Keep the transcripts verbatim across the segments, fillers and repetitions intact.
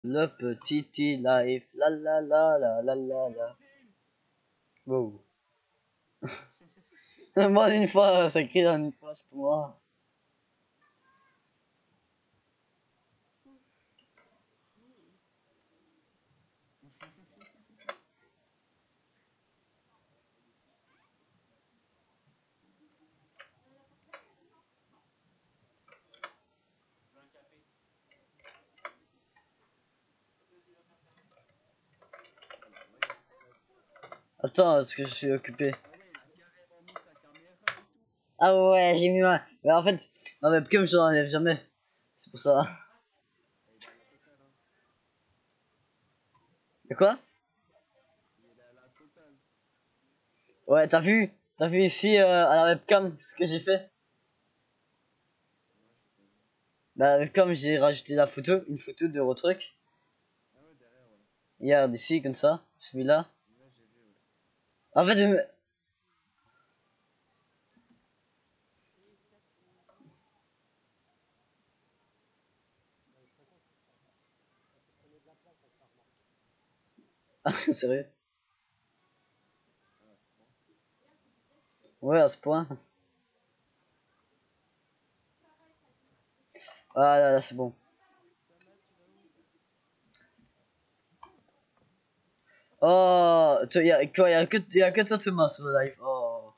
Le petit life, la la la la la la la. Wow. Moi, une fois, ça crie dans une phrase pour moi. Attends, parce que je suis occupé. Ah ouais, j'ai mis ma... Mais en fait, ma webcam, je l'enlève jamais. C'est pour ça. Et quoi? Ouais, t'as vu? T'as vu ici, euh, à la webcam, ce que j'ai fait? Bah, la webcam, j'ai rajouté la photo, une photo de votre truc. Regarde ici, comme ça, celui-là. En fait, je me... Ah, sérieux? Ouais, à ce point. Ah là là, c'est bon. Oh, il y a quoi? Il y a que, y a que toi, Thomas, sur le live. Oh.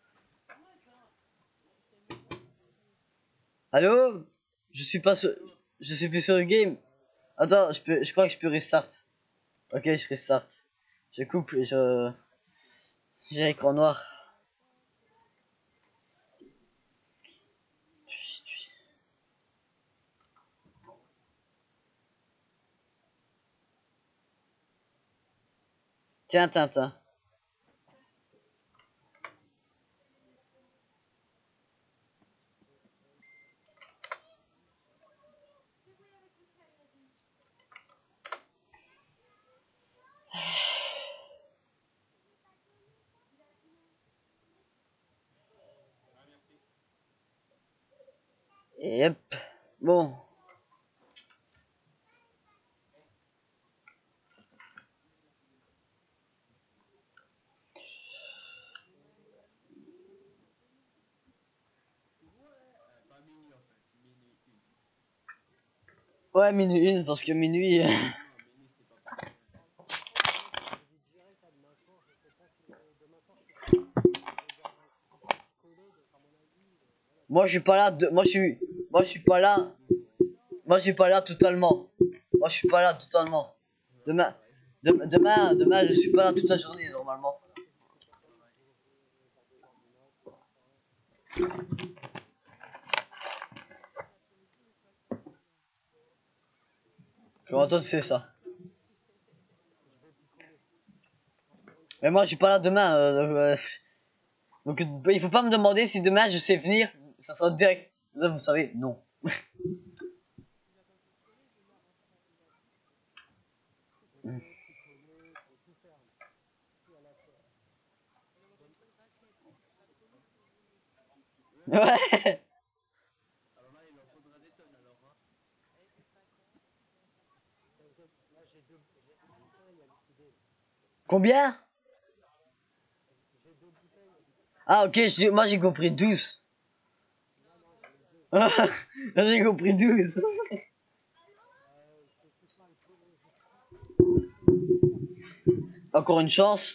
Allô? Je suis pas sur... Je suis plus sur le game. Attends, je peux, je crois que je peux restart. Ok, je restart. Je coupe et je... J'ai l'écran noir. Tiens, Tintin. Et hop. Bon. Ouais, minuit une, parce que minuit... Moi, je suis pas là. De... Moi, je suis... Moi, je suis pas là. Moi, je suis pas là totalement. Moi, je suis pas là totalement. Demain... Demain, demain, demain, je suis pas là toute la journée, normalement. Comment toi, tu sais ça? Mais moi, je suis pas là demain. Euh, euh, donc, euh, il faut pas me demander si demain, je sais venir. Ça sera direct. Ça, vous savez, non. Ouais. Combien? Ah, ok, je- moi j'ai compris douze. J'ai compris douze. Encore une chance.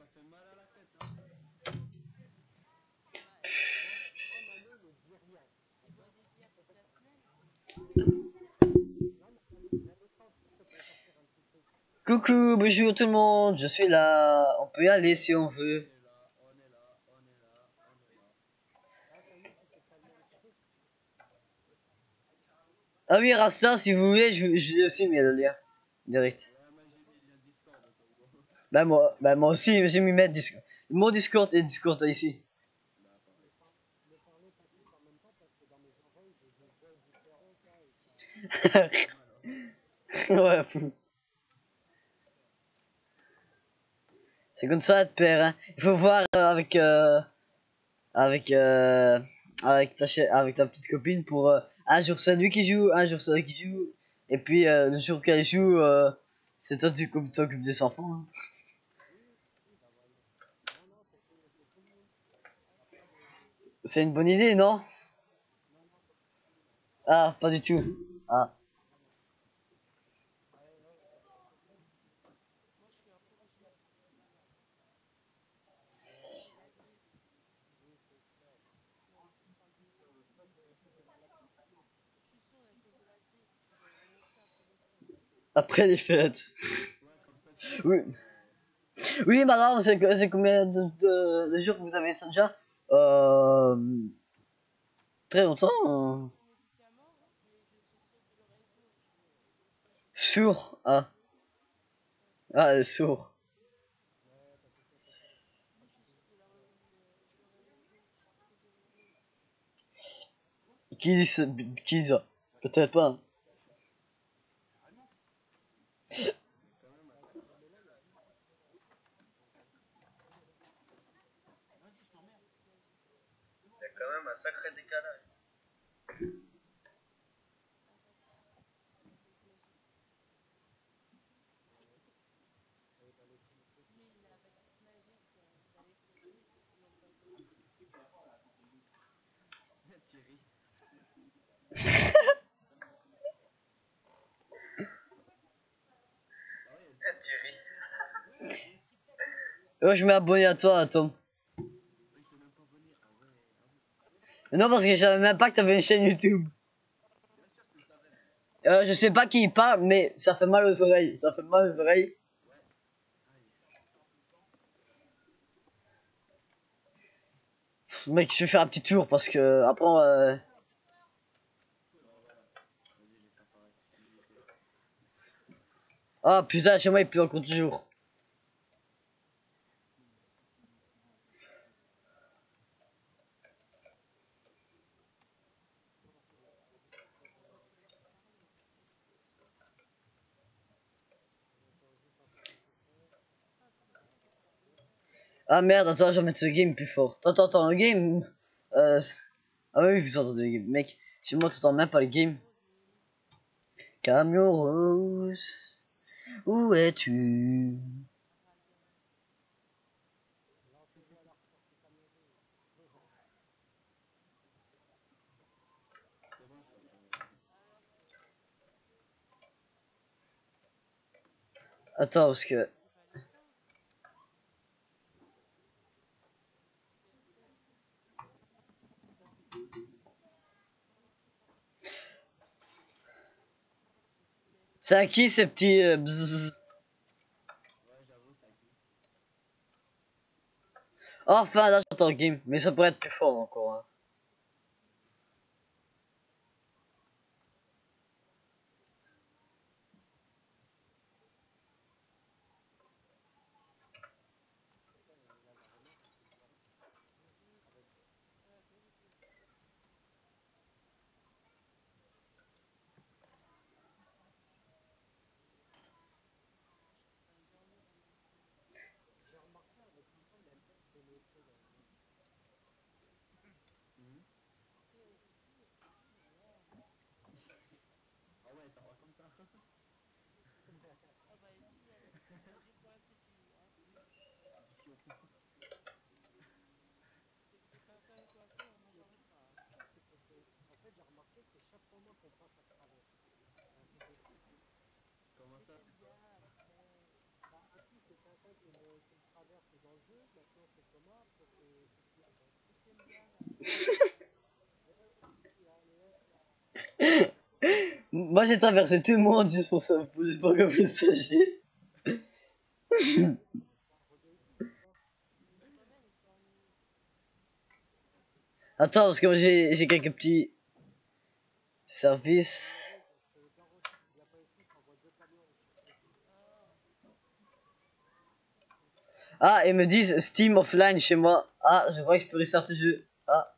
Coucou, bonjour tout le monde, je suis là. On peut y aller si on veut. Ah oui, Rasta, si vous voulez, je, je vais aussi mis le lien. Direct. Bah moi, bah moi aussi, j'ai mis mettre Discord. Mon Discord et Discord ici. Ouais, fou. C'est comme ça, de père. Hein. Il faut voir euh, avec euh, avec euh, avec ta cha- avec ta petite copine pour euh, un jour c'est lui qui joue, un jour c'est elle qui joue. Et puis euh, le jour qu'elle joue, euh, c'est toi tu t'occupes des enfants. Hein. C'est une bonne idée, non? Ah, pas du tout. Ah. Après les fêtes. Oui. Oui, madame, c'est c'est combien de, de, de jours que vous avez ça déjà? Euh, très longtemps. Hein. Sourd. Ah. Ah, elle est sourd. Qui dit ça? Qui dit ça? Peut-être pas. Hein. Il y a quand même un sacré décalage. Ouais, je m'ai abonné à toi, Tom. Non, parce que je savais même pas que t'avais une chaîne YouTube. Euh, je sais pas qui il parle, mais ça fait mal aux oreilles. Ça fait mal aux oreilles. Pff, mec, je vais faire un petit tour parce que après. Euh... Ah putain, chez moi il pleut encore toujours. Ah merde, attends, je vais mettre ce game plus fort. T'entends, t'entends le game euh... Ah oui, vous entendez le game. Mec, chez moi t'entends même pas le game. Camion rose, où es-tu? Attends, parce que... C'est à qui ces petits... Euh, bzzz. Enfin, là j'entends le game, mais ça pourrait être plus fort encore. Hein. Moi j'ai traversé tout le monde juste pour ça, juste pour que vous sachiez. Attends, parce que moi j'ai j'ai quelques petits services. Ah, ils me disent Steam offline chez moi. Ah, je crois que je peux restarter le jeu. Ah,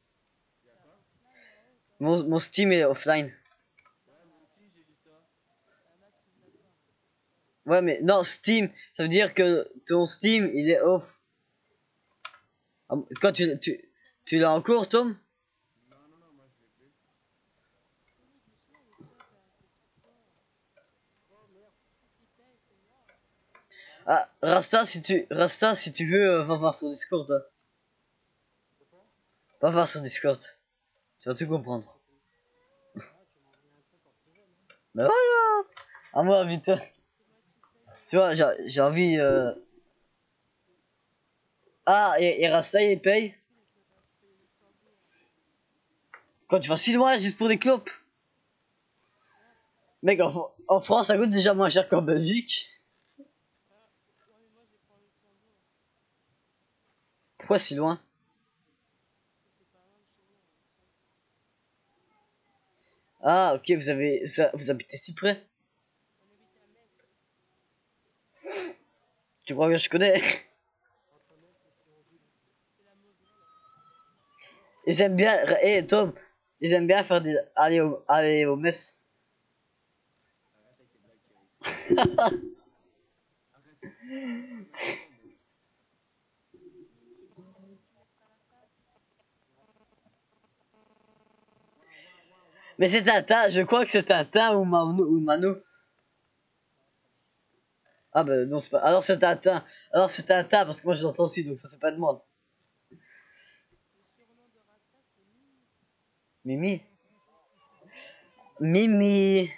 mon, mon Steam est offline. Ouais, mais non, Steam, ça veut dire que ton Steam il est off. Quand tu, tu, tu l'as en cours, Tom? Ah, Rasta, si tu, Rasta, si tu veux, euh, va voir sur Discord. Hein. Va voir sur Discord. Tu vas tout comprendre. Mais voilà. À moi, vite. Tu vois, j'ai j'ai envie. Euh... Ah, et, et Rasta, il paye. Quand tu vas si loin, juste pour des clopes. Mec, en, en France, ça coûte déjà moins cher qu'en Belgique. Pourquoi si loin? Ah, ok, vous avez, ça, vous habitez si près. Tu crois que je connais? Ils aiment bien, hé Tom, ils aiment bien faire des, aller au, aller au messes. Mais c'est Tintin, je crois que c'est Tintin ou Mano, ou Mano. Ah bah non, c'est pas, alors c'est Tintin, alors c'est Tintin parce que moi je l'entends aussi, donc ça c'est pas de moi. Mimi. Mimi.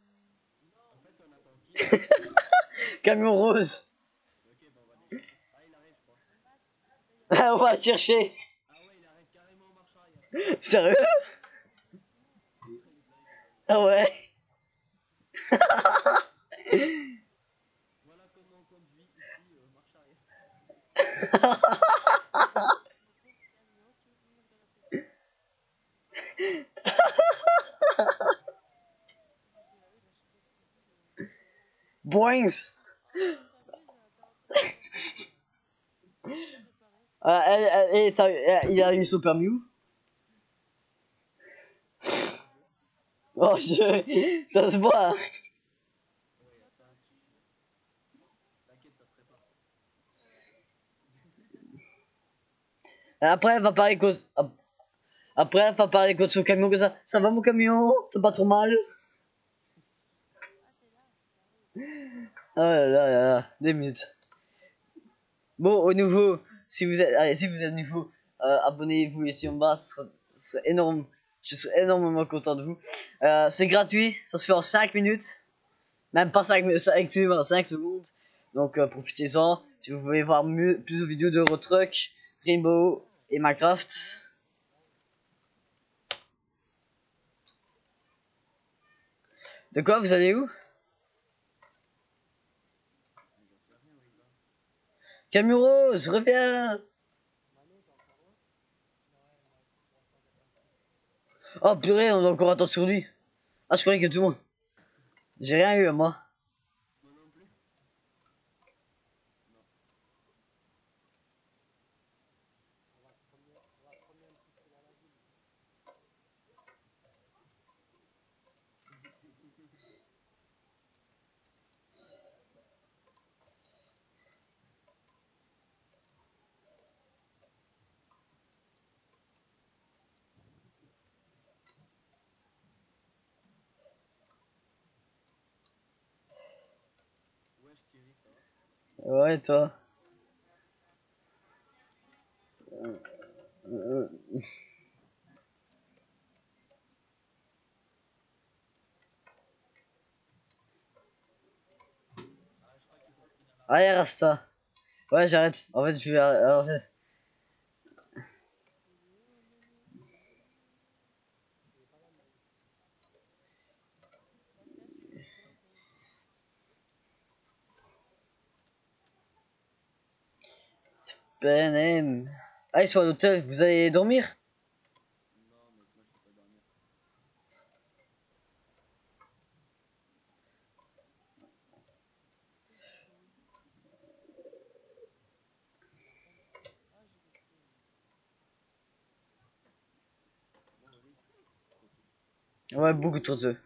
Camion rose. Ah, on va le chercher. Sérieux? Ah ouais. Boings. Ah, elle, elle, elle, t'as- elle- il a eu son permis où? Oh, je... ça se voit. Hein. Après, elle va parler cause. Après, elle va parler contre son camion que ça. Ça va mon camion? C'est pas trop mal? Oh là là là là, deux minutes. Bon, au nouveau, si vous êtes, allez, si vous êtes nouveau, euh, abonnez-vous ici en bas, ce serait, ce serait énorme. Je serais énormément content de vous. Euh, c'est gratuit, ça se fait en cinq minutes. Même pas cinq minutes, excusez-moi, cinq secondes. Donc euh, profitez-en. Si vous voulez voir mieux, plus de vidéos d'Eurotruck, Rainbow et Minecraft. De quoi, vous allez où? Camion Rose, reviens! Oh purée, on a encore attendre sur lui. Ah, je croyais que tout le monde. J'ai rien eu, moi. Ouais, toi. Euh, Allez, Rasta. Ouais, j'arrête. En fait, je vais. En fait. Penem. Ah, ils sont à l'hôtel. Vous allez dormir? Ouais, beaucoup trop d'eux.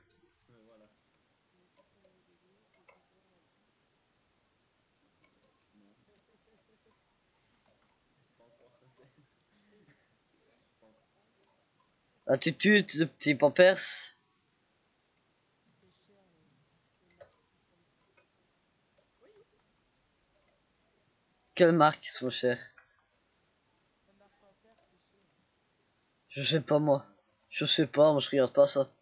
La tutu, le petit pampers. Quelle marque ils sont chers? Je sais pas moi. Je sais pas, moi je regarde pas ça.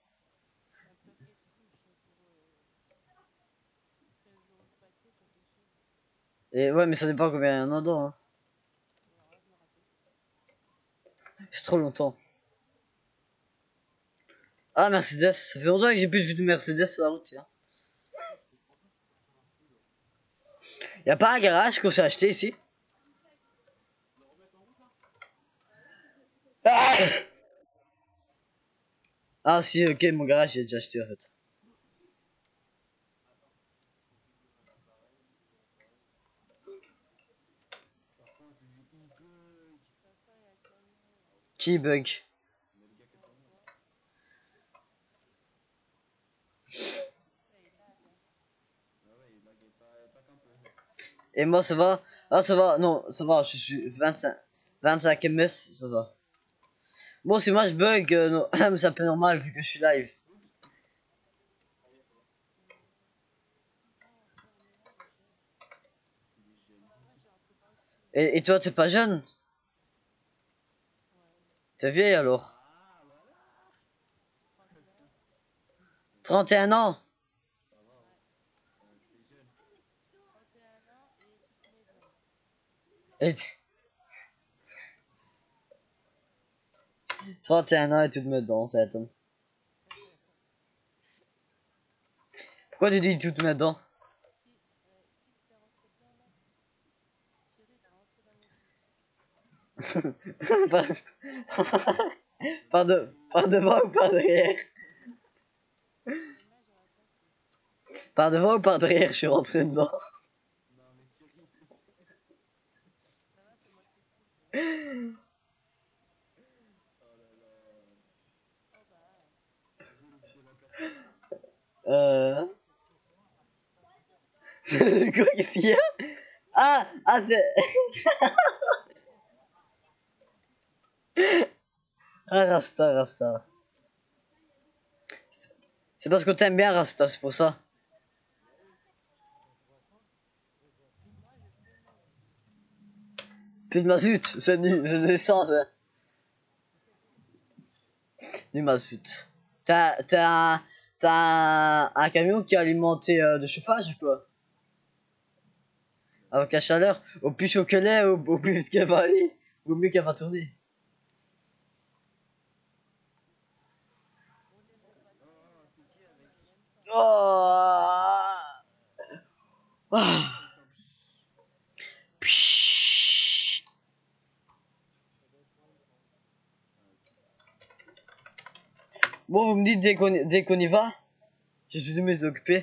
Et ouais, mais ça dépend combien il y en a dedans. Hein. C'est trop longtemps. Ah, Mercedes. Ça fait longtemps que j'ai plus vu de Mercedes sur la route. Tiens. Y a pas un garage qu'on s'est acheté ici? Ah, ah si, ok, mon garage j'ai déjà acheté en fait. Qui bug? Et moi ça va? Ah ça va, non, ça va, je suis vingt-cinq, vingt-cinq M S, ça va. Bon, si moi je bug, euh, non, c'est un peu normal vu que je suis live. Et, et toi, t'es pas jeune? T'es vieille alors? trente et un ans? Et trente et un ans et toutes mes dents, ça étonne. Pourquoi tu dis toutes mes dents? par... par, de... par devant ou par derrière? Par devant ou par derrière, je suis rentré dedans. Euh... Quoi, qu'est-ce qu'il y a? Ah, ah, c'est... ah, Rasta, Rasta. C'est parce que t'aimes bien Rasta, c'est pour ça. Plus de mazout, c'est de l'essence, hein. Du mazout. T'as un, un, un camion qui est alimenté euh, de chauffage ou quoi? Avec la chaleur, au plus chaud qu'elle est, au, au plus vite qu'elle va aller, au mieux qu'elle va tourner. Oh ah. Bon, vous me dites dès qu'on dès qu'on y va. Je suis de occupé.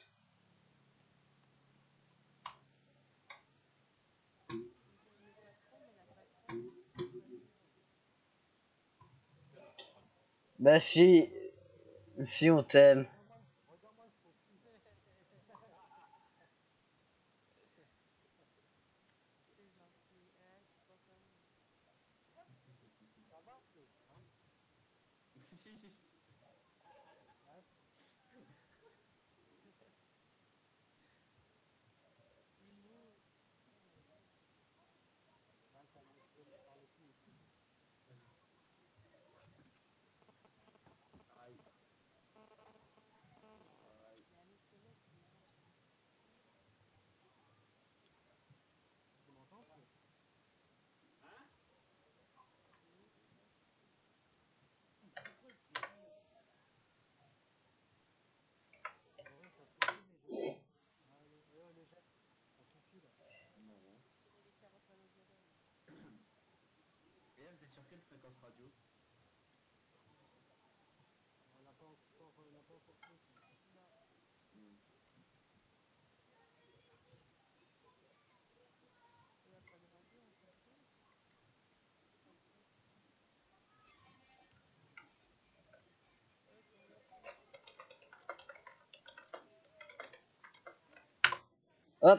Bah si, si on t'aime. Hop.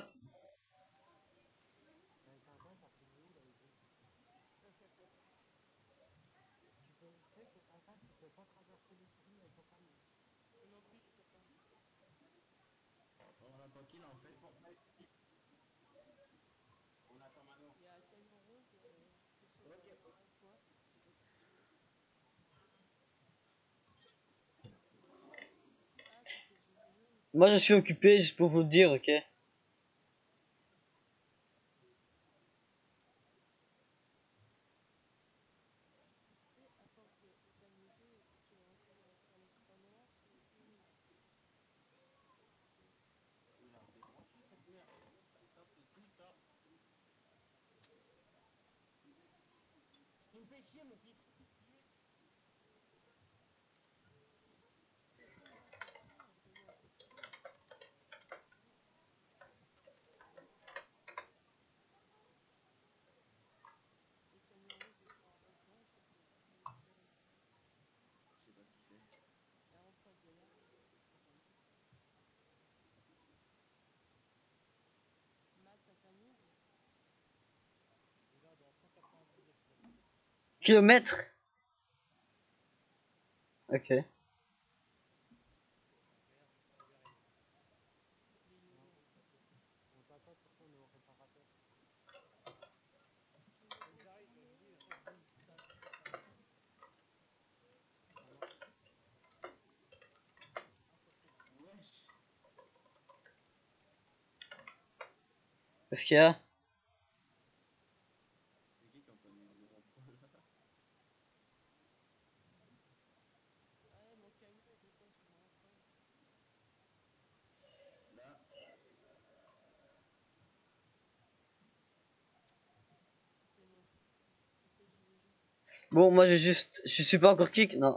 Moi je suis occupé juste pour vous le dire, ok? Kilomètres? Ok. Qu'est-ce qu'il y a? Bon, moi j'ai juste... Je suis pas encore kick? Non.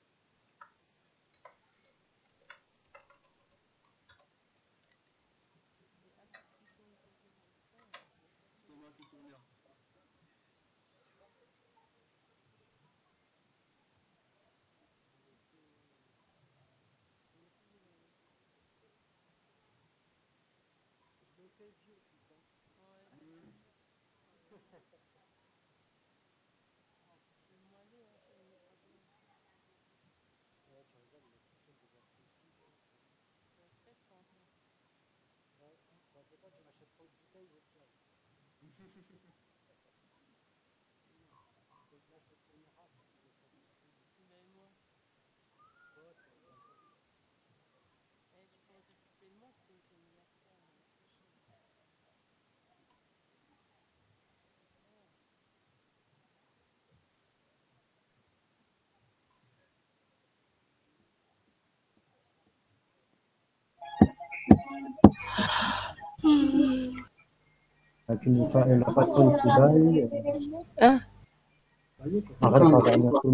Tu n'as pas, elle n'a pas de temps qui vaille. Hein? Arrête de dormir tout le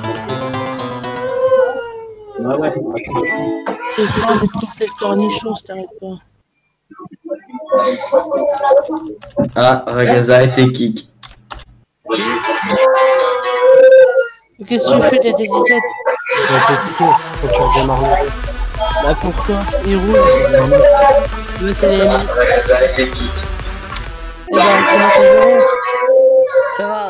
monde. Ah ouais. C'est fort, j'ai coupé le cornichon, si t'arrêtes pas. Ah, Ragaza a été kick. Qu'est-ce que tu fais, t'es délicate? Tu as été kické, faut que tu redémarres le jeu. Bah pourquoi? Il roule. Ouais, c'est les M F. Ragaza a été kick. Eh ben, on commence à zéro. Ça va.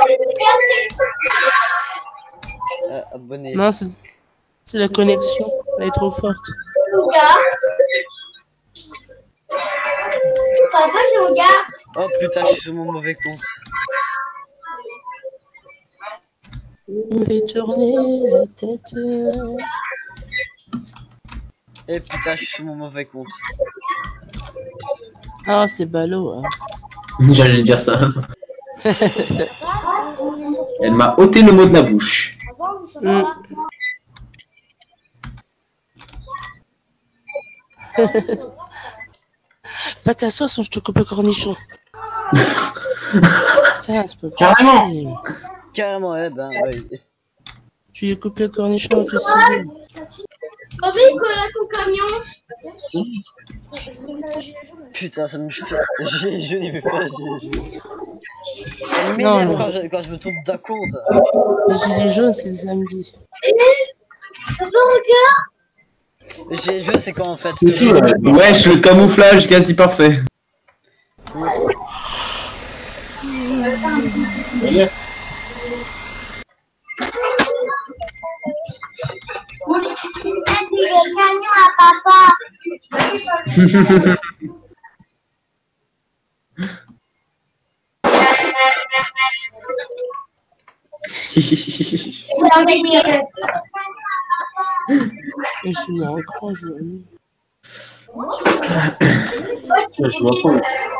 Euh, abonné. Non, c'est c'est la connexion. Elle est trop forte. Papa, je regarde. Oh putain, je suis sur mon mauvais compte. On fait tourner la tête. Eh putain, je suis sur mon mauvais compte. Ah, c'est ballot, hein. J'allais dire ça. Elle m'a ôté le mot de la bouche. Mm. Fais ta sauce, je te coupe le cornichon. Putain, c'est pas Carrément. possible. Carrément, eh ben, oui. Tu lui coupes le cornichon avec le ciseau. Papa, il colle à ton camion. Putain, ça me fait. J'ai je n'ai pas. Ça Non, m'énerve non. quand je, quand je me trompe d'un compte. Les gilets jaunes, c'est le samedi. Papa, regarde. Le gilet jaune, c'est quand en fait que j'ai- Wesh, le camouflage quasi parfait. C'est le camion à papa. Et je me recrois, je vois. Je vois pas.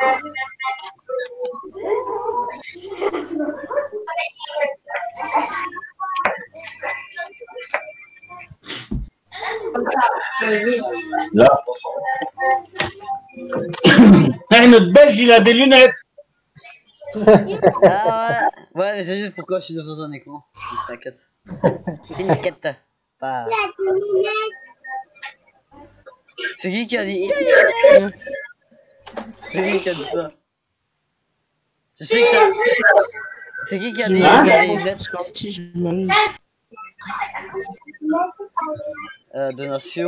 Là. Hey, notre Belge, il a des lunettes. Ah ouais, ouais, mais c'est juste pourquoi je suis devant un écran. T'inquiète. T'inquiète pas. C'est qui qui a dit? C'est qui qui a dit ça? Je sais que ça. C'est qui qui a dit? Parce qu'en petit, je m'amuse. Euh, donation.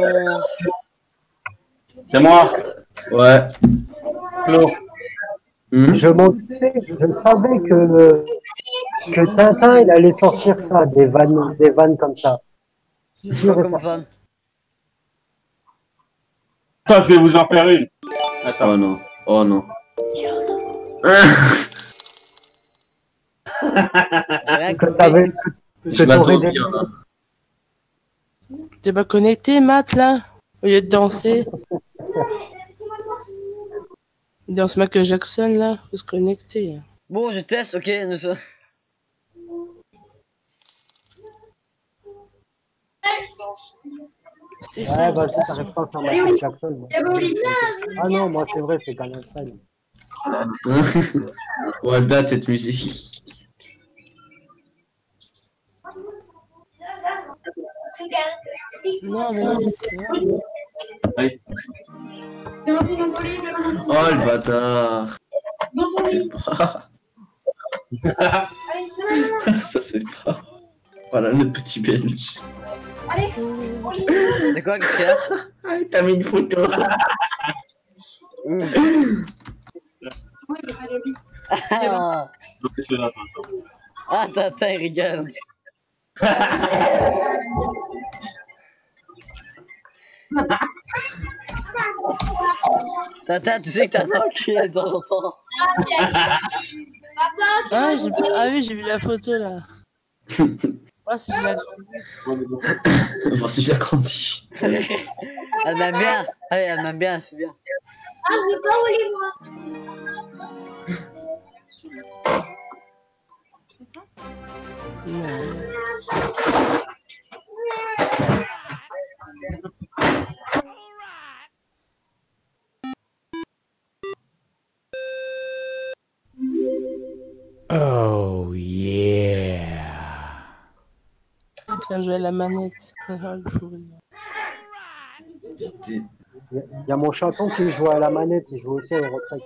C'est moi. Ouais. Flo. Hmm. Je m'en doutais, je savais que, que Tintin, il allait sortir ça, des vannes, des vannes comme ça. C'est quoi comme fan? Attends, je vais vous en faire une. Attends. Oh non. Oh non. J'ai rien Que compris. t'avais, que, Je que m'attends t'aurais des... bien. Hein. T'es pas connecté, Matt, là? Au lieu de danser? Il danse Michael Jackson, là? Faut se connecter. Bon, je teste, ok. Nous sommes. C'était Ouais, ça, vas-y, attention. t'arrêtes pas à faire Michael Jackson. moi. Ah non, moi c'est vrai, c'est Canal Style. Bon, elle date cette musique. Non, mais non, c'est ça. Oui. Oh le bâtard. C'est pas- Ça se fait pas. Voilà notre petit belge. C'est quoi, qu'est-ce qu'il y a? Ah, t'as mis une photo. Ouh. Ah, ah Tintin, il rigole. Tintin, tu sais que t'as un enculé de temps en temps. Ah, j'ai... ah oui, j'ai vu la photo, là. Ah, si je la Voir si j'ai grandi. Elle m'aime bien. Allez, elle m'aime bien, c'est bien. Ah, je veux pas rouler, moi. Non. Oh yeah. En train de jouer à la manette. Oh, le pourri. Il y a mon chaton qui joue à la manette, il joue aussi à Eurotrack.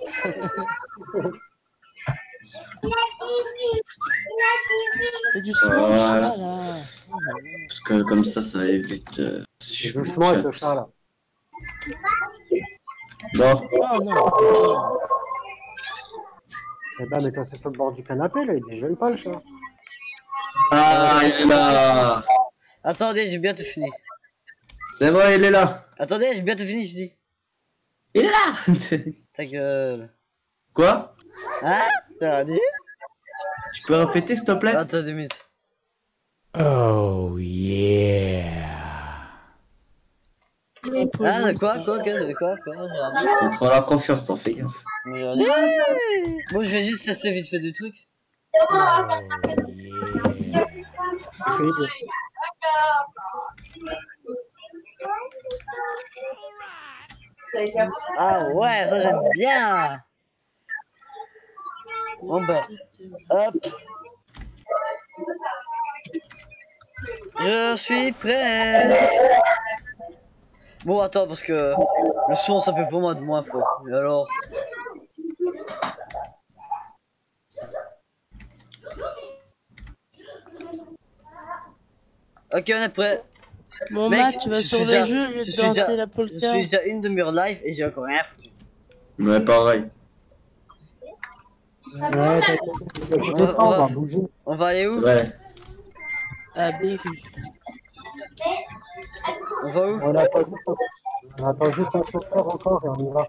Fais du son, Voilà. ça, là. Parce que comme ça, ça évite. Euh, si je Doucement fous le avec le chat. chat là. Bon. Oh non. Eh ben, mais quand c'est sur le bord du canapé, là, il déjeune pas le chat. Ah, il est là. Attendez, j'ai bientôt fini. C'est bon, il est là. Attendez, j'ai bientôt fini, je dis. Il est là. Ta gueule. Quoi? Hein? T'as dit? Tu peux répéter s'il te plaît? Attends deux minutes. Oh yeah. Ah, de quoi, quoi, quoi, de quoi, quoi, j'ai rien dit. Contre la confiance, t'en fais gaffe. J'ai rien dit. Bon, je vais juste tester vite fait du truc. Oh yeah. Ah ouais, ça j'aime bien. Bon ben, hop. Je suis prêt. Bon, attends, parce que le son ça fait vraiment de moins fort. Et alors. Ok, on est prêt. Bon, Mec, Matt, tu vas je sur suis le déjà- jeu au lieu je de suis danser déjà- la Je polka. suis déjà une demi-heure live et j'ai encore rien foutu. Ouais, pareil. Ouais, t'inquiète, t'inquiète pas, on va bouger. On va aller où? Ouais. À Berry. On va où? On attend juste un, on attend juste un chauffeur encore et on y va.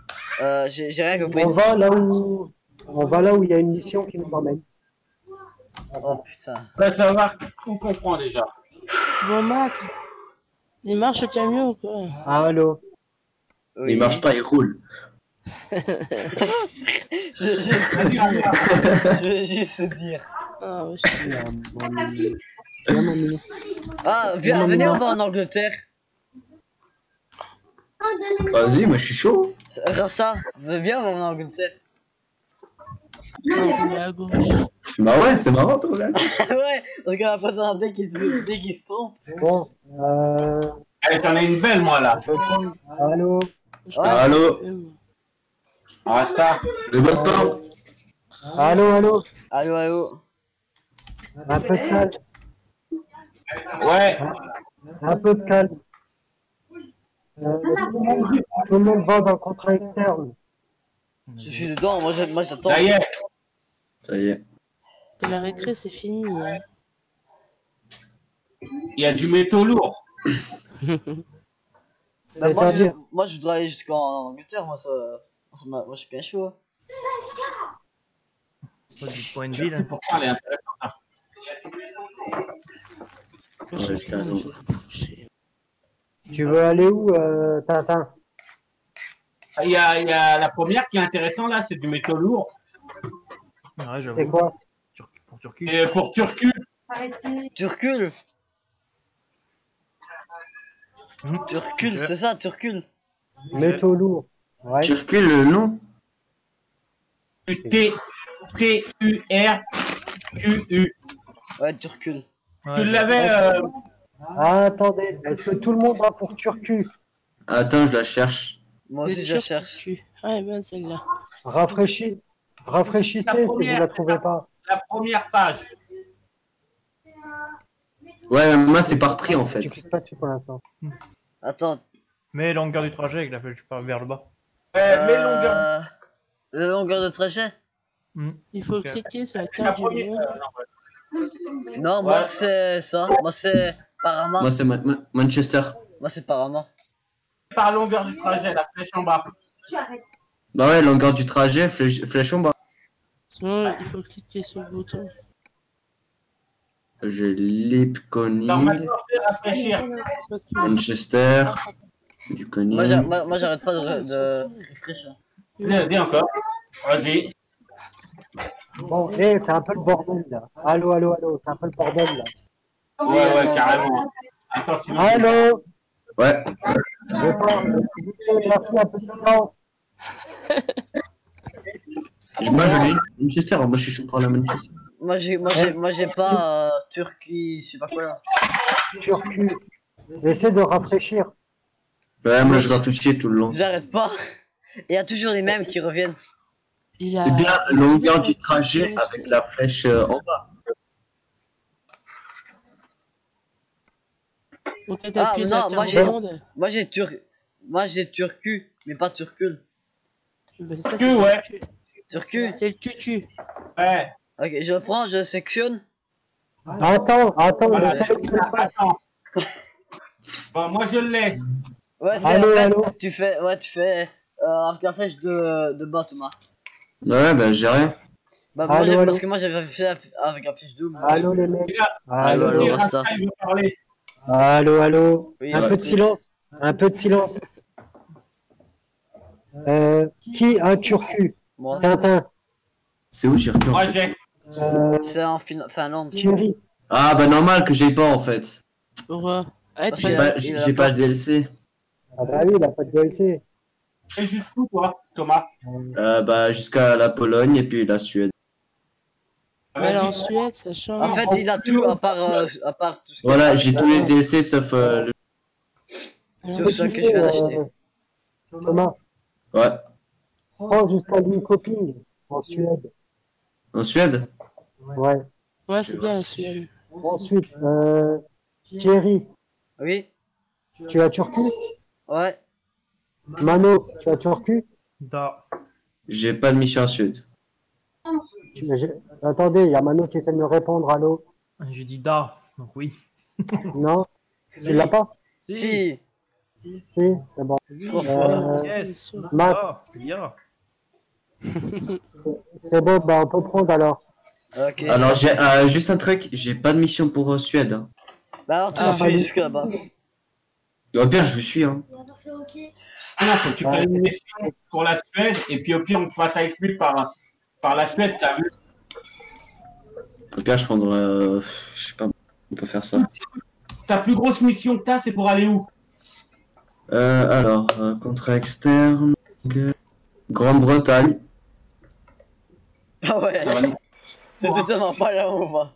Euh, j'ai j'ai rien compris. On va là où, on va là où il y a une mission qui nous emmène. Oh putain. Ouais, ça va, on comprend déjà. Bon, Matt, il marche le camion ou quoi? Allô. Oui. Il marche pas, il roule. Je vais juste te dire. Je vais juste te dire. Ah, ouais, je suis Là, mamie. Là, mamie. Ah, viens, Non, venez, non. on va en Angleterre. Vas-y, moi je suis chaud. Rasta, viens, on va en Angleterre. rouler à gauche. Bah ouais, c'est marrant, toi, là. Ouais, regarde après ça, dès qu'il se, dès qu'il se trompe. Bon, euh... Allez, t'en as une belle, moi, là. Allô. Je Ouais. Allô. Euh, Rasta. Le boss parle. Allô, allô. Allô, allô. Un peu de calme. Ouais. Un peu de calme. Euh, tout, le monde, tout le monde va dans le contrat externe. Je suis dedans, moi je- moi, j'attends. Ça y est. Ça y est. de la récré, c'est fini. Hein. Il y a du métaux lourd. Bah, moi, je, C'est-à-dire, moi je voudrais aller jusqu'en Angleterre, moi ça. ça m'a- moi je suis bien chaud. Hein. Du point de vue, là. Pourquoi elle est intéressante? Je sais c'est pas, cadeau. je vais coucher. tu veux aller où, euh, Tintin? Il y, a, il y a la première qui est intéressante, là, c'est du métaux lourd. Ouais, j'avoue. C'est quoi? Tur- Pour Turquie. Et pour Turcu, Tu recules. Mhm. Tu recules, Ok. c'est ça, tu recules. Métaux lourds. Ouais. Tu recules le nom. T T U R Q U. Ouais, tu recules. Ouais, Tu j'avoue. l'avais. Euh... Ah, attendez, est-ce que tout le monde va pour Turcu? Attends, je la cherche. Moi Le aussi je la Turc cherche. cul. Ah, ben celle-là. Rafraîchis. Rafraîchissez si vous la trouvez pas. La première page. Ouais, moi c'est par prix en Tu fait. cliques pas dessus pour l'instant. Attends. Mais longueur du trajet avec la flèche par- vers le bas. Euh, mes longueurs. Euh... La longueur de trajet. Hmm. Il faut Ok. cliquer sur la La carte du première. monde. euh, non, ouais. Non, moi Ouais. c'est ça. Moi c'est Parama. Moi c'est Ma- Ma- Manchester. Moi c'est Parama. Par longueur du trajet, la flèche en bas. Bah ouais, longueur du trajet, flèche, flèche en bas. Sinon, il faut cliquer sur le bouton. J'ai Lip Alors Conning, maintenant, fais rafraîchir. Soit tu- Manchester, du Moi j'a- Conning. moi- moi, j'arrête pas de, de réfléchir. Dis, dis encore. Vas-y. Bon, eh, c'est un peu le bordel là. Allô, allô, allô, c'est un peu le bordel là. Ouais, ouais, carrément. Attends, sinon. Allô. Ouais. Je parle. Merci un peu de temps. Moi je l'ai. Manchester, moi je suis chaud pour la Manchester. Moi j'ai moi j'ai moi j'ai pas euh, Turquie, je sais pas quoi là. Turcu. Essaie de rafraîchir. Ouais, moi je réfléchis tout le long. J'arrête pas. Il y a toujours les mêmes qui reviennent. Il a C'est bien activé longueur la du petite trajet flèche. avec la flèche euh, en bas. Donc là, Ah, t'appuies sur la non, moi, carte j'ai- du monde. Moi j'ai tur moi j'ai Turcu, mais pas Turcule. Bah, c'est ça, Cul, c'est le ouais. cul. Turcu. C'est le cucu. Ouais. Ok, je le prends, je le sectionne. Attends, attends, Voilà, je sais que c'est pas. attends. Bon, moi je l'ai. Ouais, c'est Allô, en fait, allô. tu fais ouais, tu fais euh, avec la flèche de de bas Thomas. Ouais, bah j'ai rien. Bah moi Allô, j'ai- allô. parce que moi j'avais fait avec la flèche double. Allô les mecs. Allô, Allô, allô. Et Rasta. Rasta, il veut parler. allô, allô. Oui, Un ouais. peu de silence. Un peu de silence. Euh, qui a Turcu? Moi, Tintin. C'est où j'ai repris en Moi fait j'ai. Euh, c'est en Fin- Finlande. Thierry. Ah bah normal que j'ai pas en fait. Pourquoi? Ah, Parce tu qu'il J'ai a- pas, il j'ai a j'ai pas- pas le D L C. Ah bah oui, il a pas de D L C. Et jusqu'où, toi, Thomas? Euh, bah jusqu'à la Pologne et puis la Suède. Mais là, en Suède, ça change. En fait, il a tout à part euh, à part tout ce qui Voilà, est- j'ai tous les D L C sauf euh, le... C'est pour ça que je viens d'acheter. Euh, Thomas, Ouais. prends jusqu'à Linköping en Suède. En Suède. Ouais. Ouais, c'est bien la Suède. Ensuite, euh, Thierry, Oui, tu as Turcu? ouais. Mano, tu as Turcu? Da. J'ai pas de mission en Suède. Tu- j'ai- Attendez, il y a Mano qui essaie de me répondre, allô? J'ai dit da. Donc oui. Non? Tu l'as pas? Si. Si, c'est bon. Trop Euh, fort. Yes. Matt, Da. Bien. c'est- c'est bon, bah on peut prendre alors. Ok. Alors, j'ai euh, juste un truc, j'ai pas de mission pour euh, Suède. Hein. Bah alors tu Ah, me suis jusque là-bas. Au pire, je vous suis. Hein. Ah non, faut que tu prennes une mission pour la Suède et puis au pire on passe avec lui par, par la Suède, t'as vu? Au pire, je prendrai. Euh, je sais pas, on peut faire ça. Ta plus grosse mission que t'as, c'est pour aller où? Euh, alors, euh, contrat externe. Okay. Grande-Bretagne. Ah ouais. Ça va nous- C'est totalement pas là où on va.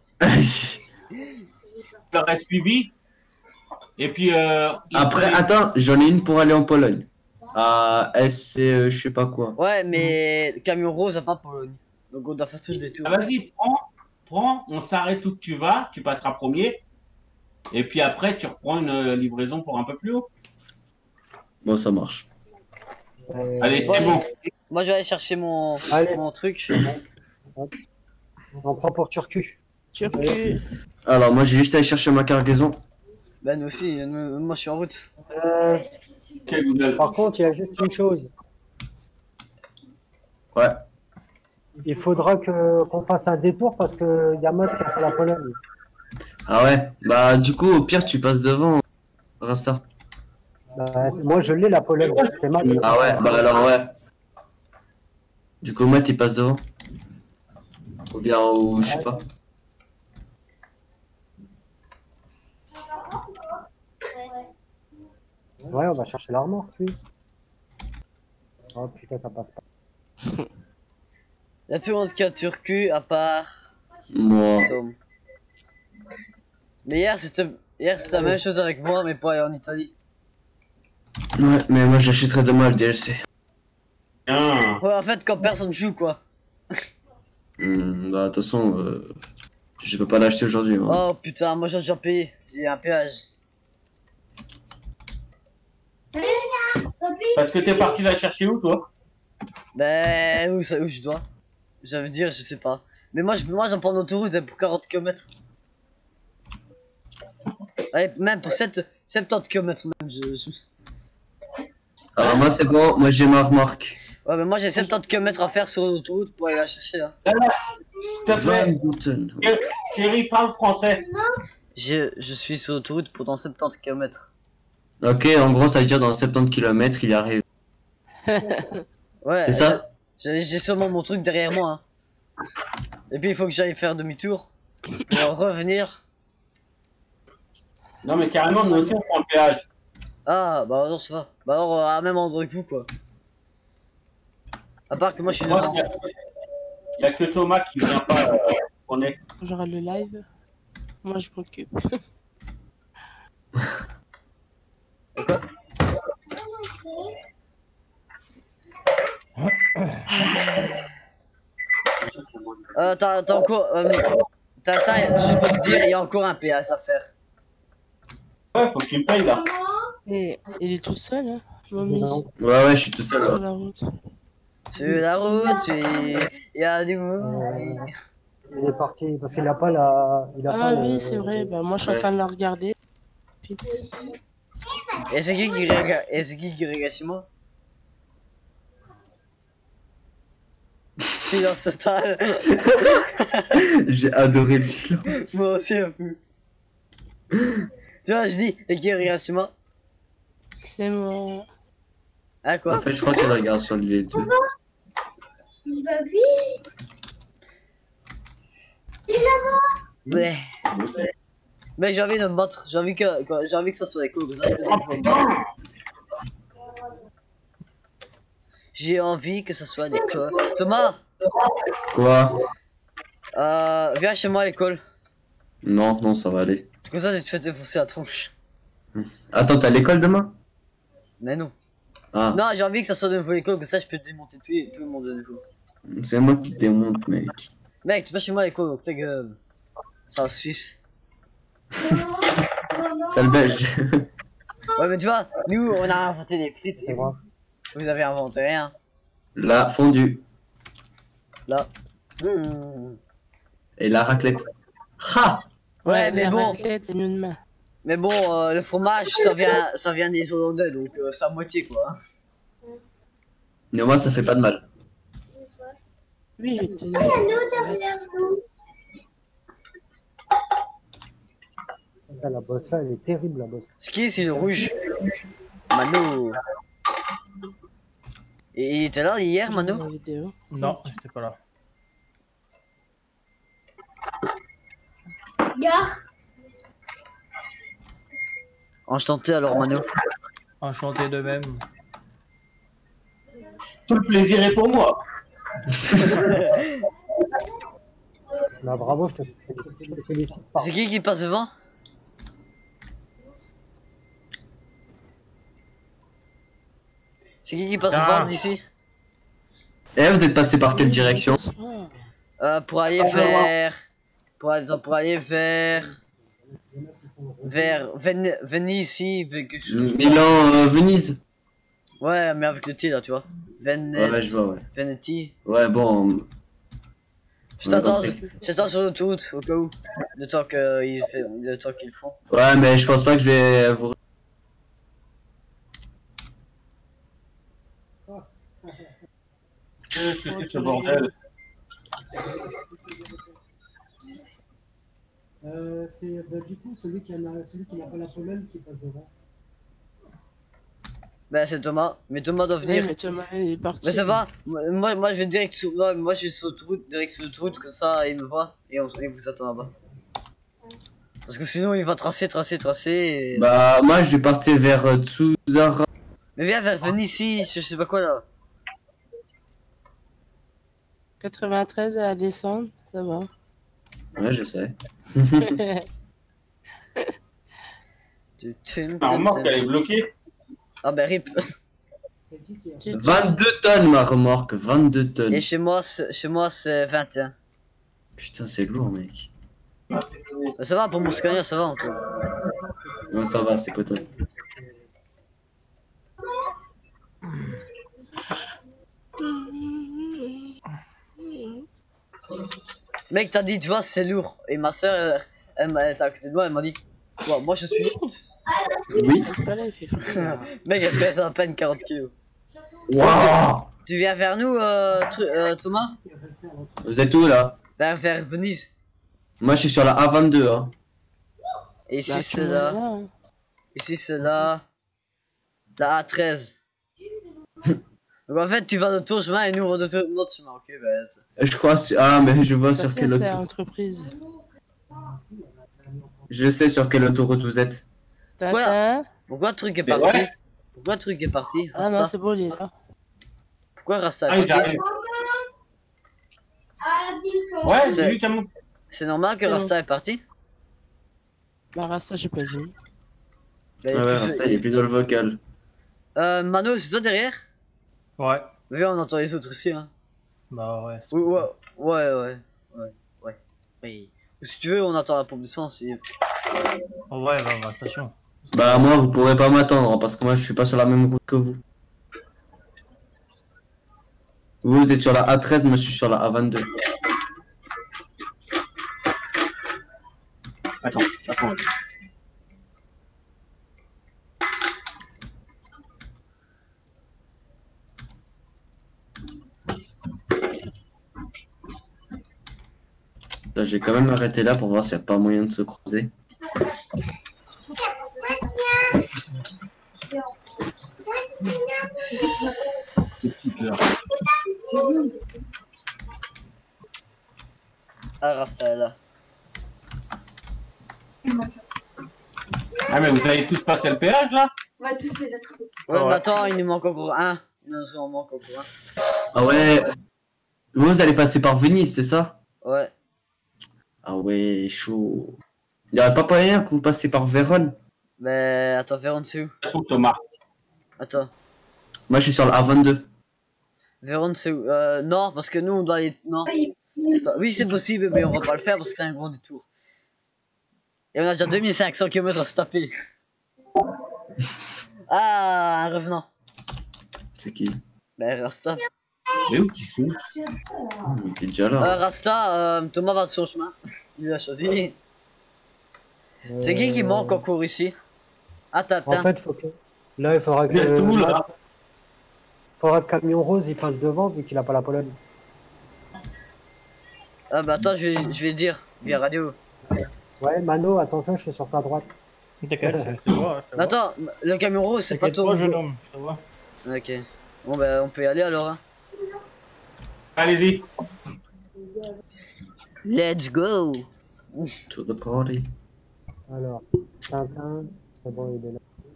Je l'aurais suivi. Et puis. Euh, il- Après, attends, j'en ai une pour aller en Pologne. À S C, euh, je sais pas quoi. Ouais, mais le camion rose a pas Pologne. Donc on doit faire tous des tours. Ah, vas-y, prends, prends, on s'arrête où que tu vas, tu passeras premier. Et puis après, tu reprends une euh, livraison pour un peu plus haut. Bon, ça marche. Euh, Allez, Ouais. c'est bon. Moi je vais aller chercher mon, Allez. mon truc. On prend pour Turcu. Turcu. Alors, moi, j'ai juste à aller chercher ma cargaison. Ben nous aussi, nous- moi je suis en route. Euh, Quel Google. par contre, il y a juste une chose. Ouais. Il faudra que qu'on fasse un détour parce que y a Matt qui a fait la Pologne. Ah ouais. Bah, du coup, au pire, tu passes devant. Rasta. Bah, c'est- moi, je l'ai la Pologne. C'est Matt. Ah ouais, bah alors, ouais. Du coup, Matt, il passe devant. Ou bien, ou je sais pas. Ouais, on va chercher la remorque, lui. Oh putain, ça passe pas. Y'a tout le monde qui a turcu à part Moi. Tom. Mais hier c'était hier c'était la même chose avec moi mais pas en Italie. Ouais, mais moi, je l'achèterai demain le D L C. Bien. Ouais en fait quand personne joue quoi. Hmm, bah, de toute façon, euh, je peux pas l'acheter aujourd'hui. Hein. Oh putain moi j'ai déjà payé. J'ai un péage. Parce que t'es parti la chercher où, toi? Ben où, ça, où je dois. Ça veut dire je sais pas. Mais moi je moi j'en prends l'autoroute pour quarante kilomètres. Ouais, même pour sept, soixante-dix kilomètres même je, je... Alors, moi, c'est bon, moi, j'ai ma remorque. Ouais mais moi j'ai soixante-dix kilomètres à faire sur l'autoroute pour aller la chercher hein. S'il te plaît, vingt-deux tonnes. Thierry, parle français. Je, je suis sur l'autoroute pendant soixante-dix kilomètres. Ok, en gros, ça veut dire dans soixante-dix kilomètres, il arrive. Ouais. C'est ça? J'ai j'ai sûrement mon truc derrière moi. Hein. Et puis il faut que j'aille faire demi-tour. Pour revenir. Non, mais carrément, nous aussi, on prend le péage. Ah bah alors ça va. Bah alors euh, à même endroit que vous quoi. À part que moi je suis Moi, devant. il y a- il y a que Thomas qui vient pas euh, connecter. J'aurai le live. Moi, je m'occupe. Euh t'as t'as encore. Euh, t'as t'as juste pour te dire il y a encore un péage à faire. Ouais, faut que tu me payes là. Et il est tout seul, hein, Mommy, Non. Ouais, ouais, je suis tout seul. sur Ouais. la route. Sur la route, il y a du monde. Euh, il est parti parce qu'il a pas la. Il a Ah pas oui, le- c'est vrai. Bah, moi, je suis en Ouais. train de la regarder. Vite. Et c'est qui qui regarde et c'est qui qui regarde chez moi? Silence total. J'ai adoré le silence. Moi aussi un peu. Tu vois, je dis, et qui regarde chez moi? C'est moi. Ah En quoi? fait, je crois qu'elle regarde sur les deux. Il va vite. Ouais. Mec, j'ai envie de me battre. J'ai envie que, que- j'ai envie que ça soit les coups. J'ai envie que ça soit l'école. Thomas, Quoi? euh, viens chez moi à l'école. Non, non, ça va aller. Comme ça, je te fais défoncer la tronche. Attends, t'as l'école demain? Mais non. Ah, Non, j'ai envie que ça soit de nouveau l'école, comme ça je peux démonter tout, tout le monde de nouveau. c'est moi qui te démonte, mec. Mec, tu vas chez moi à l'école, donc t'es que. C'est en Suisse. Sale belge. Ouais, mais tu vois, nous on a inventé des frites et C'est vous, moi. vous avez inventé rien. La fondue. Là. Mmh. Et la raclette. Ha! Ouais, Ouais, mais la bon. raclette, c'est mieux de main. Mais bon, euh, le fromage, ça vient, ça vient des Hollandais, donc euh, c'est à moitié quoi. Mais moi, ça fait pas de mal. Oui, je vais te Il y a nous derrière nous. Ah, la bosse là, elle est terrible, la bosse. C'est qui, c'est le rouge? Mano. Et il était là hier, Mano? La vidéo. Non, j'étais pas là. Gare. Enchanté alors, Mano. Enchanté de même. Tout le plaisir est pour moi. Là, bravo, je te, je te félicite pas. C'est qui qui passe devant? C'est qui qui passe Ah. devant d'ici? Eh, vous êtes passé par quelle direction? Ah, euh, Pour aller vers... Pour aller, pour aller vers... Vers... Ven... Venise ici, vers quelque chose. Milan, euh, Venise. Ouais, mais avec le T là, tu vois. Ven... Ouais, ouais, je vois, ouais. Veneti. Ouais, bon. Je t'attends, Ouais, je t'attends sur l'autoroute, au cas où. Le temps qu'ils fait... le temps qu'ils font. Ouais, mais je pense pas que je vais vous. Qu'est-ce que c'est que ce bordel? Euh, c'est bah, du coup celui qui en a, celui qui n'a pas la Pologne qui passe devant. Ben c'est Thomas, mais Thomas doit oui, venir. mais Thomas, il est parti. Mais ça va, moi, moi je vais direct sur, non, moi je vais sur l'autoroute, direct sur l'autoroute, comme ça il me voit et on il vous attend là-bas. Parce que sinon il va tracer, tracer, tracer et... Bah, moi je vais partir vers euh, Tsuzara. Mais viens vers venir ici, je sais pas quoi là. quatre-vingt-treize à la descente, ça va. Ouais, je sais. Tu- tu- La remorque, tu- elle est bloquée. Ah ben rip. C'est qui qui a Tu- vingt-deux tonnes ma remorque, vingt-deux tonnes. Et chez moi, c'est- chez moi c'est vingt et un. Putain, c'est lourd, mec. Mais ça va pour mon scanner, ça va encore. Non, ça va, c'est potable. Mec t'as dit tu vois c'est lourd. Et ma soeur elle, elle, m'a- elle était à côté de moi, elle m'a dit ouais, moi je suis lourde. Oui. C'est pas là, il fait frais. là. Mec elle pèse à peine quarante kilos. Waouh. Tu viens vers nous euh, tru- euh, Thomas? est resté à l'autre. Vous êtes où là? Vers, vers Venise. Moi je suis sur la A vingt-deux, hein. Et ici Bah, tout c'est le monde est là. là, hein. Ici c'est là. La A treize. Donc en fait tu vas de ton chemin et nous on va de ton- notre chemin, ok bah. Je crois. sur- Ah, mais je vois Ça, sur c'est quelle c'est autoroute. entreprise. Je sais sur quelle autoroute vous êtes. Tintin. Pourquoi le truc est Mais parti? ouais. Pourquoi le truc est parti? Ah Rasta non, c'est bon, il est là. Pourquoi Rasta Ah, est il parti? arrive. Ah, dis-le. Ouais, C'est- c'est lui qui a monté. C'est normal que C'est Rasta est parti? Bah, Rasta, j'ai pas vu. Bah, il est Ah ouais, plus- Rasta, il est plus dans le vocal. Euh, Mano, c'est toi derrière? Ouais. Oui, on entend les autres aussi, hein. Bah ouais. c'est Oui, ouais, pas ouais, ouais, ouais, ouais. Oui. Ou si tu veux, on attend la pompe d'essence. Et... grave. Oh, ouais, bah, bah, station. Bah, moi vous pourrez pas m'attendre hein, parce que moi je suis pas sur la même route que vous. Vous, vous êtes sur la A treize, moi je suis sur la A vingt-deux. Attends, attends. Là, j'ai quand même arrêté là pour voir s'il n'y a pas moyen de se croiser. Ah, Rasta est là. Ah, mais vous allez tous passer le péage là? On va tous les attraper. Ouais, Ouais. mais attends, il nous manque encore un. Il nous en manque encore un. Ah ouais. Vous, vous allez passer par Venise, c'est ça? Ouais. Ah ouais, chaud. Il n'y aurait pas moyen que vous passiez par Vérone? Mais attends, Véron, c'est où? Attention, Thomas. Attends. Moi je suis sur la A vingt-deux. Véron, c'est où? Euh, non, parce que nous, on doit aller. Non. C'est pas... Oui, c'est possible, mais on va pas le faire parce que c'est un gros détour. Et on a déjà deux mille cinq cents kilomètres à se taper. Ah, un revenant. C'est qui? Ben, Rasta. Mais où qu'ils sont? Ah, mais t'es déjà là. Euh, Rasta, euh, Thomas va de son chemin. Il a choisi. C'est qui qui manque encore ici? Ah, t'as, En t'as. fait, faut que... là, il faudra que. Il y a tout là. faudra que Camion Rose il passe devant vu qu'il a pas la Pologne. Ah, bah attends, je vais, je vais dire via radio. Ouais, Mano, attention, je suis sur ta droite. T'inquiète, je te vois. je te vois. Attends, le camion rose, c'est pas T'inquiète ton. pas, jeune homme, je te vois. Ok. Bon, bah, on peut y aller alors. Hein. Allez-y. Let's go. To the party. Alors, Tintin, c'est bon, il est là.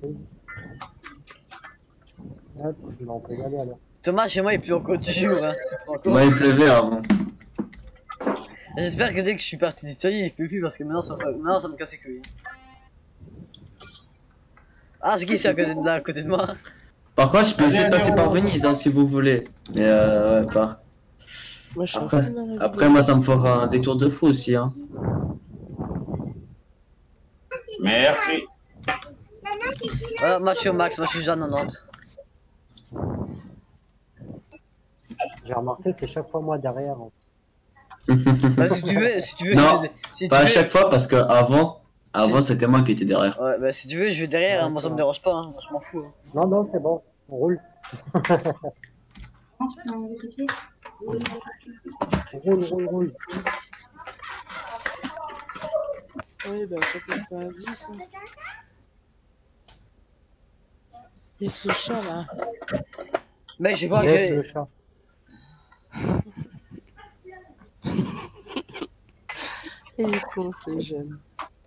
Hop, bah, on peut y aller alors. Thomas, chez moi, il pleut encore toujours. Hein. Tu te rends compte? Moi, il pleuvait avant. J'espère que dès que je suis parti d'Italie, il pleut plus parce que maintenant ça, maintenant, ça me casse les couilles. Ah, c'est qui c'est à côté de là, à côté de moi? Par contre, je peux essayer de Allez, passer allez, par on- Venise hein, si vous voulez. Mais euh, ouais, pas. Moi, je suis en Après, train de m'arriver. après, moi, ça me fera un détour de fou aussi. Hein. Merci. Ah, moi je suis au max, moi je suis déjà à quatre-vingt-dix. J'ai remarqué, c'est chaque fois moi derrière. hein. Bah, si tu veux, si tu veux, Non, je vais- si tu Pas à veux- chaque fois parce que avant, avant c'était moi qui étais derrière. Ouais, bah si tu veux, je vais derrière, hein, moi ça me dérange pas, hein, moi je m'en fous. Hein. Non, non, c'est bon, on roule. Roule, roule, roule. Oui, bah, ça peut faire dix. Hein. Mais ce chat là. Mec, je sais pas, Laisse j'ai. le chat. Il est con, c'est jeune.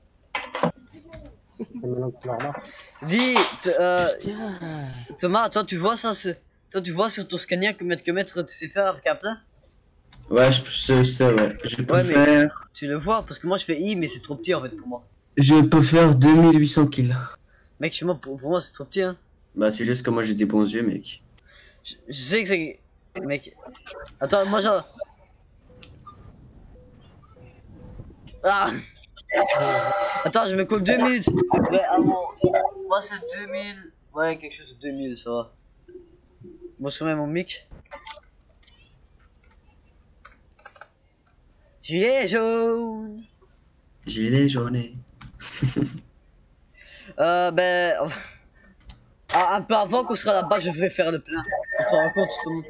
C'est maintenant que tu le remarques. Dis, t- euh, Putain. Thomas, toi tu vois ça, c'est- toi tu vois sur ton scanner que mètre que mètre tu sais faire avec un plein? Ouais, je, je, je sais, ouais. Je peux Ouais, mais- faire. Tu le vois, parce que moi je fais I, mais c'est trop petit en fait pour moi. Je peux faire deux mille huit cents kills. Mec, chez moi, pour, pour moi c'est trop petit, hein. Bah, c'est juste que moi j'ai des bons yeux, mec. Je, je sais que c'est. Mec. Attends, moi genre. Ah! Attends, je me colle deux minutes. Ouais, ah bon. Moi c'est deux mille. Ouais, quelque chose de deux mille, ça va. Moi je remets mon mic. Gilet jaune. Gilet jaune. Euh, ben. Ah, un peu avant qu'on sera là-bas, je vais faire le plein. Tu te rends compte, tout le monde.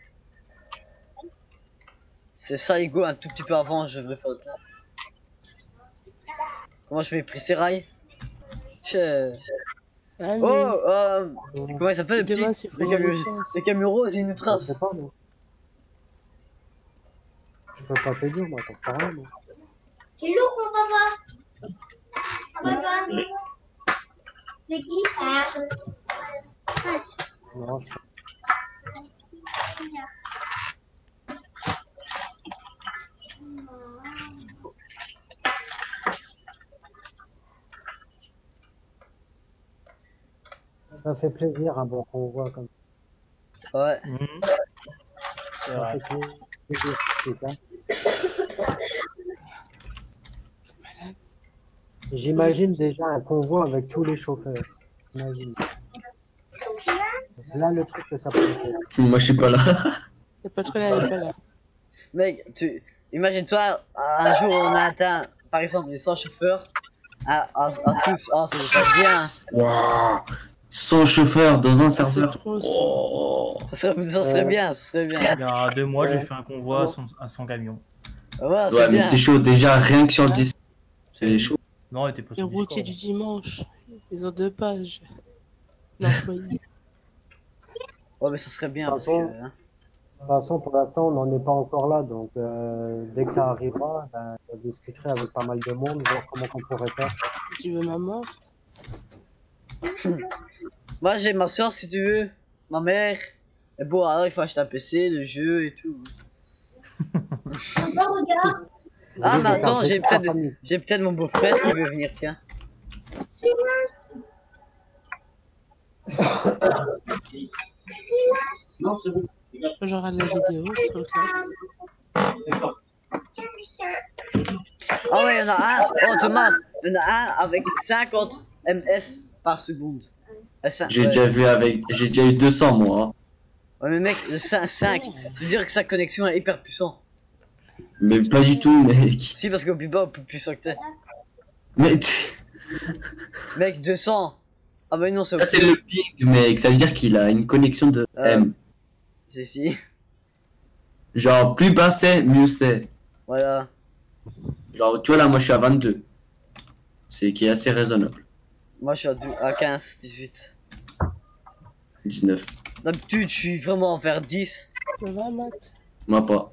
C'est ça, Ego, un tout petit peu avant, je vais faire le plein. Comment je fais pris ces rails? Je- Ah, oui. Oh, euh, comment il s'appelle le petit? Demain, c'est Le camion, fluorescence. le camion rose, il y a une Je trace. sais pas, moi. Je peux pas te dire, moi, t'en sais rien, moi. C'est lourd, mon papa. Papa. C'est qui ça? Non, je... Ça fait plaisir, un bon convoi comme Ouais. Mhm. C'est ça. vrai. Ça fait plaisir, c'est ça. J'imagine déjà un convoi avec tous les chauffeurs. J'imagine. Là, le truc que ça peut faire. Moi je suis pas là. Le patron, elle est pas là. Mec, tu. Imagine-toi, un jour on a atteint, par exemple, les cent chauffeurs. À, à, à tous, ah, ça serait bien. Waouh. Sans chauffeur dans un Ah, c'est serveur. trop ça. Oh. Ça serait, ça serait bien, ça serait bien. Il y a deux mois, j'ai Ouais. fait un convoi à son, à son camion. Ouais, c'est Ouais, mais bien. c'est chaud déjà, rien que sur le Ah. disque. C'est chaud. Non, il était pas Les sur routiers Discord. du dimanche. Ils ont deux pages. L'employé. Ouais, mais ça serait bien De parce toute façon- que. hein. De toute façon, pour l'instant, on n'en est pas encore là. Donc, euh, dès que ça arrivera, ben, je discuterai avec pas mal de monde, voir comment on pourrait faire. Tu veux ma mort? Moi j'ai ma soeur si tu veux, ma mère. Et bon, alors il faut acheter un P C, le jeu et tout. Papa, regarde. Ah, Je mais vais attends, faire j'ai toute la peut-être famille. j'ai peut-être mon beau-frère qui veut venir, tiens. Non, c'est bon. Je regarde la vidéo, c'est trop classe. Ah ouais, il y en a un. Oh Thomas, il y en a un avec cinquante M S par seconde. Euh, cin- J'ai ouais. déjà vu avec. J'ai déjà eu deux cents moi. Ouais, mais mec, le cinq, cinq, je veux dire que sa connexion est hyper puissante. Mais pas du tout, mec. Si, parce qu'au plus bas, au plus puissant que t'es. Mais t- Mec, deux cents. Ah bah non, c'est ça c'est le ping, mec. Ça veut dire qu'il a une connexion de Euh. M. C'est si. Genre plus bas c'est, mieux c'est. Voilà. Genre tu vois là, moi je suis à vingt-deux. C'est qui est assez raisonnable. Moi je suis à, dou- à quinze, dix-huit. dix-neuf. D'habitude je suis vraiment vers dix. Ça va, Matt? Moi pas.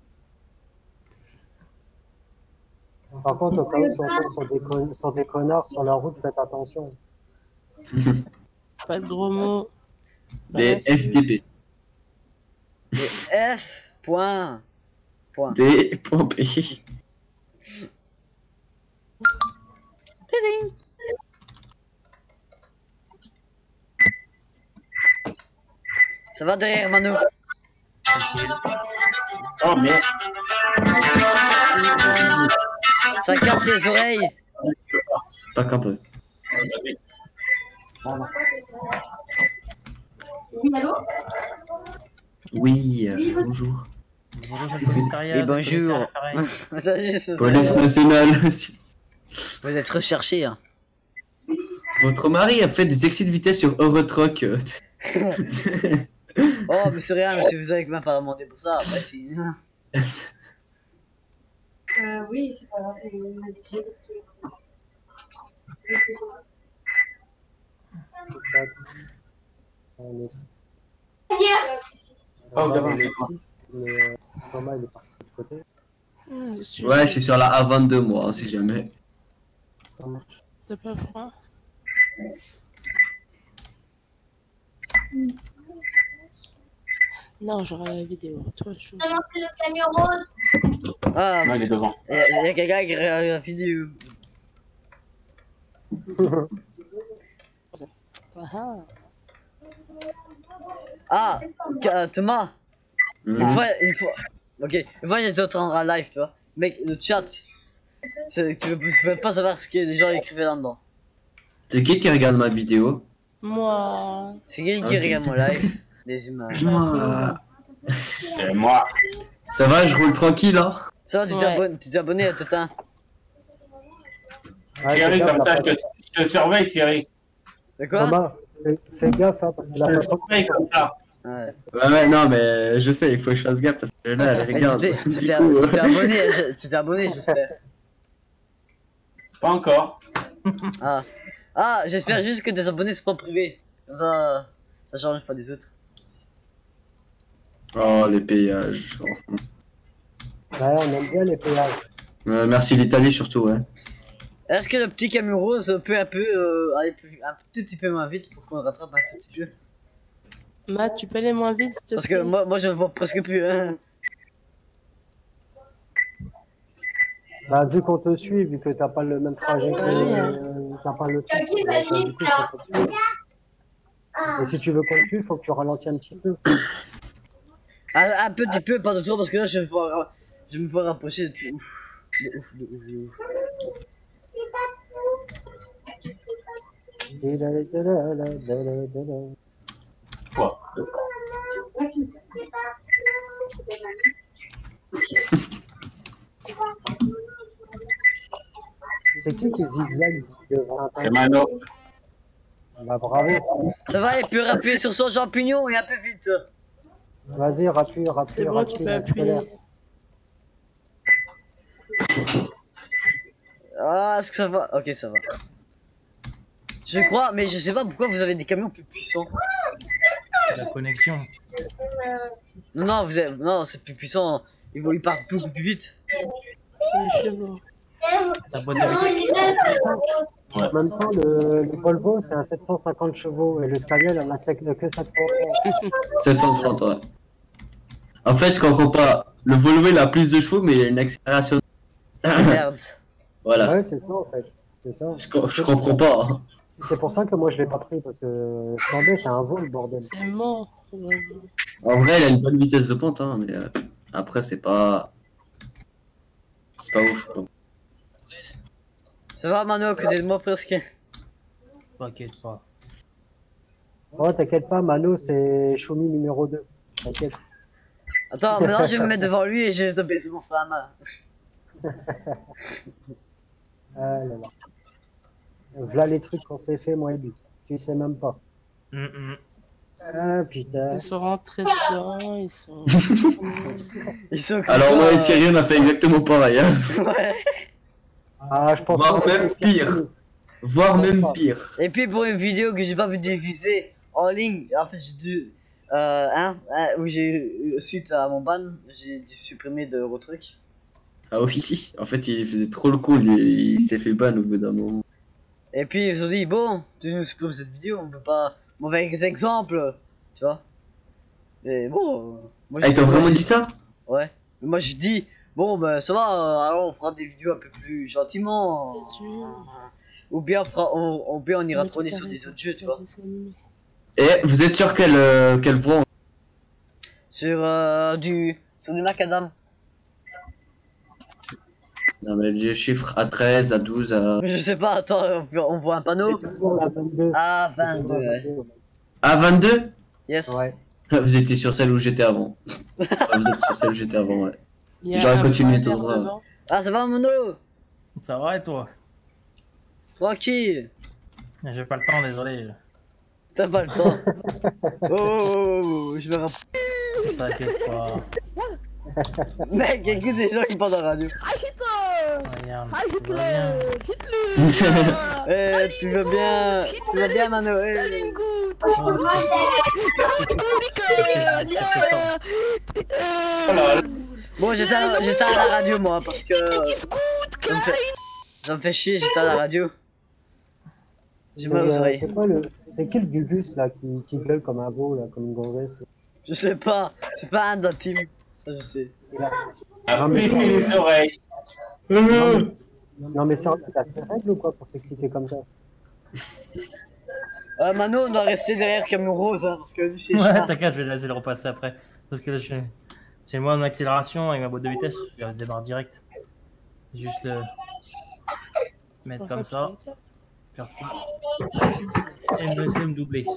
Par contre, au cas où si on tombe sur des, con- sur des connards sur la route, faites attention. Pas de gros mots. Des Bah, F D P. Et F. Point. Point. Des pompes. Tiding. Ça va derrière Manu? Tranquille. Oh merde. Ça casse les oreilles. Pas qu'un peu. Oui, allô? Oui, euh, bonjour. Bonjour, c'est le commissariat. Et c'est le bonjour. commissariat, pareil. Salut, c'est- Police nationale. Vous êtes recherché. Hein. Votre mari a fait des excès de vitesse sur Eurotruck. Oh, mais c'est rien, monsieur, vous avez même pas demandé pour ça. Après, si. Euh, oui, c'est pas grave. j'ai- On est six. Oh, Là, d'accord. on est six, mais euh, Thomas, il est parti de l'autre côté. Ah, je suis- Ouais, je suis sur la A vingt-deux moi, hein, si jamais. Ça marche. T'as pas froid? Non, j'aurai la vidéo. Toi, chaud. Maman, c'est le camion rose. Ah, Non, il est devant. il y a, y a quelqu'un qui regarde la vidéo. Ah, Ah, Ka- Thomas, une Mhm. fois, une fois. Ok, une fois j'étais en train de rendre un live, tu vois. Mec, le chat, c'est- tu peux, tu peux pas savoir ce que les gens écrivaient là-dedans. C'est qui qui regarde ma vidéo? moi. C'est qui qui Ok. regarde mon live? Des humains. Je m'en fous, gars. C'est moi. Ça va, je roule tranquille, hein? Ça va, tu t'es Ouais. abonné, tu t'es abonné à Totin? Ouais, Thierry, fais gaffe, comme la ça, je photo- te, je te surveille, Thierry. De quoi? Thomas, fais, fais gaffe, hein, parce que la Je te photo- surveille comme ça. Ouais. Ouais, ouais, non, mais je sais, il faut que je fasse gaffe parce que là, elle Eh, regarde. Tu t'es- tu Du t'es coup, tu t'es euh, abonné, je- tu t'es abonné, j'espère. Pas encore. Ah, ah j'espère juste que tes abonnés sont pas privés. Comme ça, ça change pas des autres. Oh, les péages. Ouais, on aime bien les péages. Euh, merci l'Italie surtout, ouais. Est-ce que le petit camion rose peut un peu euh, aller plus, un tout petit peu moins vite pour qu'on le rattrape un tout petit peu? Matt, tu peux aller moins vite, s'il te Parce plaît? que moi, moi je le vois presque plus. Hein. Bah, vu qu'on te suit, vu que t'as pas le même trajet que, Ah oui, hein. euh, t'as pas le temps. Qui donc, va euh, du vite, coup, là? faut te suivre. Et si tu veux qu'on te suive, faut que tu ralentis un petit peu. Un, un petit peu, pas de trop, parce que là je me vois, je me vois rapprocher de ouf. De ouf, de ouf, de ouf. Quoi? C'est qui qui zigzague devant un C'est tank? Mano. Bah, bravo. Ça va, il peut appuyer sur son champignon et un peu vite. Vas-y, rappuie, rappuie, C'est bon, tu rappuie, peux accélère. appuyer. Ah, est-ce que ça va? Ok, ça va. Je crois, mais je sais pas pourquoi vous avez des camions plus puissants. La connexion. Non, non, vous avez, non, c'est plus puissant. Ils vont, ils partent beaucoup plus vite. C'est les chevaux. Ta boîte de vitesse. En même temps, le, le Volvo, c'est un sept cent cinquante chevaux et le Scania, il en a sec- que sept cent trente. sept cent trente, ouais. En fait, je comprends pas. Le Volvo, il a plus de chevaux, mais il a une accélération. Merde. Voilà. Ouais, c'est ça en fait. C'est ça. Je, co- je comprends pas. hein. C'est pour ça que moi je l'ai pas pris parce que je attendais, c'est un vol, bordel. C'est mort. Ouais. En vrai, il a une bonne vitesse de pointe, hein, mais euh, après, c'est pas. C'est pas ouf, quoi. Ça va, Mano, à côté de moi presque. T'inquiète pas. Oh, t'inquiète pas, Mano, c'est Choumi numéro deux. T'inquiète. Attends, maintenant je vais me mettre devant lui et je vais taper sur mon frère. Ah là là. Voilà les trucs qu'on s'est fait, moi et lui. Tu sais même pas. Hum, hum. Ah putain. Ils sont rentrés dedans, ils sont. Ils sont Alors, moi et contents, Thierry, on a fait exactement pareil. Hein. euh, Ouais. Ah, je pense Voire pas que même c'est pire. Voire même pire. Et puis pour une vidéo que j'ai pas pu diffuser en ligne, en fait j'ai dû, euh, hein, hein, où j'ai eu- suite à mon ban, j'ai dû supprimer de gros trucs. Ah oui, en fait, il faisait trop le cool. Il, il s'est fait ban au bout d'un moment. Et puis ils ont dit bon, tu nous supprimes cette vidéo, on peut pas, mauvais exemple, tu vois. Et bon, euh, moi Ah, ils j'ai- t'ont moi, vraiment j'ai- dit ça? Ouais. Mais moi je dis bon ben ça va, euh, alors on fera des vidéos un peu plus gentiment. C'est sûr. Ou bien on fera, on, ou bien on ira Mais trôner tout sur des arrête, autres jeux, tu les vois. dessins animés. Et vous êtes sûr qu'elle euh, qu'elle voit? Sur euh, du, sur du macadam. Non, mais les chiffres à treize, à douze, à. Je sais pas, attends, on, on voit un panneau. C'est toujours la vingt-deux. Ah, C'est toujours vingt-deux, la ouais. vingt-deux. À vingt-deux? Yes. Ouais. Vous étiez sur celle où j'étais avant. Enfin, vous êtes sur celle où j'étais avant, ouais. Il y a J'aurais un continué banner tout droit. devant. Ah, ça va, Mono? Ça va et toi? Tranquille. J'ai pas le temps, désolé. T'as pas le temps. Oh, oh, oh, oh, oh, je me rappelle. T'inquiète pas. Mec, écoute les gens qui parlent dans la radio. Regarde, tout va bien. Eh, tu vas bien? Tu vas bien, Mano? Eh. Bon, j'étais à, j'étais à la radio, moi, parce que. Ça me fait, ça me fait chier, j'étais à la radio. J'ai mal aux C'est, euh, oreilles. C'est quoi le. C'est qui le Gugus là qui, qui gueule comme un veau là, comme une gonzesse? Je sais pas, c'est pas un d'un team. Ça, je sais. Il a- Ah, baisser les oreilles. Non mais c'est un truc à ses règles ou quoi pour s'exciter comme ça? Euh, Mano, on doit rester derrière Camion Rose, hein, parce que lui, c'est Ouais, chiant. t'inquiète, je vais laisser le repasser après. Parce que là, je... c'est moi en accélération avec ma boîte de vitesse, je démarre direct. Juste le mettre comme ça, faire ça, et me laisser me doubler.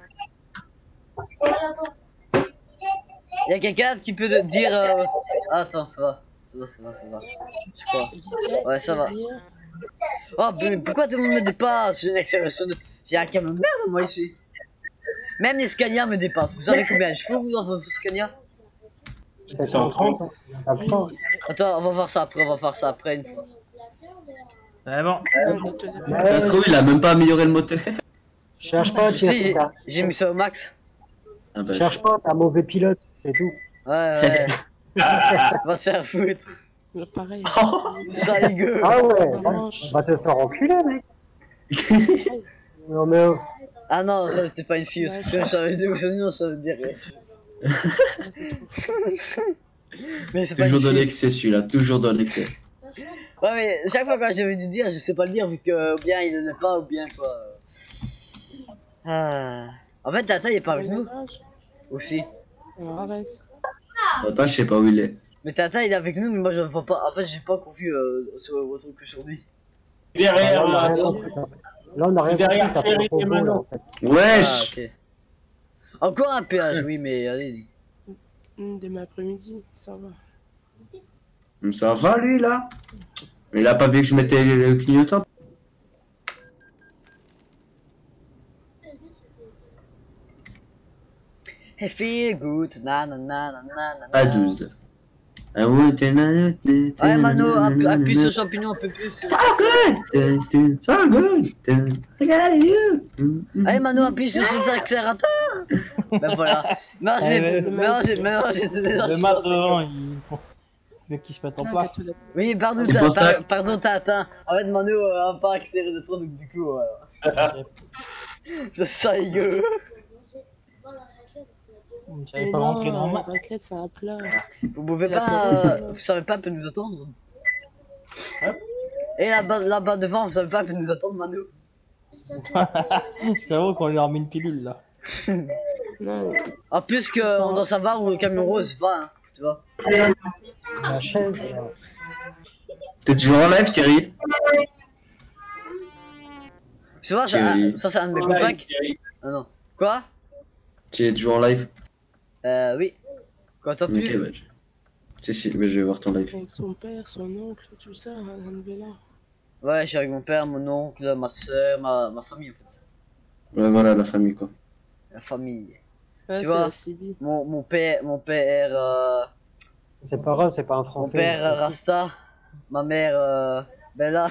Y'a quelqu'un qui peut te dire. Euh... Ah, attends, ça va. Ça va, ça va, ça va. Je crois. Ouais, ça va. Oh, mais pourquoi tout le monde me dépasse? J'ai une accélération de. J'ai un camion de merde, moi, ici. Même les Scania me dépassent. Vous savez combien de chevaux vous dans votre Scania? cent trente. Attends, on va voir ça après, on va voir ça après une fois. C'est bon. Ça se trouve, il a même pas amélioré le moteur. Cherche pas, Si, j'ai- Thierry, j'ai mis ça au max. Ah bah, cherche pas, t'es un mauvais pilote, c'est tout. Ouais, ouais. Va se faire foutre. Ouais, pareil. Ça rigole. Ah ouais, Manche. va te faire enculer mec. Non mais oh. Ah non, ça t'es pas une fille, parce que sinon ça veut dire, sinon ça veut dire quelque chose. Mais c'est pas toujours une dans fille. l'excès celui-là, toujours dans l'excès. Ouais, mais chaque fois quand j'ai envie de dire, je sais pas le dire vu que ou bien il ne l'est pas ou bien quoi. Ah. En fait, Tata il est pas avec nous aussi. Alors arrête. Attends, je sais pas où il est. Mais Tata il est avec nous, mais moi je le vois pas. En fait, j'ai pas encore vu euh, sur votre truc sur lui. Derrière, Là, là. on a rien compris, t'as- là on a rien Derrière compris, t'as Thierry pas et compris, Manon. en fait. Wesh! Ah, ok. Encore un péage, oui, mais allez. Hum, Demain après-midi, ça va. Ça va lui là? Il a pas vu que je mettais le clignotant? Hey, feel good, na na na na na na. À douze. Ah ouais, Ouais, Mano, app- appuie sur le champignon un peu plus. So good! So good! I got you! Allez, Mano, appuie sur cet accélérateur. Ben voilà. Non, je Eh, vais. mais- Non, j'ai. Non, j'ai. non, Le je- mat devant, il faut il faut qu'il se mette en place. Oui, pardon, C'est t'as- pour ça- par- pardon, t'as atteint. En fait, Mano euh, a pas accéléré de trop, donc du coup, voilà. C'est ça, rigolo. J'avais Mais pas rentré dans non, le la mat. raclette, c'est un plat. Vous pouvez La pas. pleureuse, euh, ça va. vous savez pas, elle peut nous attendre. Et là-bas là-bas devant, vous savez pas, elle peut nous attendre, Mano. J'avoue qu'on lui a remis une pilule là. Non, En plus, que on doit savoir où le camion rose va, hein, tu vois. La chaise, là. T'es toujours en live, Thierry? Tu vois, ça, Thierry. ça c'est un de mes Ouais, copains. Thierry. Ah non. Quoi? Tu es toujours en live? Euh, oui. Quoi, toi Ok, plus? bah. je- Si, si, mais je vais voir ton live. avec son père, son oncle, tout ça, un nouvel an. Ouais, je suis avec mon père, mon oncle, ma soeur, ma, ma famille en fait. Ouais, voilà, la famille quoi. La famille. Ouais, Tu c'est vois, la C B. Mon, mon père, mon père, euh, C'est pas grave, c'est pas un mon français. père euh, Rasta, ma mère, euh, Ben là.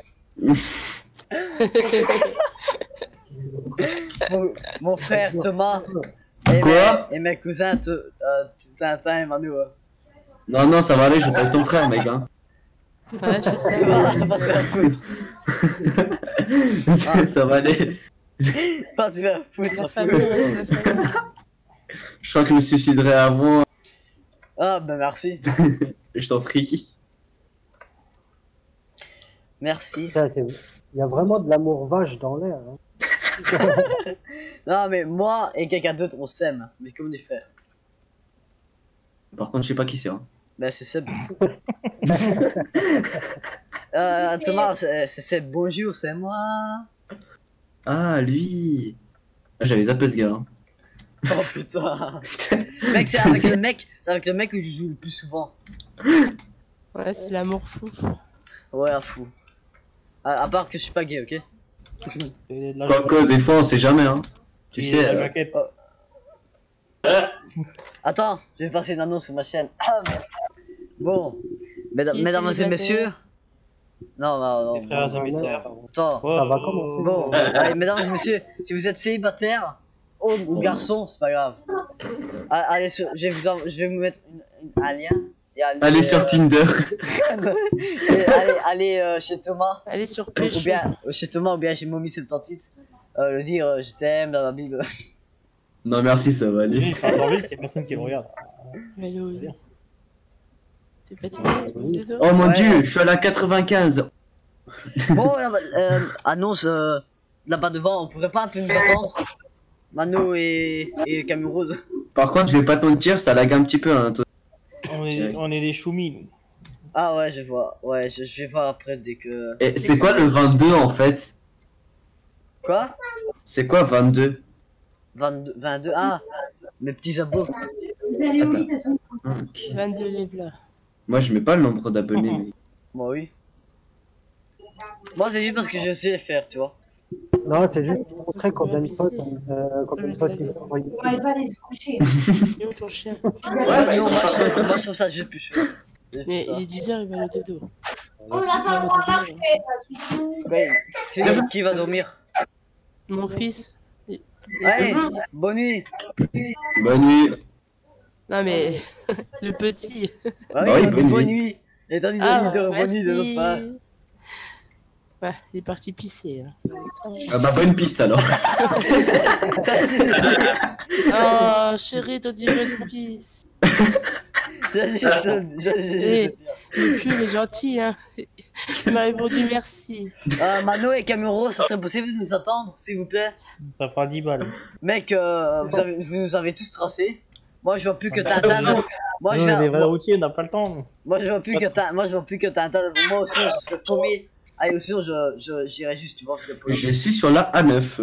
mon, mon frère Thomas. Et Quoi? mes, et mes cousins te, euh, Tintin et Manu. euh. Non, non, ça va aller, je vais pas être ton frère, mec. Hein. Ouais, je sais. Va te faire foutre. Ça va aller. Va te faire foutre. La famille reste la famille. Je crois que je me suiciderai avant. Ah, ben merci. Je t'en prie. Merci. Putain, c'est- Il y a vraiment de l'amour vache dans l'air. Hein. Non, mais moi et quelqu'un d'autre, on s'aime. Mais comme des frères. Par contre, je sais pas qui c'est. Hein. Ben, c'est Seb. euh, Thomas, c'est c'est Seb. Bonjour, c'est moi. Ah, lui. Ah, j'avais zappé ce gars. Hein. Oh putain. Mec, c'est avec le mec, c'est avec le mec que je joue le plus souvent. Ouais, c'est l'amour fou. Ouais, un fou. À, à part que je suis pas gay, ok? Et de la Quoique, des fois, on sait jamais. Hein. Tu et sais. la euh, jaquette. Attends, je vais passer une annonce sur ma chaîne. Ah, merde. Bon, Mesda- Qui est mesdames et célibataire? messieurs. Non, non, non. Les frères et non, sœurs. Attends. Oh, Ça va oh, commencer. Bon, allez, mesdames et messieurs, si vous êtes célibataire, homme ou garçon, c'est pas grave. Ah, Allez, sur- je, vais vous en- je vais vous mettre une- une- un lien. Et allez, Allez sur euh, Tinder. et allez, allez euh, chez Thomas. Allez sur Ou Pécho. bien euh, chez Thomas ou bien chez Mommy soixante-dix. Euh, le dire euh, je t'aime dans la Bible. Non, merci, ça va Lui, aller. il sera dans lui, parce qu'il y a personne qui le regarde. Hello. T'es fatigué? Oui. Dodo Oh mon Ouais. dieu, je suis à la quatre-vingt-quinze. Bon, là, euh, annonce euh, là-bas devant, on pourrait pas un peu nous attendre? Mano et, et Camille Rose. Par contre, je vais pas te mentir, ça lag un petit peu. Hein, toi. On est, on est des choumis, nous. Ah ouais, je vois. Ouais, je, je vais voir après dès que. Et c'est quoi le vingt-deux en fait? Quoi? C'est quoi vingt-deux? vingt-deux, vingt-deux. Ah, mes petits abos. Vous allez où, Attends. de toute façon? Ok. vingt-deux lèvres là. Moi, je mets pas le nombre d'abonnés. Mais... Moi, oui. Moi, c'est juste parce que je sais les faire, tu vois. Non, c'est juste pour montrer combien de fois, euh, combien de fois tu peux envoyer. On va pas aller se coucher. Et où ton chien? Ouais, non, moi, je, trouve- moi, je trouve ça juste plus chouette. Juste Mais ça. il est dix heures, il va aller dodo. On n'a pas le droit de marcher. Ouais, qui, qui va dormir? Mon fils. il- il Ouais, est fatigué. bonne nuit. Bonne nuit. Non mais le petit. Ouais, Bah oui, oui, on dit bonne bonne nuit. nuit. Et t'as dit Ah, de bonne nuit de l'autre merci. part. Ouais, il est parti pisser. hein. Ah bah bonne piste alors. Oh chérie, t'en dirais une pisse. J'ai juste, j'ai juste Eh. dire. Le cul il est gentil hein. Il m'a répondu merci. Euh, Mano et Camuro, ça serait possible de nous attendre, s'il vous plaît? Ça fera dix balles. Mec, euh, vous, avez, vous nous avez tous tracés. Moi, je vois plus que Tintin. Nous, Moi, je on est des vais, vrais moi, routiers, on n'a pas le temps. moi, je vois plus que Tintin. Moi, je vois plus que Tintin. Moi aussi, je serais premier. Allez, aussi, je, je, j'irai juste, tu vois. je vais- Je suis sur la A neuf.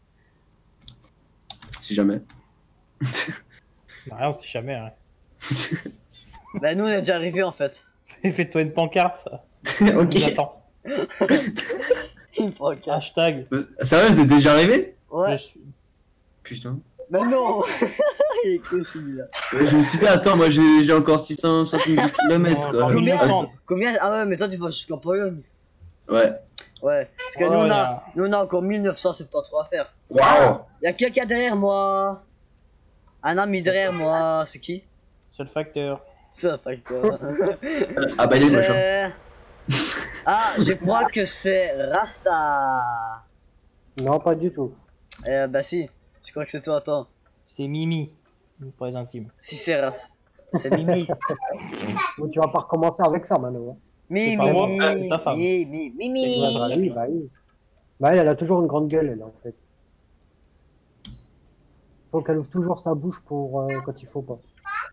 Si jamais. Bah, rien, on sait jamais. Hein. Bah, nous, on est déjà arrivés en fait. Fais-toi une pancarte, ça. Ok. J'attends. Il prend qu'un. Hashtag. Sérieux, vous êtes déjà arrivé? Je Ouais. suis... Putain. Mais non. Il est cool celui-là. Ouais, je me suis dit, attends, moi j'ai j'ai encore six cent soixante-dix kilomètres. Non, Combien, Attends. combien Ah ouais, mais toi, tu vas jusqu'en Pologne. Ouais. Ouais. Parce que Ouais, nous, on y a, a- nous, on a encore mille neuf cent soixante-treize à faire. Waouh. Y'a quelqu'un derrière moi. Un ami derrière moi. C'est qui? Seul facteur. Ça fait quoi? Ah bah il est moche. hein. C'est- Ah, je crois que c'est Rasta. Non, pas du tout. Euh, bah si. Je crois que c'est toi, attends. C'est Mimi. Pour les intimes. Si c'est Rasta. C'est Mimi. Donc, tu vas pas recommencer avec ça, Mano. Hein. Mimi. pas moi, c'est ta femme. Mimi. Mimi. Ouais, bah oui, bah oui. Bah elle, elle a toujours une grande gueule, elle, en fait. Faut qu'elle ouvre toujours sa bouche pour euh, quand il faut pas.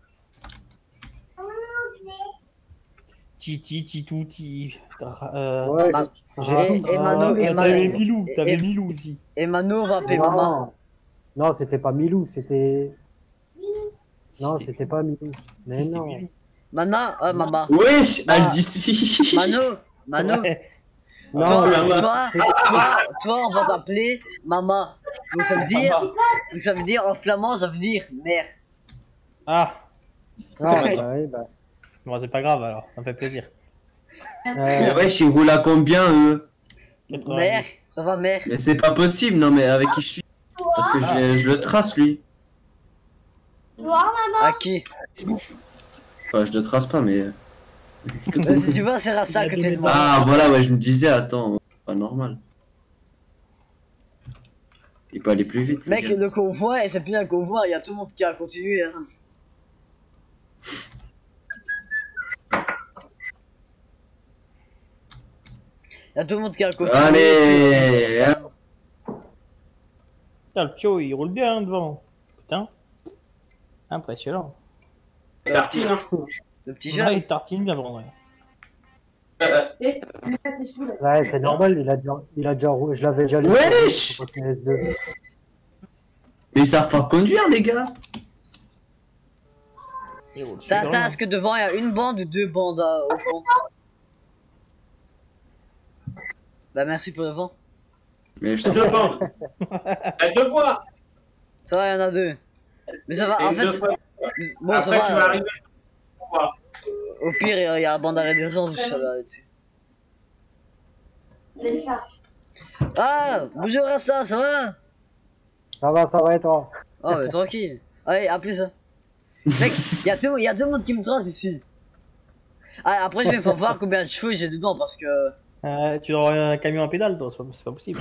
Titi, Titouti. Euh... Ouais, bah, j'ai- et- j'ai- et Mano- Ah, et T'avais Mano- Milou, et- t'avais et- Milou aussi. Et Mano va appeler non, maman. non, c'était pas Milou, c'était. Si, Non, c'était pas Milou. Mais c'était non. Milou. Maman, ah maman. Wesh, Ah. elle dit si. Mano, Mano. Ouais. Non, toi, mais- toi, toi, toi, on va t'appeler maman. Donc ça veut dire, donc ça veut dire en flamand, ça veut dire mère. Ah, non, bah, oui, bah. bon, c'est pas grave alors, ça me fait plaisir. Mais Euh, wesh, ils roulent à combien eux? Mère, ça va, mère. Mais c'est pas possible, non mais avec qui je suis? Parce que je, je le trace lui. À qui? Enfin, je le trace pas, mais. Euh, Si tu vois, c'est Rassa à côté de moi. Ah voilà, ouais, je me disais, attends, pas normal. Il peut aller plus vite. le Mec, gars. le convoi, et c'est plus un convoi, il y a tout le monde qui a continué. Hein. Il y a tout le monde qui a continué. Allez hein. Putain, le Pio, il roule bien hein, devant. Putain. Impressionnant. Tartine, hein. Le petit Ouais, jeune. il tartine bien, vraiment. ouais, c'est normal, il a déjà, il a déjà roulé, je l'avais déjà lu. Wesh sur P S deux. Mais ils savent pas conduire, les gars. Il roule super Tintin, bien. est-ce que devant il y a une bande ou deux bandes euh, au fond? Bah merci pour le vent. Mais je Deux bandes. Eh, deux fois. Ça va, il y en a deux. Mais ça va, Et en deux fait, fois. bon, ça Après, tu vas va. arriver. Trois. Au pire, il y a il y a la bande d'arrêt d'urgence, je savais là-dessus. Ah, bonjour Rassa, ça va? Ça va, ça va et toi? Oh, mais tranquille. Allez, à plus. Hein. Mec, il y, a tout- y a tout le monde qui me trace ici. Ah, après, je vais me voir combien de cheveux j'ai dedans parce que. Euh, tu dois avoir un camion à pédale, toi, c'est pas, c'est pas possible.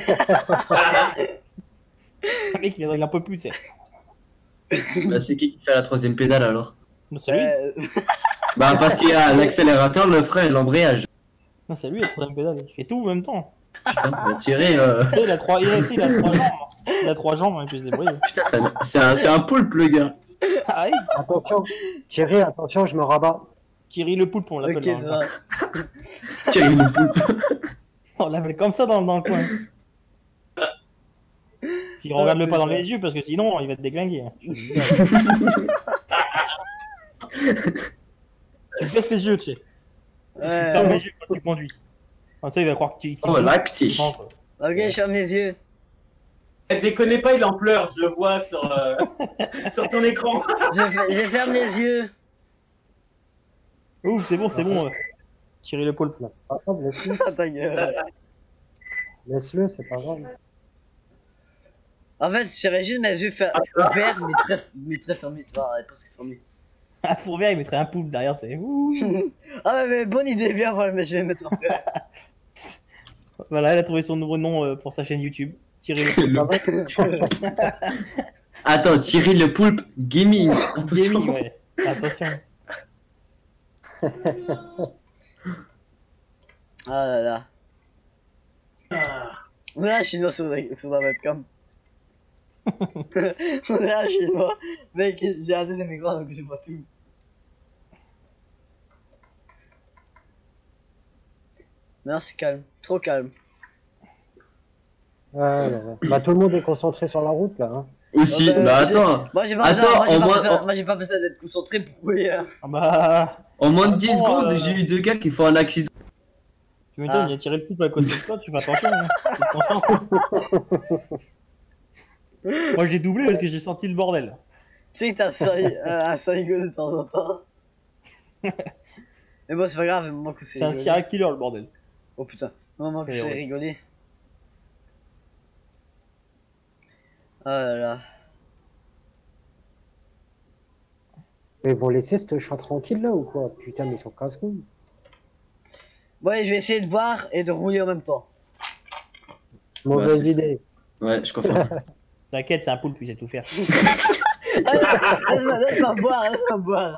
Le mec, il règle un peu plus, tu sais. Bah, c'est qui qui fait la troisième pédale alors? Non, c'est lui. Euh, Bah, parce qu'il y a l'accélérateur, le frein et l'embrayage. Non, c'est lui, la troisième pédale. Il fait tout en même temps. Putain, on va tirer. Euh... Tu sais, il a trois, il a, il a trois jambes. Il a trois jambes, il peut se débrouiller. Putain, c'est un, c'est un, c'est un poulpe, le gars. Ah oui, Attention, Thierry, attention, je me rabats. Thierry le poulpe, on l'appelle. ok, dans ça le va. coin. Tiens, une poulpe. On l'appelle comme ça dans, dans le coin. Puis regarde-le pas dans les yeux parce que sinon il va te déglinguer. hein. Je te le dis. Tu baisses les yeux, tu sais. Ferme Ouais. les yeux quand tu conduis. Comme ça, il va croire que tu. Oh, Leipzig. Ok, je ferme les yeux. Eh, déconnez pas, il en pleure, je le vois sur, euh, sur ton écran. Je, fe- je ferme les yeux. Ouf, c'est bon, c'est bon. euh. Thierry le poulpe. Non, c'est pas grave, laisse-le. Ah, ta gueule. Laisse-le, c'est pas grave. En fait, j'aurais juste mes yeux fer- ouverts, mais très, mais très fermés. Tu vois, presque fermés. À Fourvière, il mettrait un poulpe derrière, c'est ouh. Ah, mais, mais bonne idée, bien, voilà, mais je vais mettre en vert. Voilà, elle a trouvé son nouveau nom euh, pour sa chaîne YouTube. Thierry le poulpe. Attends, Thierry le poulpe gaming. Attention. Gaming, ouais. Attention. Ah là là. On est un chinois sur la, sur la webcam. On est un chinois. Mec, j'ai un deuxième écran donc je vois tout. Non, c'est calme. Trop calme. Ouais, ouais, ouais. Bah, tout le monde est concentré sur la route, là. Hein. Aussi, Ah bah, bah j'ai- attends. Moi j'ai pas Attends, besoin, moi, j'ai au pas moins- besoin, au- moi, j'ai pas besoin d'être concentré pour courir. hein. Ah bah. En moins de dix Attends, secondes, euh, j'ai eu deux gars qui font un accident. Tu m'étonnes, Ah. il a tiré le poulpe à côté de toi, tu fais attention. Hein. Tu te concentres. Moi j'ai doublé parce que j'ai senti le bordel. Tu sais que t'as ça, euh, ça rigole de temps en temps. Mais bon, c'est pas grave, moi que c'est C'est un rigolé. serial killer le bordel. Oh putain, moi que Et c'est ouais. rigolé. Oh là là. Mais ils vont laisser ce chat tranquille, là, ou quoi? Putain, mais ils sont casse-couilles. Ouais, je vais essayer de boire et de rouler en même temps. Mauvaise c'est- idée. Ouais, je confirme. T'inquiète, c'est un poulpe, il sait tout faire. Ah, laisse-moi laisse-moi boire, laisse-moi boire.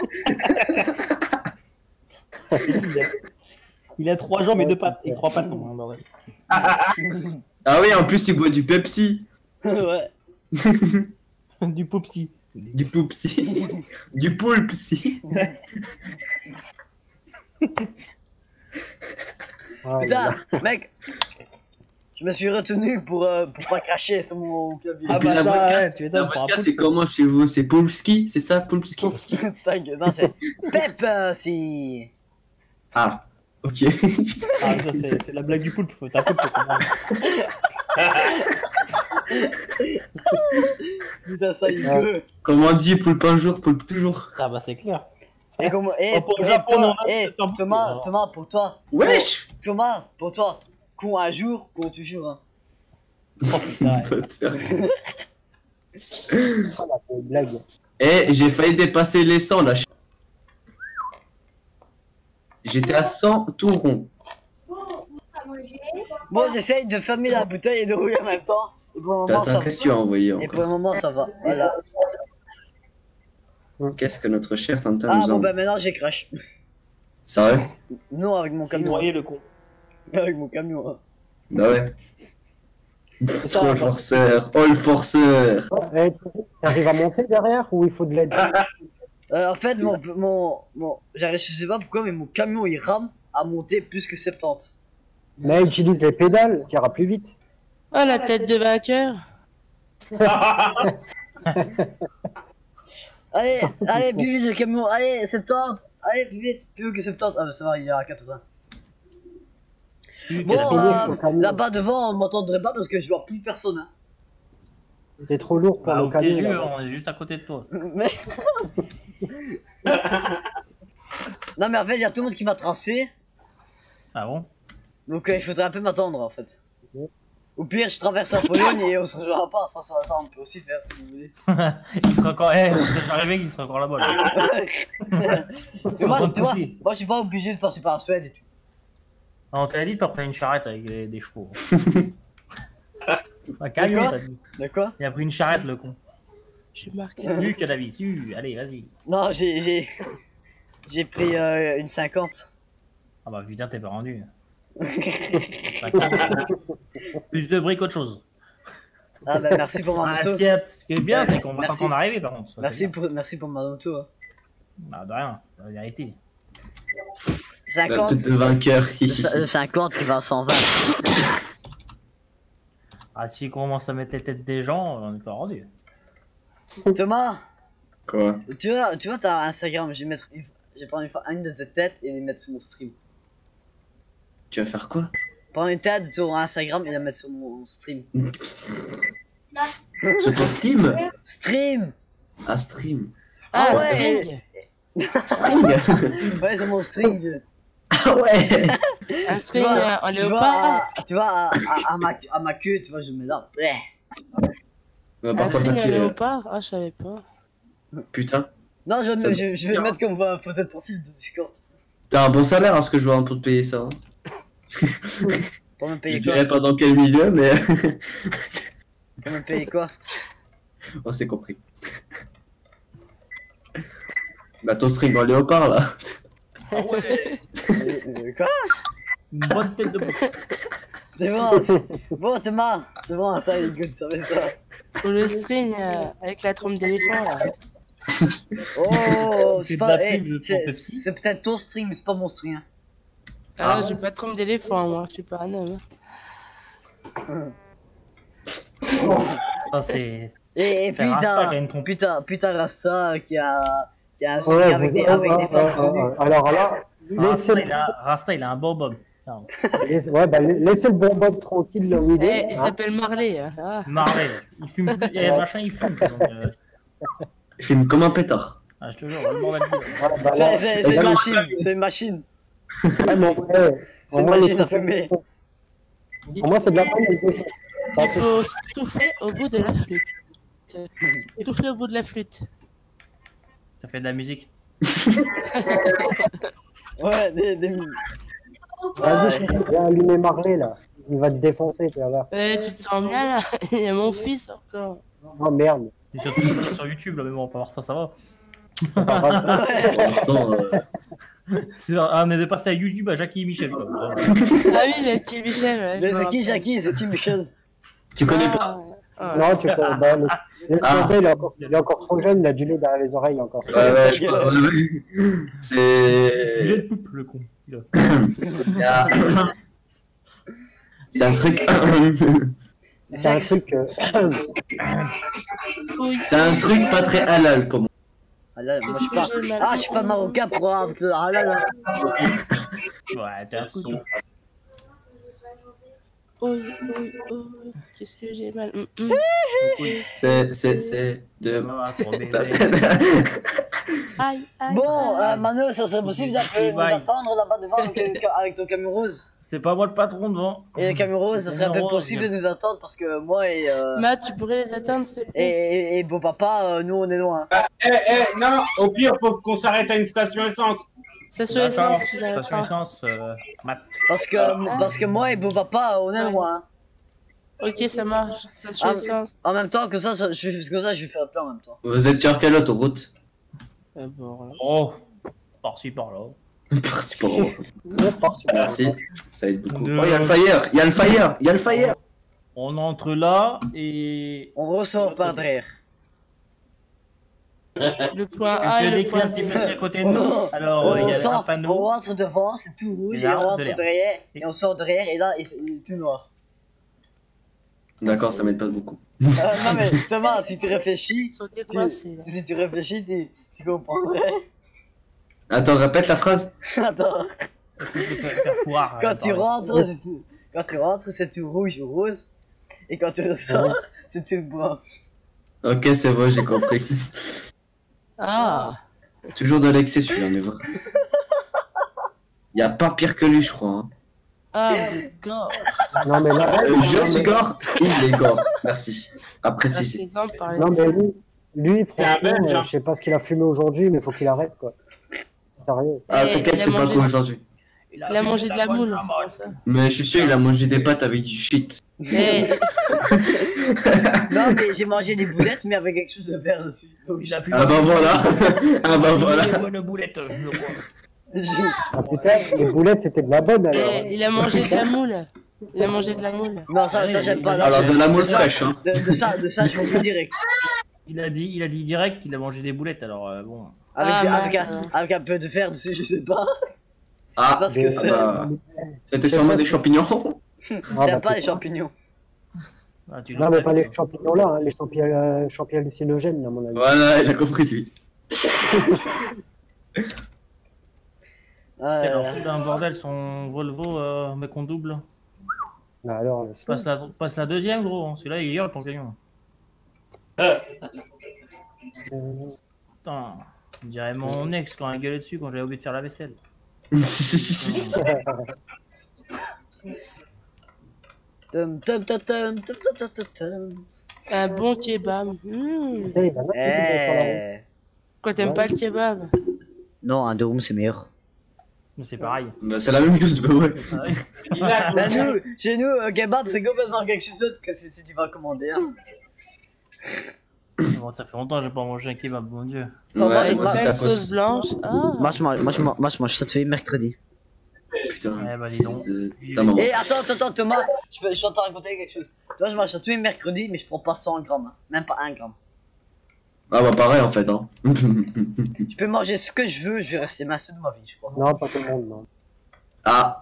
il, a... il a trois jambes et deux pattes. Et trois pattes, non, bordel. Ah oui, en plus, il boit du Pepsi. Ouais. Du poupsi. Du Poupsi. Du Poulpsi. Ouais, Putain, mec. Je me suis retenu pour, euh, pour pas cracher sur mon clavier. Ah Et puis bah la ça, vodka, ouais, tu La m'étonnes. pour un vodka, poulpe. c'est comment chez vous? C'est Poulpski? C'est ça, Poulpski? T'inquiète, non, c'est Pep, euh, si. Ah, ok. Ah, ça, c'est c'est la blague du poulpe. T'as un poulpe, faut comprendre. Putain, ça il Ouais. gueule. Comme on dit, poulpe un jour, poulpe toujours. Ah bah c'est clair. Et comment, et, Pour le et Japon, toi, on a- et on a- Thomas, Thomas, pour toi. Wesh. Thomas, pour toi. Con un jour, con toujours. Hein. Oh, putain, ouais. Ah, là, c'est une blague. Eh, j'ai failli dépasser les cent là. J'étais à cent tout rond. Bon, j'essaye de fermer la bouteille et de rouler en même temps. Et pour le moment, Attends, ça qu'est-ce que tu as envoyé Et pour encore le moment, ça va. Voilà. Qu'est-ce que notre cher Tintin Ah nous bon, envoie bah maintenant j'ai crash. Sérieux? Non, avec mon C'est camion. noyé le con. Avec mon camion. Hein. Bah ouais. Ça, Oh le forceur, oh le forceur. Eh, t'arrives à monter derrière ou il faut de l'aide? Euh, en fait, mon, mon, mon, j'arrive, je sais pas pourquoi, mais mon camion il rame à monter plus que soixante-dix. Mais utilise les pédales, tu iras plus vite. Oh, la tête de vainqueur. Allez, allez, plus vite le camion, allez, soixante-dix, allez, plus vite, plus haut que soixante-dix. Ah, bah ça va, il est à quatre-vingts. Plus Bon, qu'elle a- euh, là-bas devant, on m'entendrait pas parce que je vois plus personne. Hein. T'es trop lourd pour Bah, le ouvre tes camion. yeux, là. on est juste à côté de toi. Mais... non, mais en fait, il y a tout le monde qui m'a tracé. Ah bon? Donc, euh, il faudrait un peu m'attendre en fait. Au pire, je traverse la Pologne et on se rejoindra pas. Ça, ça, ça, on peut aussi faire si vous voulez. Il sera encore. Eh, on serait arrivé qu'il serait encore là-bas. Là. Mais moi, je- tu vois, moi, je suis pas obligé de passer par la Suède et tout. Non, on t'a dit de pas prendre une charrette avec des, des chevaux. Un camion, D'accord. t'as dit. D'accord. Il a pris une charrette, le con. J'ai marqué. Plus que David. Su, allez, vas-y. Non, j'ai j'ai j'ai pris euh, une cinquante. Ah bah putain, t'es pas rendu. cinquante. Plus de briques qu'autre chose. Ah bah merci pour ma Ah, ce, moto. qui est, ce qui est bien, c'est qu'on va Merci. quand on arrive, par contre. Ça, c'est Merci bien. pour merci pour ma moto. Hein. Bah, de rien, la vérité. La cinquante. tête de vainqueur. Le cin- le cinquante il va à cent vingt. Ah, si on commence à mettre les têtes des gens, on n'est pas rendu. Thomas, Quoi? tu vois, tu vois, t'as Instagram. Je vais mettre, une... je vais prendre une, fois une de tes têtes et les mettre sur mon stream. Tu vas faire quoi? Prendre une tête de ton Instagram et la mettre sur mon stream. Sur ton Steam? Stream. Un stream. Ah, Ah ouais. string. String? Ouais, c'est mon string. Ah ouais! Un Tu string vois, euh, en tu vois, léopard. à, tu vois, à, à- à ma, à ma queue, tu vois, je mets là. Ouais. On va Un pas string en faire de- léopard. Ah, je savais pas. Putain. Non, je, vais Ça me- me- je, je vais le mettre comme euh, photo de profil de Discord. T'as un bon salaire, hein, ce que je vois, pour te payer ça. Hein. Pour me Je payer quoi? dirais pas dans quel milieu, mais Pour me payer quoi? on s'est compris. Bah ton string en léopard là. Ah ouais! Euh, euh, Quoi? Une bonne tête de bouche. C'est bon, c'est- bon, Thomas, c'est bon, ça, il est good, ça fait ça. Ou le string euh, avec la trompe d'éléphant là. Oh, C'est c'est de pas. la eh, pub pour c'est Pepsi. c'est peut-être ton string, mais c'est pas mon string. Hein. Ah, j'ai pas de trompe d'éléphant, moi. Je suis pas un homme. Ça, c'est. Et, et C'est puis Rasta qui a t'as. une trompe. Putain, putain, Rasta qui a. Qui a un string Ouais, avec vous- des, avec ah, des ah, femmes ah, tenues. ah, alors là, laissez, Rasta, il a, Rasta, il a un beau bob. Non. laissez- ouais, bah, laissez le bon Bob tranquille là où il Eh, est. il hein. s'appelle Marley. hein. Ah. Marley, il fume plus. Et machin, il fume. Donc, euh... Il filme comme un pétard. ah, je te jure, le bordel. Ouais, bah, C'est là, c'est- c'est une là, machine, c'est une machine. ouais, mais, ouais, C'est au une moins, machine le à truc- fumer. Pour moi, c'est de la peine. il défonce. Il faut souffler au bout de la flûte. Il faut souffler au bout de la flûte. Ça fait de la musique. Ouais, des. des... Vas-y, chérie, viens allumer Marley là. Il va te défoncer, tu vas voir. Eh, tu te sens bien là? Il y a mon fils encore. Oh merde. Et surtout sur- sur YouTube, là, mais bon, on peut voir ça, ça va. Pour l'instant, euh, C'est- on est passé à YouTube à Jackie et Michel. Quoi. Ah oui, Jackie Michel. Ouais, je Mais me c'est qui rappelle. Jackie? C'est qui Michel? tu connais pas? Ah, Non, tu peux. Bah, le- laisse Ah. tomber, il est, encore, il est encore trop jeune, il a du lait dans les oreilles encore. Ouais, ouais, je crois. ouais, ouais. Il est C'est. de poupe, le con. Il a- Il y a- C'est un truc. C'est un truc. euh, oui. C'est un truc pas très halal, comme. Ah, là, moi, je suis Qu'est-ce pas. que j'ai mal Ah, je suis pas marocain pour avoir. Ah là là. Ouais, t'es un fou. toi. Oui, oui, oui. Qu'est-ce que j'ai mal. Hum, hum. C'est, c'est, c'est de. Ah, trop bébé. Aïe, aïe. Bon, aïe. euh, Mano, ça serait possible d'un peu nous Bye. attendre là-bas devant avec, le- avec ton camion rose. C'est pas moi le patron devant. Et le camion rose, ça serait un peu Rose, possible de nous attendre parce que moi et, euh, Matt, tu pourrais les atteindre, s'il te et, plaît. et, et beau papa, euh, nous on est loin. Eh, eh, non, au pire, faut qu'on s'arrête à une station essence. C'est sur D'accord. essence, tu n'arrives Station pas. essence, euh, Matt. Parce que, Ah. parce que moi et beau papa, on est Ouais. loin. Ok, ça marche. Station Ah, essence. En même temps que ça, ça je, que ça, je vais faire plein en même temps. Vous êtes sur quelle autoroute? Ah, bon, voilà. Oh, par-ci par-là. Merci pour N'importe quoi. Merci, ça aide beaucoup. Ne- Oh, il y a le fire, il y a le fire, il y a le fire. On entre là et. On ressort par derrière. Le point Je A vais et le l'écrire point un petit B. peu à côté de nous. On Alors, il y a un sort, on panneau. rentre devant, c'est tout rouge, Et et là, on rentre derrière. derrière, et on sort derrière, et là, il- il est tout noir. D'accord, ça m'aide pas beaucoup. Euh, non mais Thomas, si tu réfléchis, Sauter tu, quoi, c'est là. si tu réfléchis, tu, tu comprendrais. Attends, répète la phrase. Attends, Faire foire. quand euh, tu pardon. rentres, c'est tout, quand tu rentres, c'est tout rouge ou rose, et quand tu ressors, c'est tout blanc. Ok, c'est bon, j'ai compris. Ah. Toujours de l'excès celui-là, mais vrai. Y a pas pire que lui, je crois. Hein. Ah, vous êtes gore. Non, mais là, Euh, non, je suis mais- gore, il est gore. Merci. À Apprécie. seize ans, parler non, de mais ça. lui, lui C'est un franchement, Belge, euh, hein. je sais pas ce qu'il a fumé aujourd'hui, mais faut qu'il arrête, quoi. Sérieux. Ah, Eh, t'inquiète, il a c'est pas mangé- quoi aujourd'hui. Il a mangé de la moule, c'est pour ça. Mais je suis sûr, il a mangé des pâtes avec du shit. Eh, Non mais j'ai mangé des boulettes, mais avec quelque chose de vert dessus. Donc, Il a fumé Ah bah voilà. Ah bah voilà. Une bonne boulette, je crois. j'ai- Ah putain, les boulettes c'était de la bonne alors. eh, il a mangé de la moule. Il a mangé de la moule. Non, ça, ça j'aime pas. Alors de la moule fraîche, hein. De, de ça, de ça, je m'en fous direct. Il a dit, il a dit direct qu'il a mangé des boulettes, alors euh, bon. Avec, Ah, avec, mince, un, alors. avec un peu de fer dessus, je sais pas. Ah, Parce que Des- c'est. bah, c'était sûrement des champignons. Ah, J'aime bah, pas les putain. champignons. Ah, tu Non, mais pas les l'as champignons là, hein, les champignons, euh, champignons hallucinogènes, à mon avis. Voilà, il a compris lui. Euh, Elle en fout d'un bordel son Volvo, euh, mais qu'on double. Bah, alors, laisse Passe la, passe la deuxième, gros. Hein. Celui-là, il gueule ton camion. Euh, Putain, on dirait mon ex quand elle gueulait dessus quand j'avais oublié de faire la vaisselle. Tum, tum, tum, tum, tum, tum, tum, tum. Un bon kebab. Mmh. Putain, il y en a qui vivent sur la route. Eh. Quoi, t'aimes pas le kebab? Non, un deux rooms c'est meilleur. Mais c'est pareil. Bah c'est la même chose, bah ouais. C'est pareil. il a- Bah, nous, chez nous, un kebab c'est complètement quelque chose d'autre que si, si tu vas commander. Hein. Bon, ça fait longtemps que j'ai pas mangé un kebab, mon dieu. Ouais, Avec moi, plein c'est de ta sauce faute. blanche. Ah. Moi, je mange, moi, je mange, moi, je mange ça tous les mercredis. Putain. Eh bah dis donc. C'est ta maman. Et attends, attends, attends, Thomas, je, peux, je vais te raconter quelque chose. Toi, je mange ça tous les mercredis, mais je prends pas cent grammes. Hein. Même pas un gramme. Ah bah pareil en fait, hein. Je peux manger ce que je veux, je vais rester mince toute ma vie, je crois. Non, pas tout le monde, non. Ah.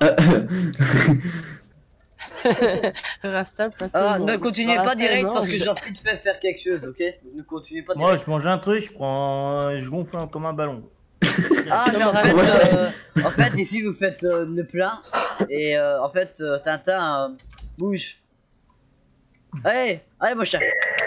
Rasta, pas tout Ah, le ne monde. continuez Rasta, pas direct mange. parce que j'ai envie de faire, faire quelque chose, ok? Ne continuez pas Moi, direct. je mange un truc, je prends, je gonfle un- comme un ballon. Ah, mais en Comme fait, Rasta. euh, en fait, ici vous faites euh, le plat et euh, en fait, euh, Tintin euh, bouge. Allez, allez, mon chien.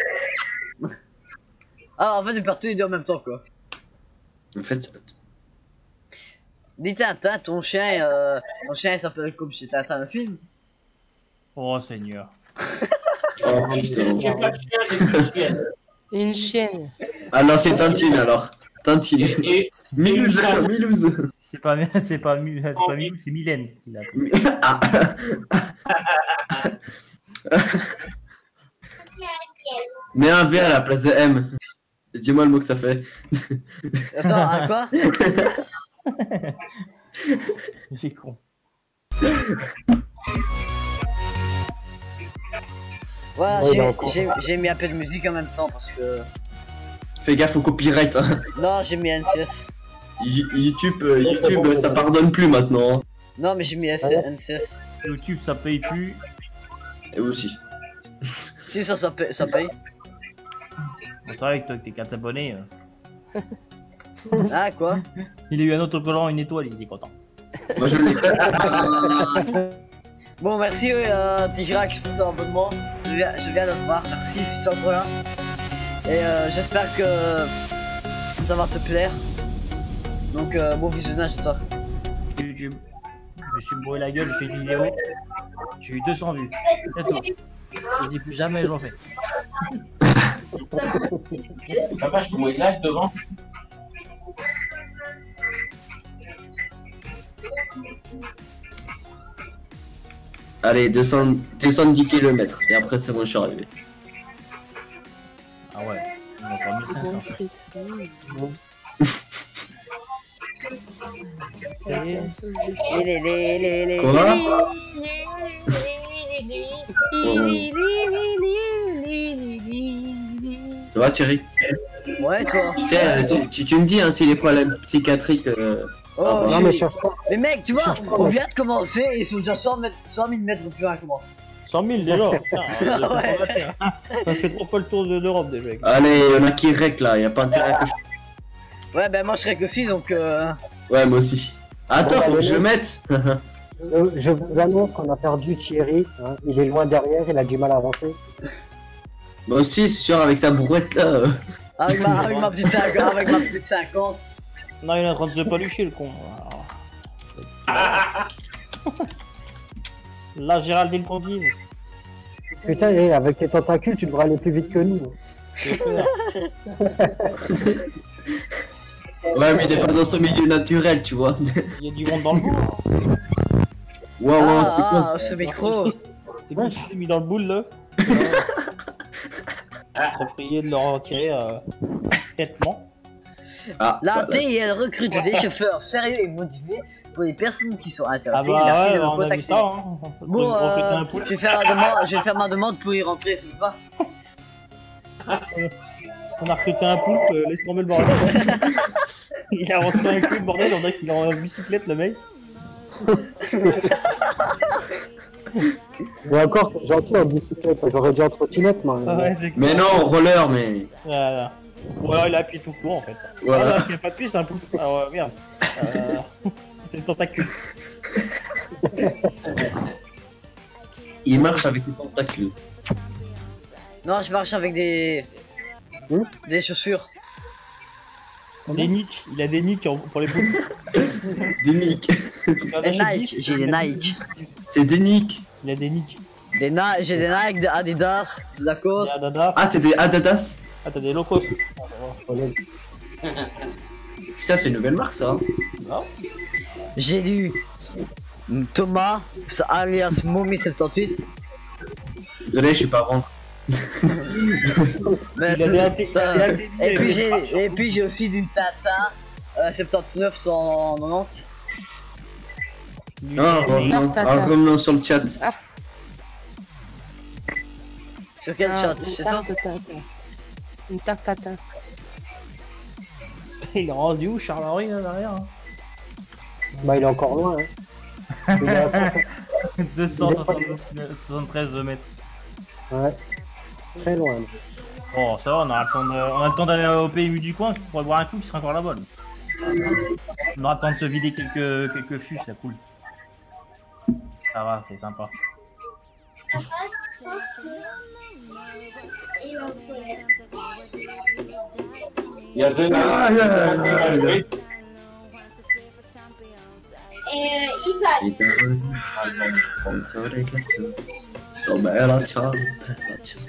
Ah, en fait, vous partez les deux en même temps, quoi. En fait, Dis Tintin, ton chien, euh, ton chien il s'appelle comme chez Tintin le film. Oh Seigneur. oh putain. J'ai pas de chien, j'ai une chienne. Une chienne. Alors c'est Tantine alors. Tantine. Et, et, Milouz, et- Milouz. C'est pas, c'est pas, Mu- c'est pas Milou, c'est Mylène qui l'a appelé. Ah. Mets un V à la place de M. Dis-moi le mot que ça fait. Attends, hein, quoi? J'ai con. Voilà, Ouais, j'ai- bah, encore. j'ai j'ai mis un peu de musique en même temps parce que. Fais gaffe au copyright. Hein. Non, j'ai mis N C S. Y- YouTube, euh, YouTube, euh, ça pardonne plus maintenant. Hein. Non, mais j'ai mis S- Ouais. N C S. YouTube, ça paye plus. Et vous aussi. Si, ça, ça paye. Ça paye. Bon, c'est vrai que toi, que t'es qu'un abonné. euh, Ah, quoi? Il a eu un autocollant, une étoile, il est content. Moi je l'ai. Bon, merci, euh, Tigrak, pour ton abonnement. Je viens, je viens de te voir. Merci si t'es encore là. Et euh, j'espère que ça va te plaire. Donc euh, bon visionnage à toi. YouTube. Je me suis bourré la gueule, j'ai fait une vidéo. J'ai eu deux cents vues. C'est tout. Je dis plus jamais j'en fais. La vache, comment il lâche devant. Allez, deux cents, deux cent dix kilomètres. Et après, c'est bon, je suis arrivé. Ah ouais. On a encore mille cinq cents. Bon frites. Mmh. Ça y est. La sauce dessus. Les, les, les, les, Quoi? Ça va, Thierry? Ouais, toi. Tu sais, euh, tu, tu, tu me dis hein, si les problèmes psychiatriques. Euh... Oh, Ah, bah, Non, j'ai- mais cherche pas. mais mec, tu vois, cherche pas, on moi. vient de commencer et ils sont déjà cent mille mètres plus loin que moi. cent mille déjà. Putain, euh, Ouais. Ça fait trois fois le tour de l'Europe déjà. Allez, il y en a qui rec là, y a pas intérêt que je. Ouais, ben moi je serais que aussi donc. Euh... Ouais, moi aussi. Attends, Bon, faut que allez. je le mette. Je, je vous annonce qu'on a perdu Thierry. Hein. Il est loin derrière, il a du mal à avancer. Moi aussi, c'est sûr, avec sa brouette là. euh. Avec, ma, avec, ma petite cinquante, avec ma petite cinquante. Non, il est en train de se palucher le con. Là, Géraldine Condive. Putain, et avec tes tentacules, tu devrais aller plus vite que nous. Ouais, mais il est pas dans son milieu naturel, tu vois. Il y a du monde dans le boule. Waouh, waouh, c'était Ah, quoi ah, ce micro. C'est qui qui s'est mis dans le boule là. Trop prié de leur en tirer euh, discrètement. Ah, La voilà. T I L recrute des chauffeurs sérieux et motivés pour les personnes qui sont Ah intéressées. bah Merci ouais, de me on a vu contacter. ça. Hein. Bon, Recruter euh, un poule. je, vais faire la demande, je vais faire ma demande pour y rentrer, ça me va. On a recruté un poulpe, euh, laisse tomber le bordel. Il avance pas un coup le bordel, on dirait qu'il est en bicyclette le mec. Mais encore, gentil en bicyclette, j'aurais dû en trottinette, moi. Ah ouais, c'est Mais non, roller, mais. Voilà. Ou alors il a appuyé tout court en fait. Voilà. Ah, il n'y a pas de puce, c'est un poulpe. Ah ouais, merde. Euh, c'est le tentacule. Il marche avec les tentacules. Non, je marche avec des. Hmm Des chaussures. Des nicks, il a des nicks en- pour les poulpes. Des nicks. Il en Des achète Nike, dix, j'ai des Nike. C'est des nicks. Il a des nicks. Des Nike, j'ai des Nike, des Adidas, de Il Lacoste. a Dada. Ah, c'est des Adidas. Ah, t'as des locos. Putain, c'est une nouvelle marque ça. hein. J'ai lu Thomas, alias Momi soixante-dix-huit. Désolé, je suis pas rentre. Mais Il a des inté- putain. il a des- Et puis j'ai et puis j'ai aussi du Tintin euh, soixante-dix-neuf cent quatre-vingt-dix. Non, revenons, Tata. ah, revenons sur le chat. Sur quel Ah, chat? une Chez toi? tarte tatin. Une tarte tatin. Il est rendu où Charles-Henri là derrière hein. Bah, il est encore loin. Hein. Il est à cent cinquante. deux cent soixante-treize mètres. Ouais. Très loin. Bon, ça va, on a le temps de- on a le temps d'aller au P M U du coin pour boire un coup qui sera encore là-bas. lui. On aura le temps de se vider quelques, quelques fûts, c'est cool. Ça va, c'est sympa. Il y a Zena. Ah, yeah, yeah, yeah, yeah. Et il va. Et dan- on se regarde. So bella ciao, bella ciao.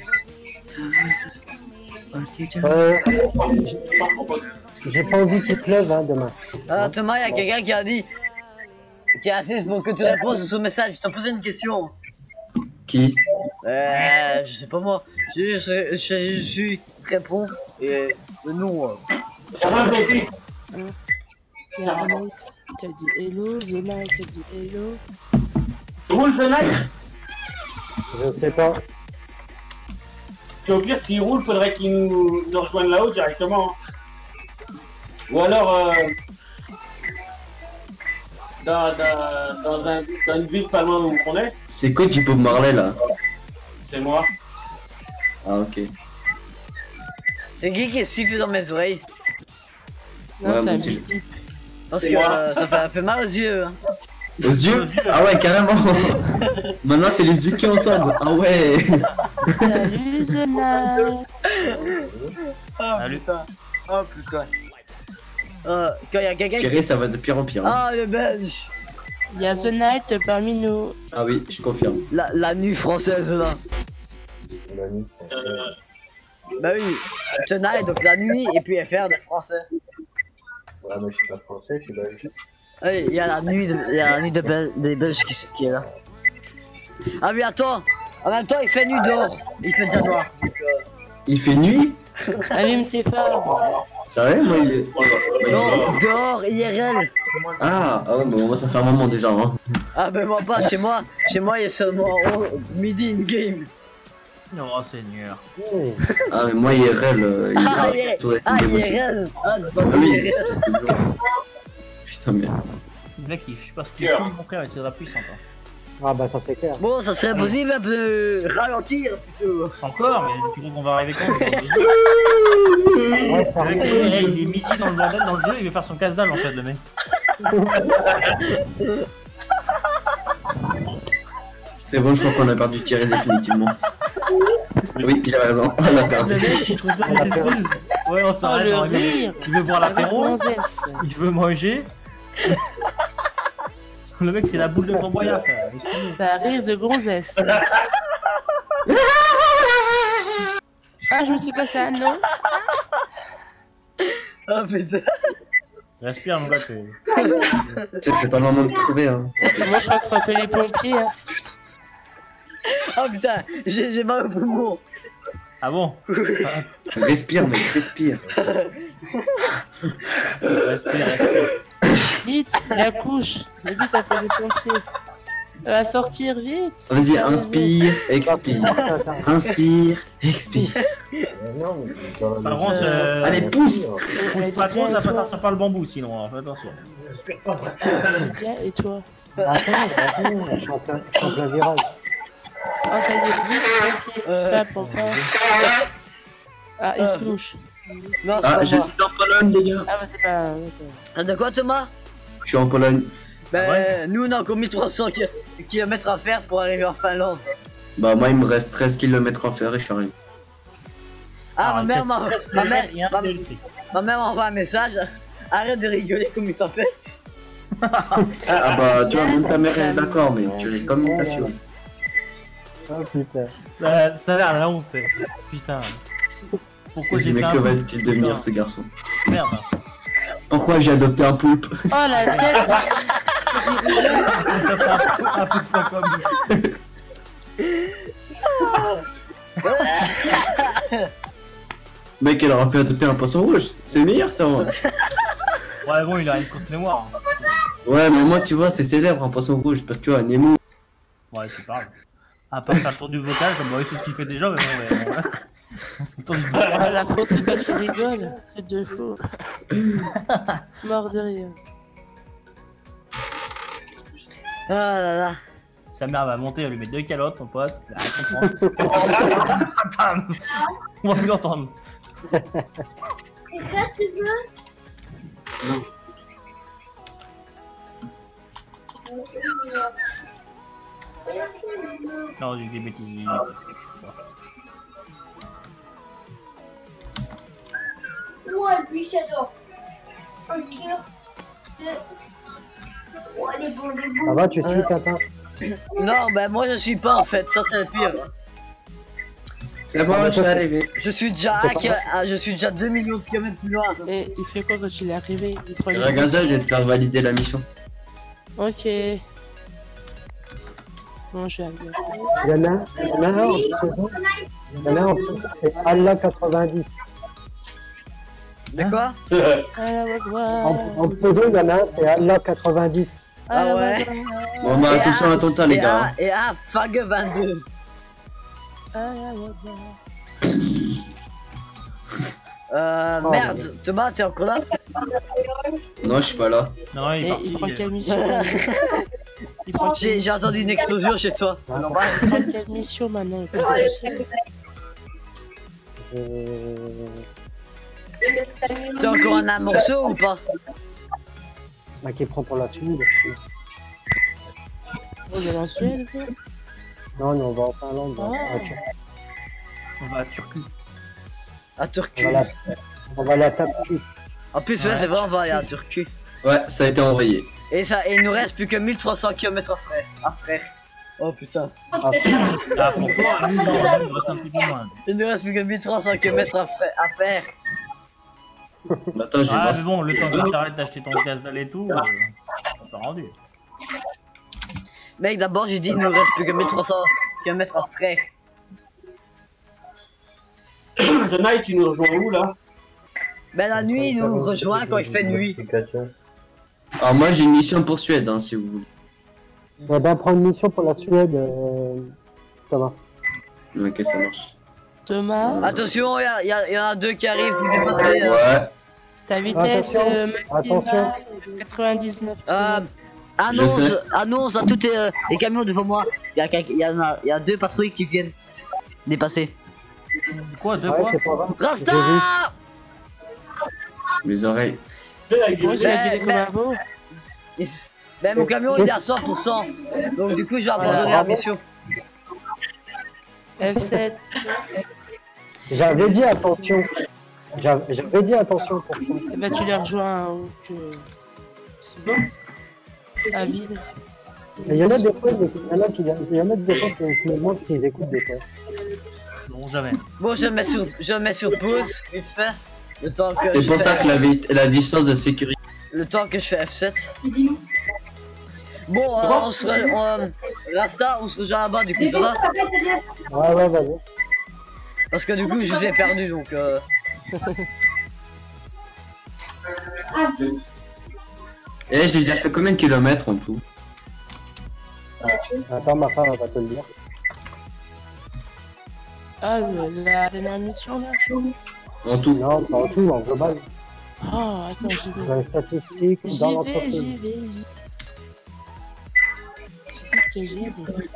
Euh, J'ai pas envie qu'il pleuve hein, demain. Euh, Thomas, il y a quelqu'un qui a dit qui insiste pour que tu répondes sur ce message. Je t'ai posé une question. Qui? Euh, je sais pas moi. Je, je, je, je suis réponds et le nom. euh. Il y a Anaïs qui a dit hello, Zona qui a dit hello. Roule Zena. Je sais pas. Puis au pire, s'il roule, faudrait qu'il nous, nous rejoigne là-haut directement. Ou alors, euh, dans, dans, dans, un, dans une ville pas loin où on est, C'est quoi du Bob Marley là? c'est moi. Ah, ok. C'est qui qui siffle dans mes oreilles? Non, Ouais, c'est moi un aussi, bip bip. Parce C'est que moi. euh, ça fait un peu mal aux yeux. Hein. Aux yeux? Ah ouais, carrément. Maintenant, c'est les yeux qui entendent. Ah ouais. Salut Zona. Ah Salut. putain. Oh putain. Euh, quand il y a quelqu'un qui... Thierry, ça va de pire en pire. hein. Ah, le belge. Il y a The Night parmi nous. Ah oui, je confirme. La, la nuit française, là. Bah oui, Tonight, donc la nuit, et puis F R de français. Ouais, mais je suis pas français, je suis belge. Oui, il y a la nuit, de, il y a la nuit de Bel- des Belges qui, qui est là. Ah oui, attends. En même temps, il fait nuit dehors. Il fait déjà noir. Il fait nuit? Allume tes phares. Ça va, moi il est. Non, dehors, I R L. Ah, ah ouais, bah moi ça fait un moment déjà. Hein. Ah ben moi pas, chez moi, chez moi il est seulement oh, midi in game. Oh, Seigneur. Ah, mais moi I R L, euh, il Ah, est I R L. tout est Ah, possible. I R L. Ah, c'est pas Ah oui, I R L. c'était dur. Putain, merde. Le mec, il- je sais pas ce qu'il fait, mon frère, il serait puissant. Hein. Ah bah ça c'est clair. Bon, ça serait possible un peu ralentir plutôt. Encore, mais tu crois qu'on va arriver quand Ouais, ça Le mec, arrive. il est- il est midi dans le bordel, dans le jeu, il veut faire son casse-dalle en fait, le mec. C'est bon, je crois qu'on a perdu Thierry définitivement. Oui, j'avais raison, on l'a perdu. Le mec, il trouve pas des excuses. Ouais, on Oh, s'arrête. le on regarde. rire. Il veut boire Avec l'apéro, gonzesse. il veut manger. Le mec, c'est la boule de framboyard, frère. Ça arrive de gonzesse. Ah, je me suis cassé un nom. Ah putain. Respire, mon gars, tu. Tu sais, c'est pas le moment de crever. Hein. Moi, je crois qu'il faut appeler les pompiers. Hein. Ah putain, j'ai j'ai mal au poumon. Ah bon? Respire, mec, respire. Respire, respire. Vite, la couche. Mais vite, appelle les pompiers. Elle va sortir vite. Vas-y, Ah, inspire, expire. Inspire, expire. Non, mais dans la Par contre, euh, Allez, pousse. Elle pas dit trop, bien, ça et toi passe par le bambou sinon, hein, fais attention. Elle dit bien, et toi? Attends, attends, je suis en plein, je suis en plein virage. Ah, ça y est, vite, pompiers. Euh. Pas, papa. Ah, il se mouche. Non, c'est Ah, pas je moi. suis en Pologne, les gars. Ah, bah, c'est pas. ouais, c'est pas- Ah, de quoi Thomas? Je suis en Pologne. Ben, Ah ouais nous on a encore mille trois cents kilomètres à faire pour arriver en Finlande. Bah, moi, il me reste treize kilomètres à faire et je suis arrivé. Ah, ma Alors, mère il m'a reste ma le mère, reste et un ma, D L C. ma mère m'a envoyé un message. Arrête de rigoler comme une tempête. Ah, bah, tu vois, même ta mère est d'accord, mais tu es comme ta fille. Oh putain. Ça, ça a l'air la honte. eh. Putain. Pourquoi j'ai Mais fait un que poulpe, va-t-il devenir putain. ce garçon? Merde. Pourquoi j'ai adopté un poulpe? Oh, la tête. J'ai rigolé. Un poulpe point com. Mec, elle aurait pu adopter un poisson rouge. C'est meilleur ça, moi. Ouais, bon, il a une courte mémoire. hein. Ouais, mais moi, tu vois, c'est célèbre un poisson rouge parce que tu vois, Nemo. Ouais, c'est pas grave. À part faire le tour du vocal, comme bah, oui, c'est ce qu'il fait déjà, mais bon, mais, ouais. Le tour du Oh, vocal. la faute quand il rigole. Truc de fou. Mort de rire. Ah là là. Sa mère va monter, elle va lui mettre deux calottes, mon pote. Elle va rien comprendre. Bam. On va plus l'entendre. C'est ça, tu veux? Non, j'ai des bêtises. j'ai des bêtises. Ouais, lui, j'adore. Ok. Ouais, les bons, les Ça bons. va, tu suis Tintin? Non, ben moi je suis pas en fait, ça c'est le pire. C'est bon, je suis arrivé. Je suis déjà C'est à, pas ah, je suis déjà deux millions de kilomètres plus loin. Et il fait quoi quand il est arrivé? Il prend une Regarde ça, je vais te faire valider la mission. Ok. Bon, je vais arriver. Il y en a un, il y en a un en pseudo. Il y en a un en pseudo, c'est Allah quatre-vingt-dix. De quoi? Ah, la wagwa. En, en pseudo, il y en a un, c'est Allah quatre-vingt-dix. Ah, la Ah ouais. wagwa. Bon, bah, Et attention un- à ton tas, les et gars. un- Et un Fag vingt-deux. Ah, la wagwa. Euh, Oh, merde, Thomas, t'es encore là? Non, je suis pas là. Non, il est Et parti. il prend euh, quelle mission là? Il prend quelle J'ai j'ai entendu une explosion chez toi, c'est normal. il prend quelle mission maintenant? Il peut dire, je sais. Euh... T'as encore un, un morceau ou pas? Bah, qui prend pour la Suède. Vous allez en Suède, quoi? Non, non, on va en Finlande. Ah. On va, On va à Turcu. À on Turquie. va la, on va la taper. En plus, ouais, Ouais, c'est vraiment tu- variable, Turquie. Ouais, ça a été envoyé. Et ça, et il nous reste plus que mille trois cents kilomètres à faire. À faire. Oh putain. Ah, Ah, pour toi, nous, non, il nous reste un petit peu moins. Il nous reste plus que mille trois cents kilomètres à, fa- à faire. Bah, attends, j'ai Ah, voir mais ça. bon, le temps que t'arrêtes d'acheter ton casse-dalle et tout, euh, on t'a rendu. Mec, d'abord, j'ai dit il nous reste plus que mille trois cents kilomètres à faire. The Night, tu nous rejoins où là? Ben la nuit, il nous rejoint quand il fait nuit. Alors, moi, j'ai une mission pour Suède, hein, si vous voulez. Eh ben, prends une mission pour la Suède, euh... Thomas. Ok, ça marche. Thomas, Attention, il y, a- y, a- y en a deux qui arrivent, vous dépassez. euh. Ouais. ta vitesse Attention, euh, attention. maximale quatre-vingt-dix-neuf. Euh, Je annonce, sais. annonce à tous les, les camions devant moi. Il y, a quelqu'un- y, en a- y a deux patrouilles qui viennent dépasser. Quoi, deux Ouais, quoi? c'est pas grave. Rasta J'ai vu. Les oreilles. Moi, je l'ai Ben, gueulé comme ben- un beau. Et c- Ben mon camion il est à cent pour cent. Donc du coup je vais abandonner la mission. F sept. J'avais dit attention. J'avais j'avais dit attention pour toi. Eh ben, tu les rejoins où tu. C'est bon. À vide. Il y en a des fois, il y en a qui, il y en a des fois, c'est je me demande s'ils écoutent des fois. Non, jamais. Bon je mets sur je mets sur pause vite fait. Le temps que C'est je pour fais, ça que la, vi- la distance de sécurité. le temps que je fais F sept. Bon euh, on se re- on, euh, Rasta on se rejoint là-bas du coup ça va. Ouais, ouais, vas-y. Parce que du coup je vous ai perdu donc euh... Eh, j'ai déjà fait combien de kilomètres en tout? Attends, ma femme, elle va te le dire. Ah, le- la dernière mission là. En tout. Non, pas en tout, en global. Oh, attends, j'y vais. Dans les statistiques, dans J'y vais, l'entreprise. j'y vais, j'y vais. J'ai dit que j'y vais.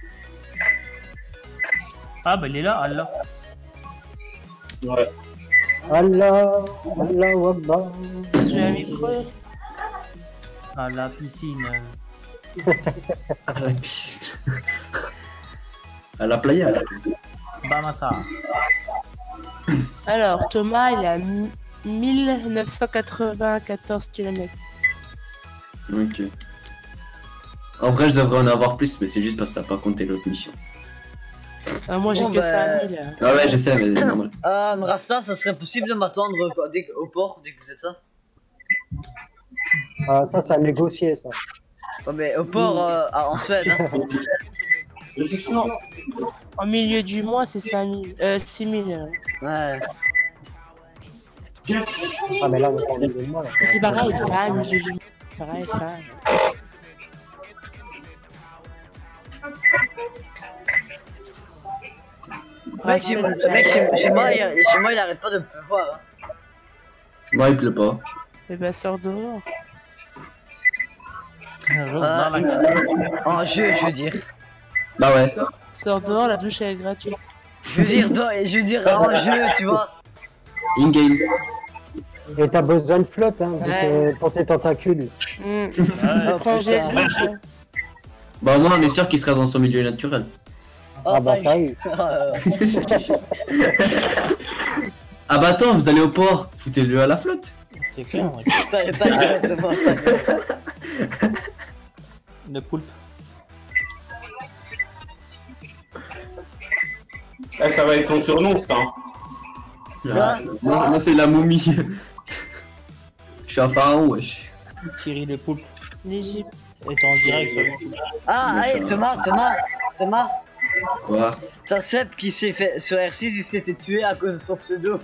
Ah, bah il est là, Allah. Ouais. Allah, Allah, Wabba. Tu as mis preuve. À la piscine. À la piscine. À la playa. Là. Bamassa. Alors, Thomas, il a mi- mille neuf cent quatre-vingt-quatorze kilomètres. Ok. En vrai, je devrais en avoir plus, mais c'est juste parce que ça n'a pas compté l'autre mission. Ah, moi, j'ai Bon, que bah, cinq mille. Ah ouais, je sais, mais c'est normal. Euh, Rasta ça serait possible de m'attendre quoi, dès que- au port dès que vous êtes ça. Ah, ça, c'est à négocier, ça. Ouais, mais au port euh, à- en Suède. Hein. Non, en milieu du mois, c'est cinq mille. Euh, six mille. euh. Ouais. Ah, mais là, on est en milieu de mois, là. C'est pareil, femme, milieu du mois. Pareil, femme. Mec, chez, mec, chez, chez moi, il, chez moi il arrête pas de pleuvoir. Hein. Moi, il pleut pas. Eh ben, sors dehors. Euh, en jeu je veux dire. Bah ouais. Sors, sors dehors, la douche elle est gratuite. Je veux dire, dans- je veux dire en jeu tu vois. In-game. Et t'as besoin de flotte, hein, vu Ouais. que- pour tes tentacules. Mmh. Oh, Prends jet de putain. douche. hein. Bah, au moins, on est sûr qu'il sera dans son milieu naturel. Oh, Ah, bah, t'as- ça y est. Ah bah attends, vous allez au port, foutez-le à la flotte. C'est clair. T'as- t'as gueule, c'est bon, t'as gueule. Le poulpe. Eh, ça va être ton surnom, ça. Hein. Ah, moi, moi, c'est la momie. Je suis un pharaon, wesh. Thierry le poulpe. L'Égypte. Est en direct. Ah, allez, Thomas, Thomas, Thomas. Quoi? T'as Seb qui s'est fait, sur R six, il s'est fait tuer à cause de son pseudo.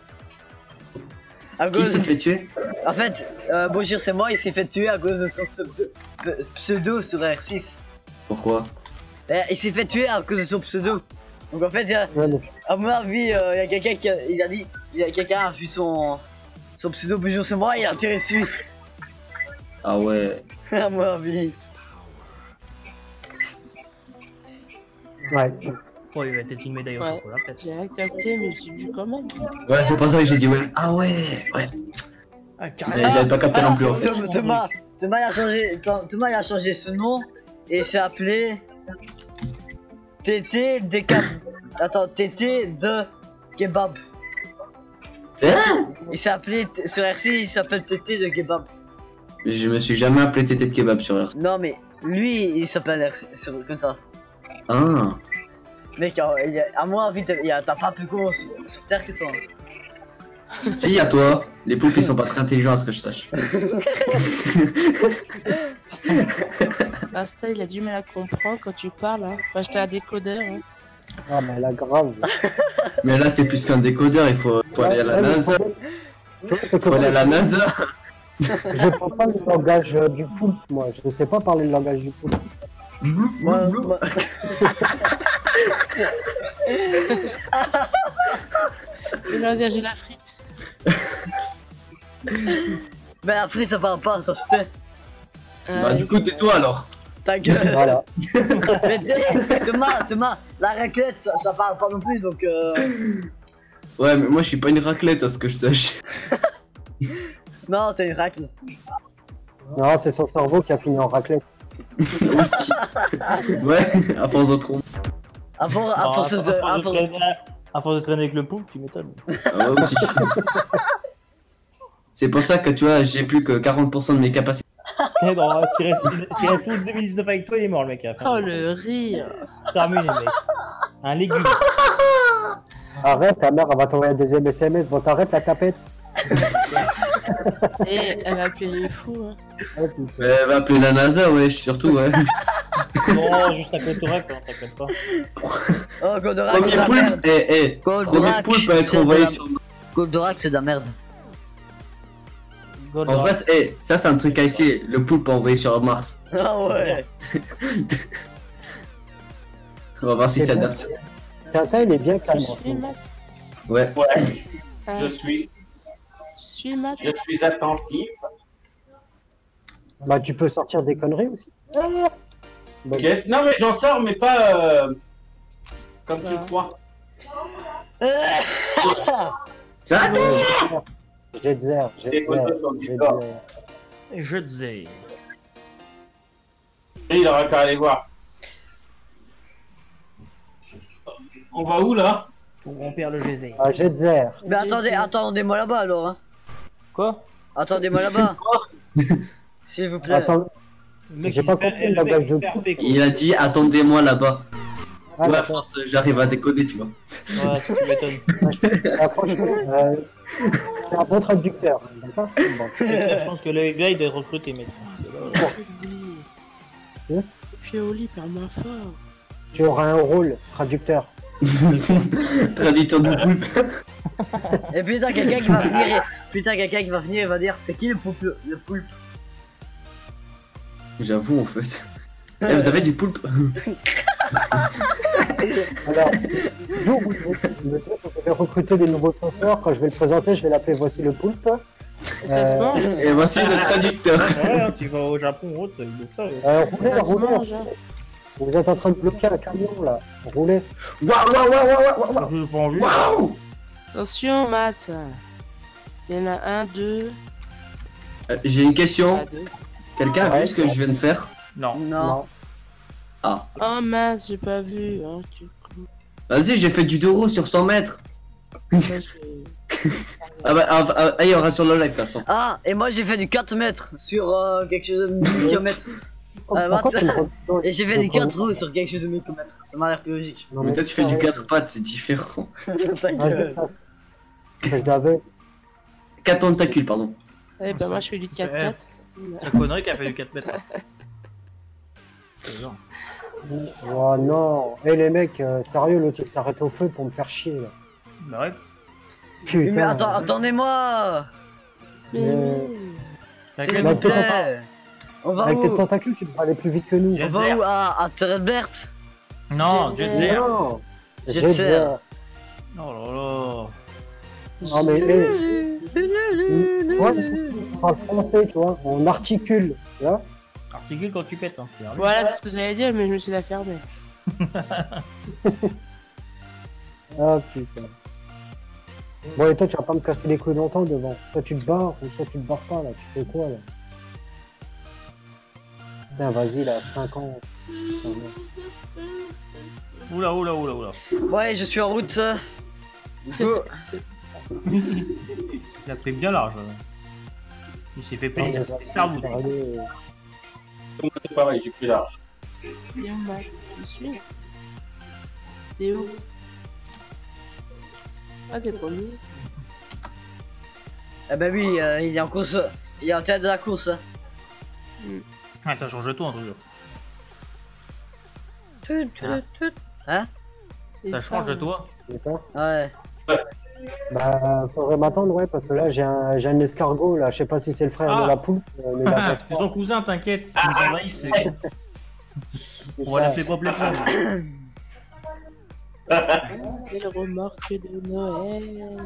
À Qui cause- s'est fait tuer? En fait, euh, Bonjour, c'est moi, il s'est fait tuer à cause de son pseudo, pe- pseudo sur R six. Pourquoi? Euh, Il s'est fait tuer à cause de son pseudo. Donc en fait, il y a- Ouais, mais- à mon avis, euh, il y a quelqu'un qui a, il a dit, il y a quelqu'un a vu son, son pseudo Bonjour, c'est moi, il a tiré dessus. Ah ouais. À mon avis. Ouais. Oh, il va être une médaille au Ouais. chocolat, peut-être. J'ai rien capté, mais j'ai vu quand même. Ouais, c'est pour ça que j'ai dit ouais. Ah ouais, ouais. Ah, Mais carrément. j'avais pas capté Ah, non plus en fait. Thomas, Thomas, Thomas, il a changé, Thomas, il a changé ce nom et s'est appelé Tété de Kebab. Attends, Tété de Kebab. Hein? Il s'est appelé, sur R C, il s'appelle Tété de Kebab. Je me suis jamais appelé Tété de Kebab sur R C. Non, mais lui, il s'appelle R C, sur- comme ça. Ah. Mec, euh, il y a- à moi, vite, il y a- t'as pas plus con sur, sur Terre que toi. Si, à toi. Les poulpes, ils sont pas très intelligents à ce que je sache. Basta, il a du mal à comprendre quand tu parles. Hein. Faut acheter un décodeur. Hein. Ah, mais là, grave. Mais là, c'est plus qu'un décodeur, il faut, faut aller à la Ouais, mais le NASA. problème, tu vois, c'est que Faut aller à la NASA. je parle pas le langage euh, du poulpe, moi. Je ne sais pas parler le langage du poulpe. Moi, moi- Le langage de la frite. Mais après, ça parle pas, ça c'était. Ah, Bah, oui, du coup, c'est tais-toi alors. Ta gueule. Voilà. Mais t'es- Thomas, Thomas, la raclette, ça, ça parle pas non plus, donc euh... Ouais, mais moi, je suis pas une raclette à ce que je sache. Non, t'es une racle. Non, c'est son cerveau qui a fini en raclette. Aussi. Ouais, à force de trompe. Avant, à Non, force à, de... à à force de force- traîner, à force de traîner avec le poulpe, tu m'étonnes. Ah ouais, aussi. C'est pour ça que tu vois, j'ai plus que quarante pour cent de mes capacités. Eh non, s'il reste, s'il reste tout deux mille dix-neuf avec toi, il est mort le mec. à la fin. Oh le rire. Terminé, mec. Un légume. Arrête, ta mère, elle va t'envoyer un deuxième S M S. Bon, t'arrêtes la tapette. Et elle va appeler les fous. Hein. Oh, putain. Mais elle va appeler la NASA, ouais, surtout, ouais. Non, juste à Cotorac, hein, t'inquiète pas. Oh, Goldorak, c'est Premier la poulpe, merde. eh, eh. Premier Goldorak, poulpe à être c'est de envoyé la- sur. Goldorak, c'est de la merde. En Goldorak. vrai, c'est- eh, ça, c'est un truc à essayer. Le poulpe envoyé sur Mars. Ah ouais. On va voir si C'est ça bon. s'adapte. Tintin, il est bien Tu calme. en suis ce moment. Matt. Ouais. Ouais, Ah, je suis, tu suis Matt. je suis attentif. Bah, tu peux sortir des conneries aussi. Bon, Ok. Non, mais j'en sors, mais pas euh, comme tu Ouais. le crois. Ça Jet Zer, Jet Des Zer, photos sur le Jet Discord. Zer. Je disais. Et il aura qu'à aller voir. On va où là? Ton grand-père le Gézé. Ah, Jet Zer. Mais attendez, attendez-moi là-bas alors. Hein. Quoi? Attendez-moi là-bas. S'il vous plaît. Attends, Le mec, J'ai il pas fait- compris le le mec, langage il de fait poulpe. R P, quoi. Il a dit attendez-moi là-bas. ah, Ouais, à d'accord. force, j'arrive à décoder, tu vois. Ouais, tu m'étonnes. Ah, franchement, euh, c'est un bon traducteur. D'accord bon. Je pense que le gars, il doit être recruté, mec. Hein Puis au lit, parle-moi fort. Tu auras un rôle, traducteur. Traducteur de poulpe. Et putain, quelqu'un qui va venir. et- Putain, quelqu'un qui va venir et va dire c'est qui le poulpe Le poulpe. J'avoue, en fait. Eh, vous avez du poulpe? Alors, le jour où je vais, le jour où je vais recruter des nouveaux chauffeurs, quand je vais le présenter, je vais l'appeler Voici le poulpe. Et ça se Euh, mange. Et voici le traducteur. Ouais, hein, tu vas au Japon ou autre, il bouffe ça. ouais. Euh, roulez, Ça se roulez. mange. Hein. Vous êtes en train de bloquer un camion là. Roulez. Waouh, waouh, waouh, waouh, waouh, J'ai pas envie. waouh. Attention, Matt. Il y en a un, deux. Euh, J'ai une question. Ah, deux. Quelqu'un a Ouais. vu ce que je viens de faire? Non. Non. Ah. Oh mince, j'ai pas vu. Hein, du coup. Vas-y, j'ai fait du deux roues sur cent mètres. Moi, je- Ah bah, ah, ah, ah, il y aura sur le live, de toute façon. Ah, et moi j'ai fait du quatre mètres sur euh, quelque chose de mille kilomètres. Pourquoi Matt, tu me regardes Et j'ai fait du quatre roues sur quelque chose de mille kilomètres. Ça m'a l'air plus logique. Non, Mais toi, tu fais du sérieux. quatre pattes, c'est différent. Ta Ah, gueule. espèce d'aveugle. quatre tentacules, pardon. Eh ben, moi, je fais du quatre quatre. C'est la connerie qui a fait du quatre mètres. C'est genre. Oh non. Eh les mecs, euh, sérieux, l'autre il s'est arrêté au feu pour me faire chier là. Bah ouais. Putain. Mais attends, attendez-moi. Mais Euh, oui. S'il Bah, vous t'es plaît. On va Avec tes où tentacules, tu devrais aller plus vite que nous. On va où À, à Terebert. Non, Jet Jet Zer. Non. Jet Jet Zer. Zer. Oh là là. Non mais eh, tu vois, on parle français, tu vois, on articule, tu vois. Articule quand tu pètes. Hein. c'est vrai. Voilà, c'est ce que j'allais dire, mais je me suis la fermée. Ah putain. Bon et toi tu vas pas me casser les couilles longtemps devant. Soit tu te barres ou soit tu te barres pas là. Tu fais quoi là? Putain vas-y là, cinq ans. Putain, merde. Oula, oula, oula, oula. Ouais, je suis en route. euh. Go. Il a pris bien large. Il s'est fait plaisir, c'était cerveau. C'est pareil, j'ai pris large. Viens, Matt, je suis. T'es où? Ah, t'es premier. Eh ben oui, euh, il est en course. Il est en tête de la course. Hein. Mm. Ouais, ça change tout, toujours. Tut, tut, tut. Hein? Ça change de toi. Ouais. Bah, faudrait m'attendre, ouais, parce que là, j'ai un, j'ai un escargot, là. Je sais pas si c'est le frère Ah. de la poule, euh, mais il a C'est son cousin, t'inquiète. Il nous envahit, c'est. On va l'appeler Pop les Pommes. Quelle remarque de Noël.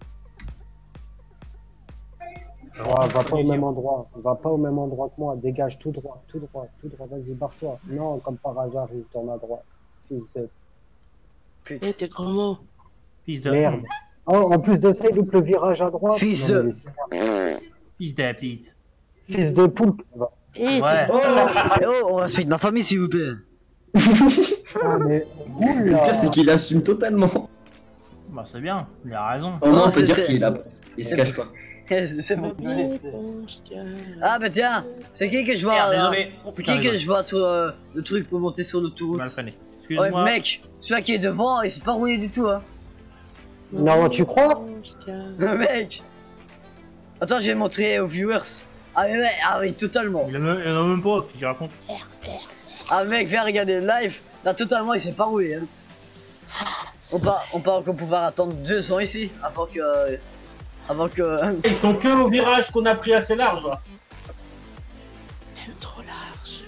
Ouais, va pas au même endroit, va pas au même endroit que moi, dégage tout droit, tout droit, tout droit, vas-y, barre-toi. Non, comme par hasard, il tourne à droite. Fils de... Eh, t'es gros mot. Fils de. Merde. Oh, en plus de ça, il loupe le virage à droite. Fils Non, de... mais Fils de pite. Fils de poulpe. Eh, Ouais. t'es gros Oh, mot. eh oh, on respecte ma famille s'il vous plaît. Ah, mais... Le Oula. pire, c'est qu'il assume totalement. Bah, c'est bien, il a raison. Au moins, on c'est- peut dire c'est- qu'il est là. Il se cache pas. Eh, c'est c'est bon. Ma réponse, car- Ah bah tiens, c'est qui que je vois Merde, là désolé. Oh, C'est putain, qui que désolé. je vois sur euh, le truc pour monter sur Mal l'autoroute? freiné. Ouais Excuse-moi. mec, celui-là qui est devant, il s'est pas roulé du tout hein. Non, tu crois? réponse, car- Mec. Attends, je vais montrer aux viewers. Ah mais ouais, ah oui, totalement. Il en a il en a même pas, je raconte. Ah mec, viens regarder le live. Là totalement, il s'est pas roulé hein. On part, on part encore pouvoir attendre deux ans ici avant que... euh, avant que... Ils sont que au virage qu'on a pris assez large. Là. Même trop large.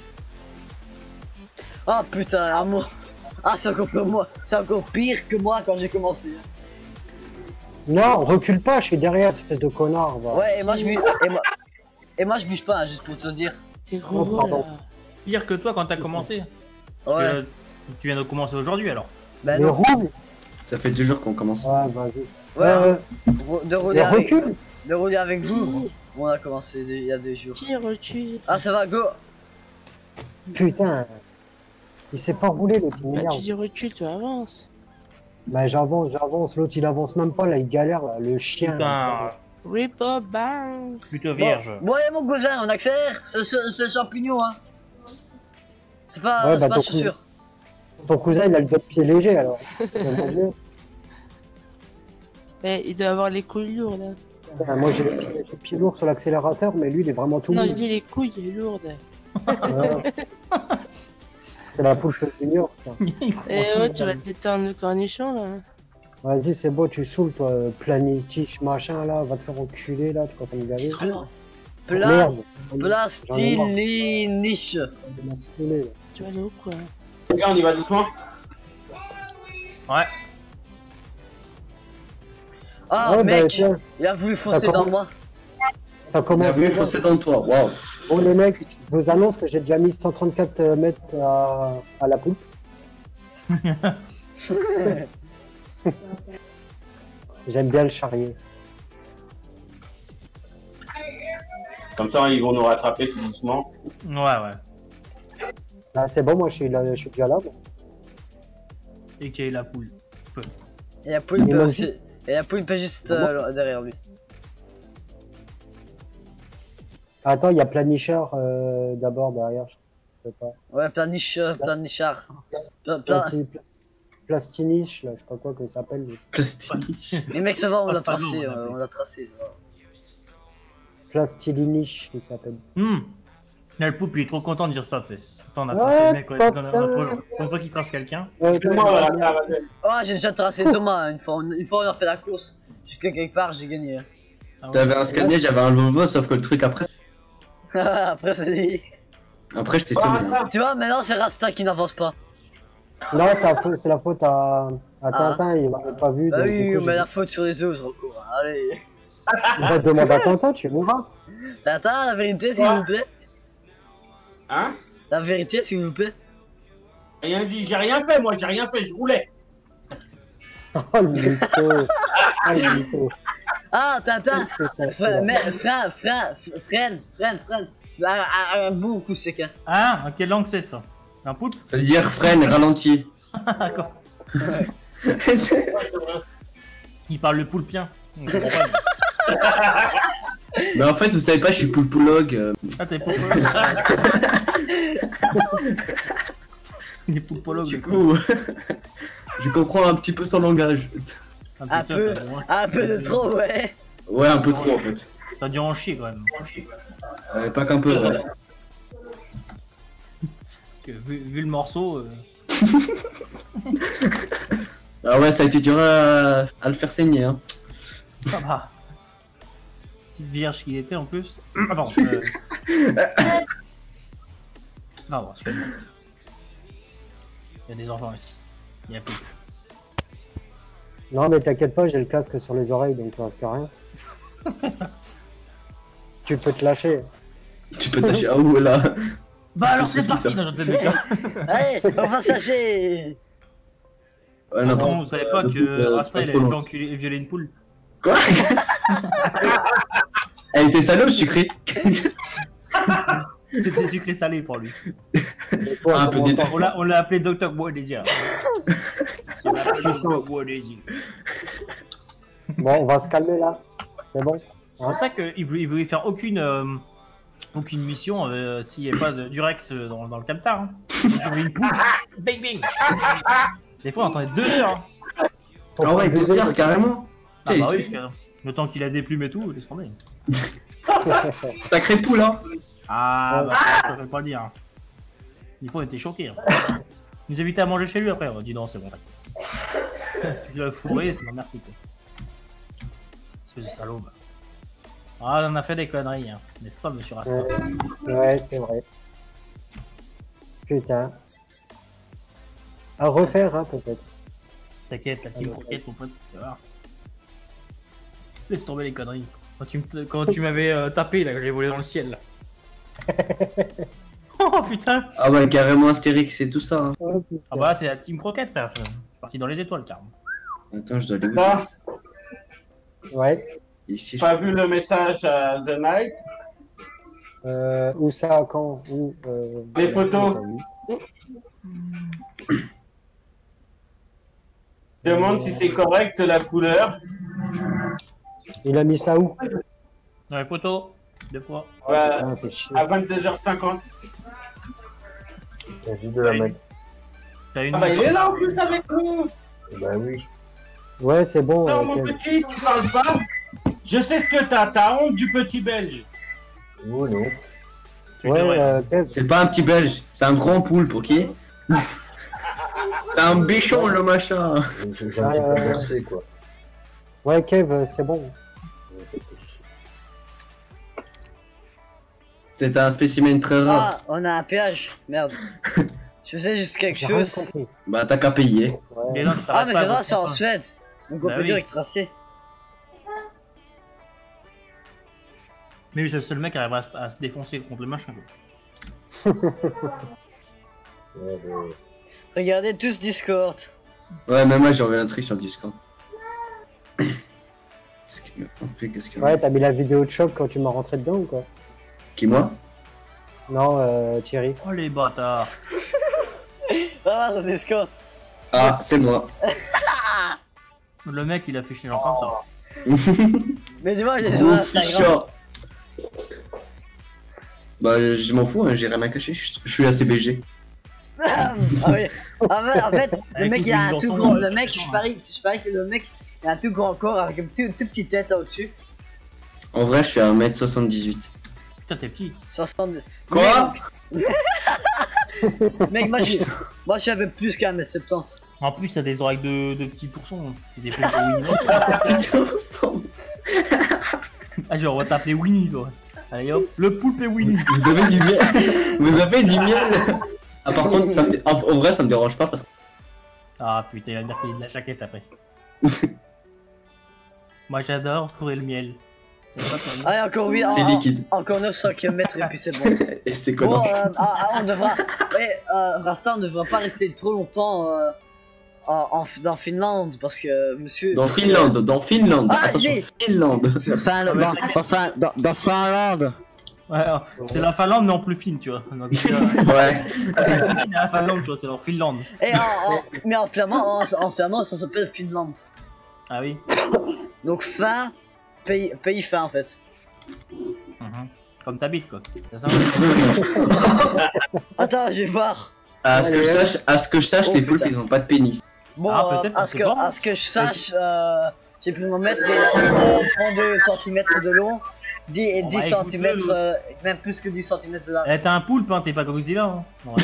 Ah putain, ah moi... Ah c'est encore que moi, c'est encore pire que moi quand j'ai commencé. Non, recule pas, je suis derrière, espèce de connard. Va. Ouais, et moi je bouge... Et moi, et moi je bouge pas, hein, juste pour te dire. T'es gros Oh, mot, pardon. là. Pire que toi quand t'as commencé. Parce Ouais. que tu viens de commencer aujourd'hui alors. Bah Mais non. roule. Ça fait deux jours qu'on commence. Ouais, vas-y. Ouais, Ouais, ro- de rouler mais avec... recule. De rouler avec vous. Si, On a commencé il y a deux jours. si, recule. Ah ça va, go. Putain. Il s'est pas roulé, l'autre, il Bah, m'énerve. tu dis recule, tu avances. Bah, j'avance, j'avance, l'autre, il avance même pas, là, il galère, là, le chien. Putain, Rip up, bang. plutôt vierge. Bon allez mon cousin, on accélère. C'est c'est- c'est champignon hein. C'est pas, Ouais, c'est bah, pas ton sûr. Ton cousin, il a le dos de pied léger, alors. Ça va mieux. Eh, il doit avoir les couilles lourdes. hein. Putain, moi, j'ai le pied, j'ai le pied lourd sur l'accélérateur, mais lui, il est vraiment tout Non, mou. je dis les couilles lourdes. Ouais. C'est la poule junior, ça. Eh ouais, tu vas te détendre le cornichon là. Vas-y, c'est beau, tu saoules, toi, planitiche, machin, là, va te faire enculer, là, tu commences à me gaver. Vraiment, Pla... Merde. Plastiliniche. Il m'a saoulé, là. tu vas aller où quoi? Les gars, on y va doucement. Ouais. Ah Ouais, bah, mec, tiens, il a voulu foncer Ça dans commence- moi. ça On a commence voulu déjà. foncer dans le toit. Waouh. Bon, les mecs, je vous annonce que j'ai déjà mis cent trente-quatre mètres à, à la poupe. J'aime bien le charrier. Comme ça, ils vont nous rattraper tout doucement. Ouais, ouais. Là, c'est bon, moi, je suis, là, je suis déjà là. bon. Et qu'il y ait la poule. Et la poule Il peut m'a aussi. dit- Et la poule peut juste euh, derrière lui. Attends, il y a Planicheur euh, d'abord derrière, je sais pas. Ouais, planiche, euh, planichard. Pla- pla- Plati- pla- Plastiniche, là, je sais pas quoi que ça s'appelle. mais- Plastique. Mais mec, ça va, on Ah, l'a c'est pas tracé, long, on a euh, fait. on l'a tracé, ça va. Plastiliniche, il s'appelle. Hum. Là, le poupe, il est trop content de dire ça, tu sais. Attends, on a Ouais, tracé le mec, ouais, papa. on a- on a trop- une fois qu'il trace quelqu'un. Ouais, Moi, voilà, là, vas-y. Oh, j'ai déjà tracé Thomas, une fois, on- une fois on a fait la course. Jusqu'à quelque part, j'ai gagné. Ah ouais. T'avais un Scania, j'avais un Volvo, sauf que le truc après. Après, c'est. Après, j'étais seul. Ah, Tu vois, maintenant c'est Rasta qui n'avance pas. Non, c'est la faute, c'est la faute à, à Ah. Tintin, il m'avait pas vu. Bah donc, oui, du coup, on met j'ai- la faute sur les autres encore. Allez. Bah, demande à Tintin, tu verras. Tintin, la vérité, s'il Ouais. vous plaît. Hein? La vérité, s'il vous plaît. Rien dit, j'ai rien fait, moi, j'ai rien fait, je roulais. Oh, le mytho. Oh, le mytho. Ah, Tintin. Putain, Frein, mais, frein, frein, freine, freine, freine. Un, un, un bon coup sec, hein. Ah, en quelle langue c'est ça? Un poupe? Ça veut dire freine, ralentis. D'accord. Il parle le poulpien. On comprend pas. Mais en fait, vous savez pas, je suis poulpologue. euh. Ah, t'es poulpologue. Il est poulpologue. Du coup, je comprends un petit peu son langage. Ah, Un putain, peu, t'as dû en- un peu de trop, ouais. Ouais, un peu trop en fait. T'as dû en chier quand même. Euh, pas qu'un peu, ouais. Vu, vu le morceau. euh, Ah ouais, ça a été dur à, à le faire saigner. Hein. Ça va. Petite vierge qu'il était en plus. Ah pardon. Euh... Non, bon, excuse-moi. Il y a des enfants ici. Il y a plus. Non, mais t'inquiète pas, j'ai le casque sur les oreilles, donc tu risques rien. Tu peux te lâcher. Tu peux tâcher. Ah ouais, là. Bah alors C'est c'est ce qui parti dans notre début. Allez, on va sachez. Ouais, De toute non, façon, bon, vous savez pas euh, que euh, Rasta il pas avait trop fait long. enculer- violer une poule. Quoi? Elle était salée ou sucrée? C'était sucré salé pour lui. Et toi, Un peu comment détail. ça On l'a on l'a appelé docteur Bois Désir. On l'a appelé Je docteur sens. Bois Désir. Bon, on va se calmer là. C'est bon. C'est pour ça qu'il voulait, il voulait faire aucune, euh, aucune mission euh, s'il n'y avait pas de Durex euh, dans, dans le captar. Hein. Il y avait une poule. Bing bing. Des fois on entendait deux heures. Hein. Ah ouais, il te sert carrément. Ah Tiens, bah il oui, se- parce que le temps qu'il a des plumes et tout, laisse tomber. Sacré poule, hein. Ah bah ça, ça fait pas le dire. Hein. Des fois on était choqués. Hein. Il nous invitait à manger chez lui après. On a dit non, c'est bon. Si tu l'as fourré, c'est non merci. Quoi. C'est salaud. Bah. Ah, on a fait des conneries, hein. N'est-ce pas, monsieur Rasta? Ouais, ouais, c'est vrai. Putain. À refaire, hein, peut-être. T'inquiète, la team croquette, mon pote, tu vas voir. Laisse tomber les conneries. Quand tu, me- quand tu m'avais euh, tapé, là, que j'ai volé dans le ciel, là. Oh putain! Ah ouais, carrément Astérix et tout ça. Hein. Oh, putain. Ah bah, c'est la team croquette, frère. Je suis parti dans les étoiles, carrément. Attends, je dois aller où? T'as Ouais. Ici, je... pas vu le message à The Night? Euh, où ça, quand, où euh, Les photos. oui. Demande si c'est correct la couleur. Il a mis ça où? Dans les photos, deux fois. Ouais, Ah, fait chier. à vingt-deux heures cinquante. J'ai envie de la mettre. T'as une Ah bah il est là en plus avec nous. Bah oui. Ouais, c'est bon. Non euh, mon Kev. petit, tu parles pas. Je sais ce que t'as, t'as honte du petit belge. Oh non. Tu Ouais, devrais. euh, Kev. C'est pas un petit belge, c'est un grand poulpe, ok? C'est un bichon, le machin. J'ai j'ai envie de Euh, la verser, quoi. Ouais, Kev, euh, c'est bon. C'est un spécimen très rare. Ah, on a un péage. Merde. Je faisais juste quelque J'ai rien chose. compris. Bah, t'as qu'à payer. Ouais. Mais non, tu Ah, t'arrêtes mais pas c'est à vrai, votre c'est en enfant. Suède. Donc on Bah peut oui. direct tracer. Mais oui, c'est le seul mec qui arrive à, se- à se défoncer contre le machin. Quoi. Ouais, ouais. Regardez tous Discord. Ouais, même moi, j'ai envoyé un truc sur Discord. Qu'est-ce que... en plus, qu'est-ce que... Ouais, t'as mis la vidéo de choc quand tu m'as rentré dedans ou quoi? Qui, moi? Non, euh, Thierry. Oh les bâtards. Ah, sur Discord. Ah, c'est moi. Le mec, il a fait chier les gens comme ça. Mais dis-moi, j'ai sur Mon Instagram. ficheur. Bah, je m'en fous, hein, j'ai rien à cacher, je je suis A C B G. Ah oui. En fait, en fait, le Avec mec une il a un dans tout son grand. nom, Le mec, putain. je parie, je parie que le mec il a un tout grand corps avec une toute toute petite tête au-dessus. En vrai, je suis à un mètre soixante-dix-huit. Putain, t'es petit. soixante. Quoi? Mec, moi je suis, moi je suis un peu plus qu'un mètre soixante-dix. En plus, t'as des oreilles de, de petits pourcents. C'est des petits Winnie. Putain, ensemble. Ah, genre, on va t'appeler Winnie, toi. Allez hop, le poulpe et Winnie. Vous avez du miel. Vous avez du miel. Ah, par contre, ça me dé- en, en vrai, ça me dérange pas parce que. Ah putain, il va me dire qu'il y a de la jaquette après. Moi, j'adore fourrer le miel. Allez, encore oui, C'est liquide. encore neuf cents kilomètres et puis c'est bon. Et c'est Bon, comment? euh, ah, ah, on devra. Ouais, euh, Rasta, on ne devra pas rester trop longtemps euh, en, en- dans Finlande parce que monsieur. Dans Finlande, dans Finlande. Ah, Attention, si. Finlande. Fin- dans, dans, fin- dans- dans Finlande. Ouais, alors, c'est la Finlande, mais en plus fine, tu vois. Donc, déjà, Ouais. c'est la Finlande, tu vois, c'est leur Finlande. Et en, en- mais en flamand, en, en flamand, ça s'appelle Finlande. Ah oui. Donc fin pays, pays fin en fait. Mhm. Comme t'habites quoi. C'est ça. Attends, je vais voir. À ce que je sache, à ce que je sache, Oh, les poulpes putain. ils ont pas de pénis. Bon, Ah, euh, peut-être, à, on ce sait que, pas. à ce que je sache, euh, j'ai pu mon mètre, il a trente-deux centimètres de long, dix, et Oh, dix bah, écoute-le, centimètres, l'autre. euh, même plus que dix centimètres de large. Eh, t'as un poulpe, hein, t'es pas comme Godzilla. Hein. Non,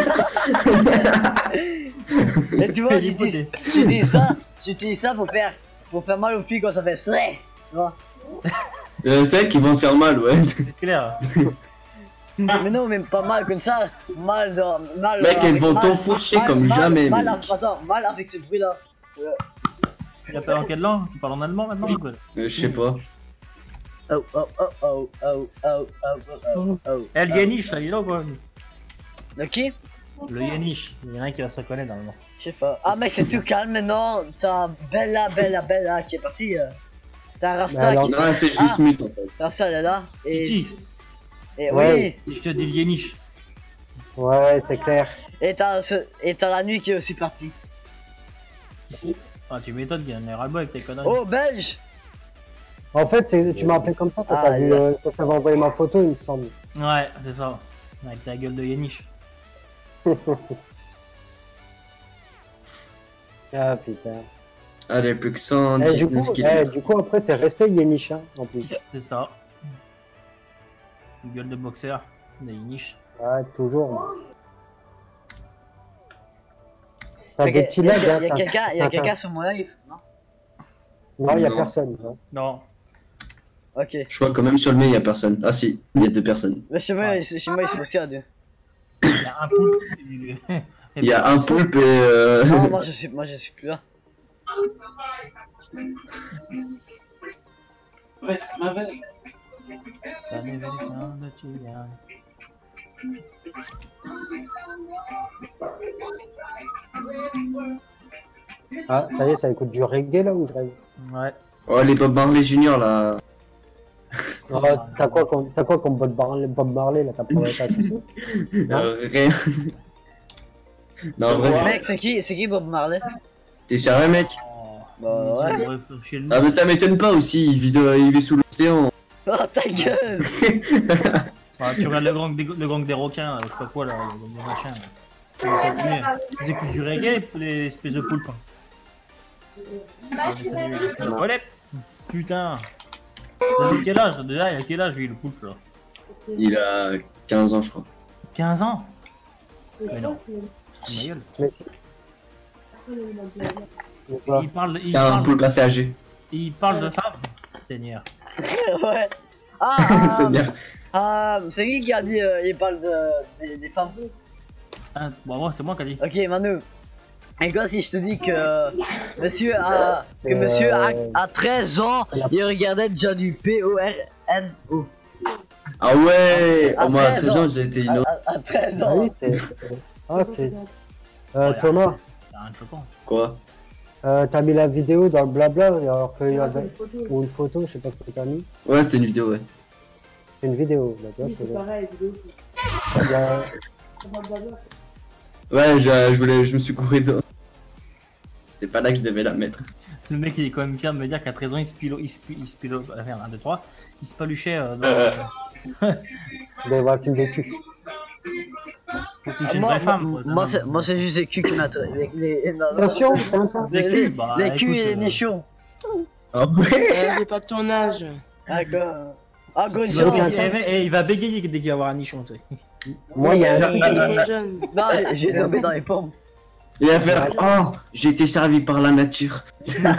Et tu vois, j'utilise j'utilise ça, j'utilise ça pour faire, pour faire mal aux filles quand ça fait slay, tu vois. Euh, c'est vrai qu'ils vont te faire mal, ouais. c'est clair. Mais non, même pas mal comme ça, mal dans, mal. Mec, euh, elles vont mal- t'enfourcher mal- comme mal- jamais, Mal, mec. attends, mal avec ce bruit là. Tu appelles en quelle langue? Tu parles en allemand maintenant ou quoi? Euh, je sais pas. Oh oh oh oh oh oh oh oh oh. Eh, le Yaniche, là, il est là ou quoi? De qui? Le Yaniche. Il y en a un qui va se reconnaître normalement. Je sais pas. Ah mec, c'est tout calme maintenant. T'as Bella, Bella, Bella qui est partie. Euh... T'as un Rasta alors- qui. Non, c'est juste Ah, mute en fait. Rasta elle est là. Et. Titi. Et Ouais. Si je te dis le Yaniche. Ouais, c'est clair. oui. Et t'as ce... et t'as la nuit qui est aussi partie. Ici. Ah, tu m'étonnes qu'il y a un ras-le-bas avec tes conneries. Oh belge. En fait, c'est- tu m'as appelé comme ça quand Ah, t'as vu, là. euh, quand t'avais envoyé ma photo, il me semble. Ouais, c'est ça. Avec ta gueule de Yaniche. Ah putain. Allez, plus que cent Eh, du, dix-neuf coup, eh, kilomètres. du coup, après, c'est resté Yeniche, hein, en plus. C'est ça. Une gueule de boxeur. De Yaniche. Ouais, toujours. T'as Y'a des petits lags, hein. y a t'as- quelqu'un y a t'as- quelqu'un sur mon live? Non. Non, y a Non. personne. non. Non. Ok. Je crois quand même sur le mien, il y a personne. Ah si, il y a deux personnes. Mais chez moi, chez moi ils sont aussi à deux. Il y a un poulpe. il- Il y a un poulpe et euh... Non, moi je suis, moi je suis plus là. Ouais, ma veste. Ah, ça y est, ça écoute du reggae là ou je rêve? Ouais. Oh, les Bob Marley Junior là. Non, T'as quoi comme t'as quoi comme Bob Marley, Bob Marley là? T'as pas t'as un souci? Euh, rien. Non, vrai. Mec, c'est qui, c'est qui Bob Marley? T'es sérieux, mec? Bah ouais. Chez le Ah, mais ça m'étonne pas aussi, il vit, de... il vit sous l'océan. Oh ta gueule! Ah, tu regardes le gang des, le gang des requins, là, je sais pas quoi là, le machin. Là. Ils s'abîment. Ils écoutent du reggae, les espèces de poulpes. Ah, mais ça, c'est les toilettes. Putain. Il a quel âge déjà? Il a quel âge lui, le poulpe là? Il a quinze ans, je crois. quinze ans? Mais non. Ma gueule. Il parle, il C'est un parle, poulpe assez âgé. il parle de femmes. Seigneur. Ouais. Ah, ah, Seigneur. ah, c'est lui qui a dit, euh, il parle de, des, des femmes. Ah, bon, moi, c'est moi qui a dit. Ok, Manu. Et quoi si je te dis que euh, monsieur a, que Euh, monsieur a, a treize ans, il regardait déjà du P O R N O. Ah ouais. À Oh, moi, à treize treize ans, ans. j'ai été À, innocent. à- à treize Ah ans. oui, c'est. Ah, c'est. Euh, Thomas, C'est rien de choquant. Quoi? euh, t'as mis la vidéo dans le blabla alors qu'il y avait. Ou une photo, je sais pas ce que t'as mis. Ouais, c'était une vidéo, ouais. C'est une vidéo, d'accord? Oui, c'est pareil, vidéo. Il y a- Ouais, je, je voulais, je me suis couru dedans. C'est pas là que je devais la mettre. Le mec, il est quand même fier de me dire qu'à treize ans, il se pilo, il se, pi- il se pilo, euh, merde, un, deux, trois, il se paluchait euh, dans, Des vrais films de cul. pour toucher Ah, une moi, vraie femme. moi, quoi. moi, c'est, moi c'est juste les culs qui m'intéressent. Les, les, non, non. Attention, c'est un peu. Les, Les les, culs, bah, les culs écoute, et les euh, nichons. Ah ouais. Elle n'est pas de ton âge. D'accord. Ah, bonne Il va, chance. bégayer, et il va bégayer dès qu'il va avoir un nichon, tu sais. Moi, il y a un Elle est trop jeune. Non, j'ai tombé dans les pommes. Il va faire oh, j'ai été servi par la nature.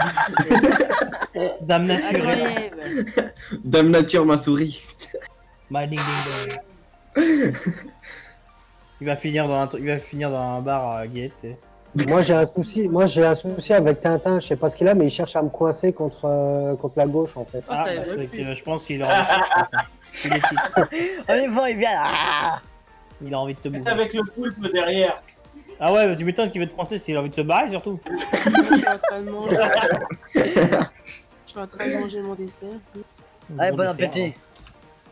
Dame naturelle. Incroyable. Dame nature m'a souri. My ding ding dong. Il va finir dans un, il va finir dans un bar à Guette, tu sais. Moi j'ai un souci, moi j'ai un souci avec Tintin, je sais pas ce qu'il a, mais il cherche à me coincer contre, euh, contre la gauche en fait. Ah, ça bah, évolue c'est plus. que je pense qu'il a envie de te bouffer. Il décide. En même temps, il vient. Ah, Il a envie de te bouffer. Avec le poulpe derrière. Ah ouais, bah, tu m'étonnes qu'il veut te penser s'il a envie de se barrer surtout. Je suis en train de manger. Je suis en train de manger mon dessert. allez, Bon bon dessert, appétit.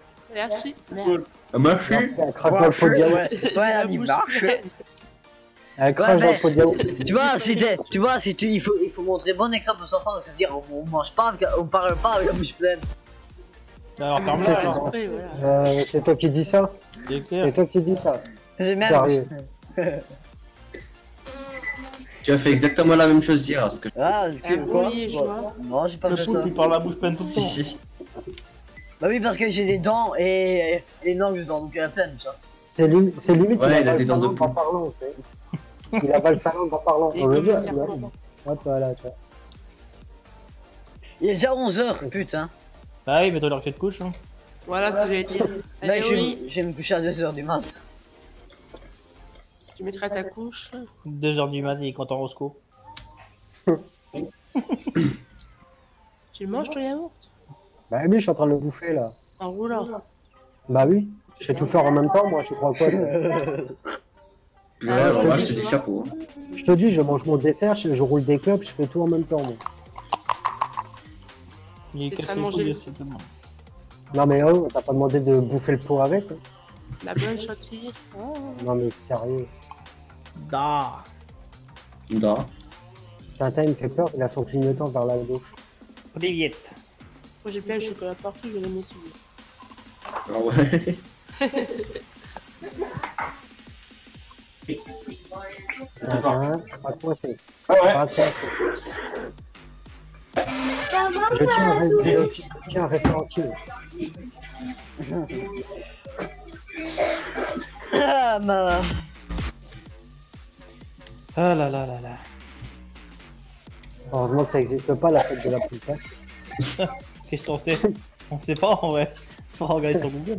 Merci. Merde. Ah, ma fille. Merci, un craquage faut bien. Ouais, ouais, elle a dit marche. Elle Ouais, crache dans mais, ton yaourt. tu vois, si t'es- tu vois, si tu, il faut, il faut montrer bon exemple aux enfants, donc ça veut dire on, on mange pas, avec- on parle pas avec la bouche pleine. Alors Ah, mais c'est ferme-la pas alors. exprès, voilà. Euh, c'est toi qui dis ça? C'est clair. C'est toi qui dis ça? C'est même. Sérieux. Tu as fait exactement la même chose hier. Parce que... Ah, Ah, quoi, oui, je quoi vois. Non, j'ai pas Le fait poule, ça. tu parles la bouche pleine tout le Si, temps. si. Bah oui, parce que j'ai des dents et, et une langue dedans, donc il y a plein de ça. C'est lim- c'est limite, Ouais, il il a avale des sa dents de langue en poule. parlant, tu sais. Il avale sa langue en parlant. Et On veut comme dire, un il a- serpent. Hop, voilà, tu vois. Il est déjà onze heures, putain. Bah oui, mets-toi l'heure que tu te couches. Hein. Voilà ce que j'allais dire. Là, Allez, je au vais, lit. je vais me coucher à deux heures du mat. Tu mettras ta couche. deux heures du mat, il est content Roscoe. Tu le manges ton yaourt? Bah oui, je suis en train de le bouffer là. En roulant. Bah oui, je sais tout faire en même temps, moi, tu crois quoi toi? Puis Ah, ouais, ouais, on va ouais, acheter des ouais. chapeaux. hein. Je te dis, je mange mon dessert, je, je roule des clopes, je fais tout en même temps, moi. Il est T'es cassé très le mangé. couille aussi, tout le monde. Non mais oh, t'as pas demandé de bouffer le pot avec hein? La bonne choquille. Oh. Non mais sérieux. Da. Da. Tintin il me fait peur, il a son clignotant vers la gauche. Привет. Moi j'ai plein de chocolat partout, je vais mes souliers. Ah ouais. Tintin, pas coincé. Ah ouais. Pas coincé. Je tiens un, ré- je tiens un référentiel. Ah, ma... Ah là là là là. Heureusement que ça existe pas la fête de la poule. Qu'est-ce qu'on sait? On sait pas en vrai. Faut regarder sur Google.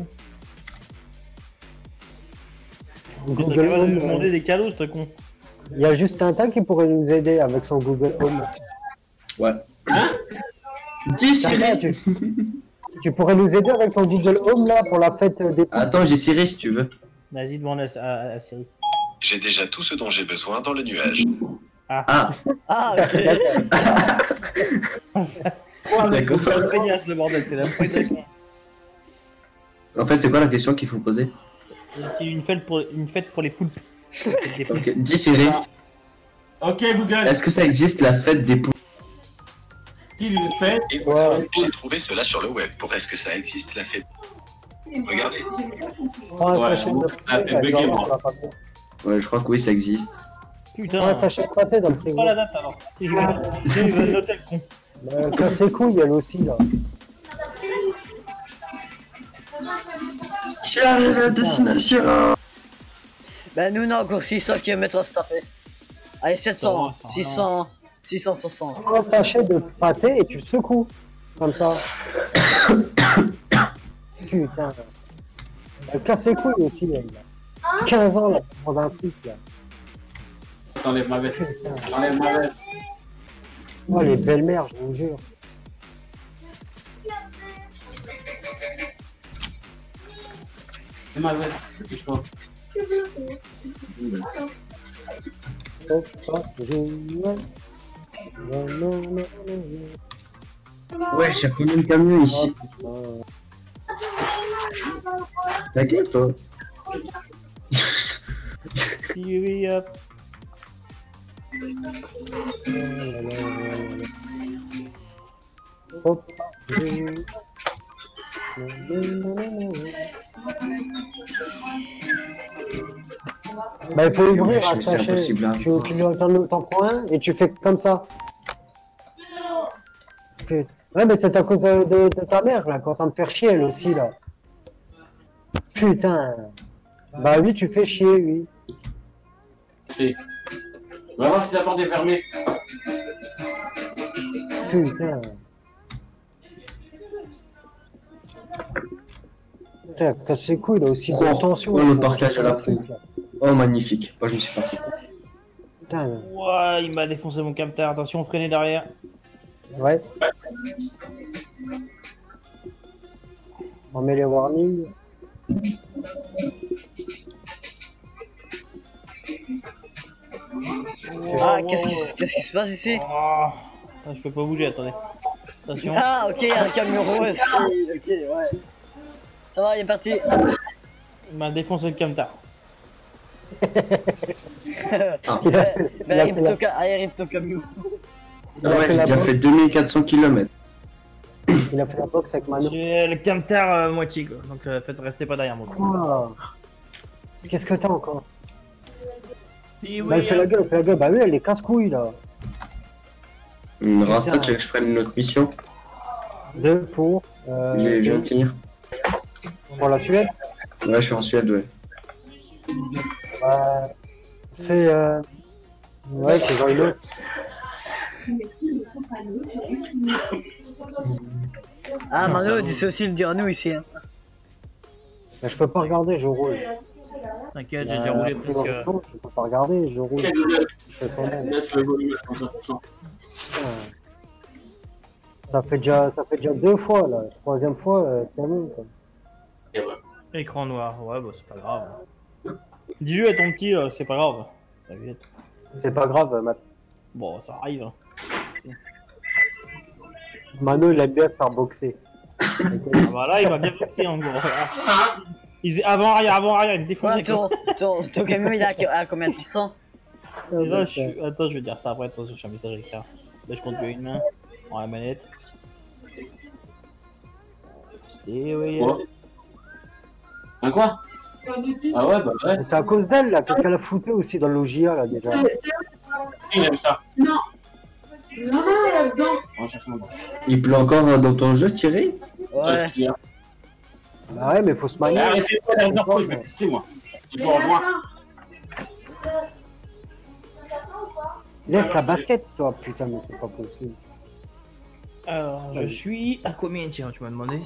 Il serait capable de nous demander des cadeaux, ce con. Il y a juste Tintin qui pourrait nous aider avec son Google Home. Ouais. Dis Tintin, Siri. tu, tu pourrais nous aider avec ton Google Home là pour la fête des poules. Attends, j'ai Siri si tu veux. Vas-y, demande à, à, à Siri. J'ai déjà tout ce dont j'ai besoin dans le nuage. Ah. Ah, ok. D'accord. C'est un feignasse, le bordel, c'est la première con. En fait, c'est quoi la question qu'il faut poser? C'est une fête pour, une fête pour les poulpes. Des poulpes. Ok, dis Siri. Ok Google, Est-ce que ça existe la fête des poules? qui le fait? Et voilà, j'ai trouvé cela sur le web. Pour est-ce que ça existe la fête? Regardez. Prends un Ouais, sachet bon, de ah, pâté, fait là, bugger, genre, moi. on l'a pas fait. Ouais, je crois que oui, ça existe. Putain. Prends un sachet de pâté dans le C'est frigo. pas la date alors. Si je vais je vais noter le con. Euh, casse ses couilles, elle aussi là. J'arrive à destination. Ben nous, on a encore six cents kilomètres à se taper. Allez, sept cents, Ça va, ça va. six cents, six cent soixante. Prends un sachet de pâté et tu le secoues. Comme ça. Putain. Elle casse ses couilles aussi, elle. Là. quinze ans là, pour prendre un truc là. T'enlèves ma veste. Putain. T'enlèves ma veste. Oh, les belles-mères, je vous jure. C'est ma veste. C'est chaud. Hop, hop, génial. Non, non, non, non, non. Ouais, j'ai combien de camions ici? Oh, Ta gueule, toi. Siri, hop. putain. Oh là là là là là. Hop, génial. Non, non, non, non, non. Bah, il faut ouvrir je un me c'est sachet. impossible, hein. Tu, tu t'en, t'en prends un et tu fais comme ça. Putain. Ouais, mais c'est à cause de, de, de ta mère, là, quand ça me fait chier, elle aussi, là. Putain. Bah oui, tu fais chier, oui. C'est. On va voir si la porte est fermée. Putain. Putain, casse ses couilles, là, aussi Oh, d'attention. oh, le parquage à la proue. Oh, magnifique. Moi, je me suis pas fait. Putain. Ouah, il m'a défoncé mon capteur. Attention, freinez derrière. Ouais. On met les warnings. Ah, qu'est-ce qui, qu'est-ce qui se passe ici? Ah, je peux pas bouger, attendez. Attention. Ah, ok, il y a un camion rose. qui- Ok, ouais. Ça va, il est parti. Il m'a défoncé le camtar. Ah. Il a fait- il a Bah, fait Ripto la- Ka- allez, Ripto Camus. il a Ah ouais, fait j'ai la déjà boxe- fait deux mille quatre cents kilomètres. il a fait la boxe avec Mano. J'ai le camter euh, moitié quoi, donc euh, faites rester pas derrière moi. Quoi? Qu'est-ce que t'as encore? Si, Bah, oui, il fait la gueule, il fait la gueule. Bah oui, elle est casse-couille là. Une Rasta, tu veux que je prenne une autre mission? Deux pour. Euh, J'ai- Je viens de finir. pour la Suède. Ouais, je suis en Suède, ouais. Euh, fais. Euh... Ouais, c'est genre une autre. Ah, Mano, tu sais aussi le dire à nous ici. Hein. Mais je peux pas regarder, je roule. T'inquiète, j'ai déjà roulé Euh, presque. Je peux pas regarder, je roule. Je fais quand même. Laisse le volume à cent pour cent. Ouais. Ça fait déjà, ça fait déjà deux fois là. Troisième fois, euh, c'est bon quoi. Et ouais. Écran noir, ouais, bah c'est pas grave. Dis-lui à ton petit, euh, c'est pas grave. T'inquiète. C'est pas grave, euh, Mat- Bon, ça arrive. Hein. Mano il aime bien se faire boxer. Ah bah là, il va bien boxer en gros. Il est avant arrière, avant arrière, il me défonce. Ouais, ton, ton, ton camion, il est à, à combien de pourcents? Et là, je suis... Attends, je vais dire ça après, attends, je suis un message à écrire. Là, je compte une main, en la manette. Stay away. Quoi Un quoi? Ah ouais, bah ouais. C'est à cause d'elle là, qu'est-ce qu'elle a foutu aussi dans l'O J A là déjà. Il a vu ça. Non. Non, non, là-dedans. On va chercher un bon. Il pleut encore euh, dans ton jeu, Thierry? Ouais. Ah ouais, mais faut se manier. Arrêtez pas d'aller je vais pisser moi. Je vous rejoins. Laisse la basket toi, putain, mais c'est pas possible. Alors, je suis à combien, tiens, tu m'as demandé?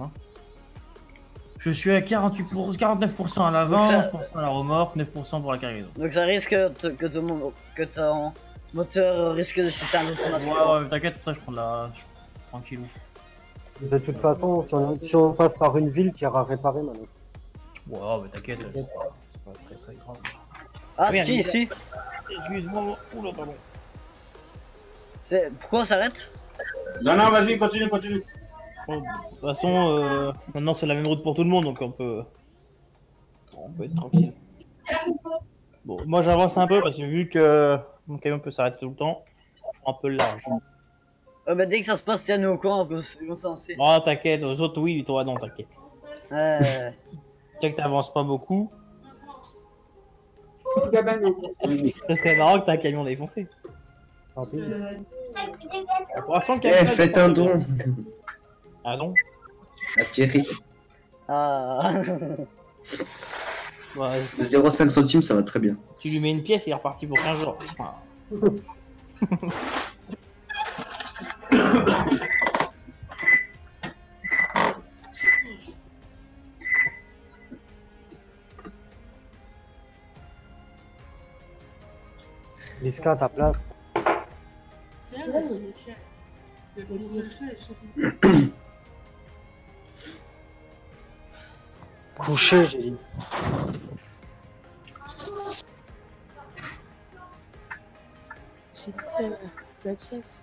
Je suis à quarante-huit pour... quarante-neuf pour cent à l'avant, Donc ça- onze pour cent à la remorque, neuf pour cent pour la cargaison. Donc ça risque te- que ton, que ton moteur risque de s'éteindre Ouais, automatiquement. ouais, t'inquiète, ça, je prends de la... je- Tranquillou. De toute façon, si on, si on passe par une ville, tu iras réparer Mano. Ouais, mais t'inquiète, c'est pas... c'est pas très très grave. Ah, Merde, ski il- ici. Excuse-moi, oula, pardon. C'est- Pourquoi on s'arrête? Non, non, vas-y, continue, continue. Bon, de toute façon, euh, maintenant c'est la même route pour tout le monde, donc on peut... On peut être tranquille. Bon, moi j'avance un peu parce que vu que mon camion peut s'arrêter tout le temps, je prends un peu le large. Ouais, bah dès que ça se passe, tiens-nous au courant, comme comme ça on sait. Oh, t'inquiète, aux autres oui, toi non, t'inquiète. Euh... Tu sais que t'avances pas beaucoup. C'est marrant que t'as un camion défoncé. Tant pis. Pour l'instant, le Eh, camion, faites il- un don Ah non? à Thierry. Ah. Ouais, De zéro virgule cinq centimes, ça va très bien. tu lui mets une pièce et il est reparti pour quinze jours. Voilà. Liska, ta place. C'est elle, c'est le chien. Le le chien, je sais Couché, j'ai dit. C'est euh, Mathias.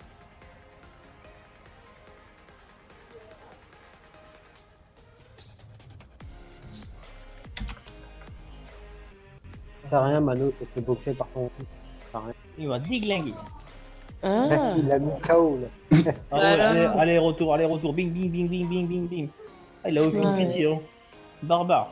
C'est rien, Mano s'est fait boxer par ton fils. C'est rien. Il va déglinguer. Ah, Il a mis K O là. Ah ouais, Voilà. allez, allez, retour, allez, retour, bing, bing, bing, bing, bing, bing, bing. Ah, il a aucune Ouais. pitié, hein. Barbare.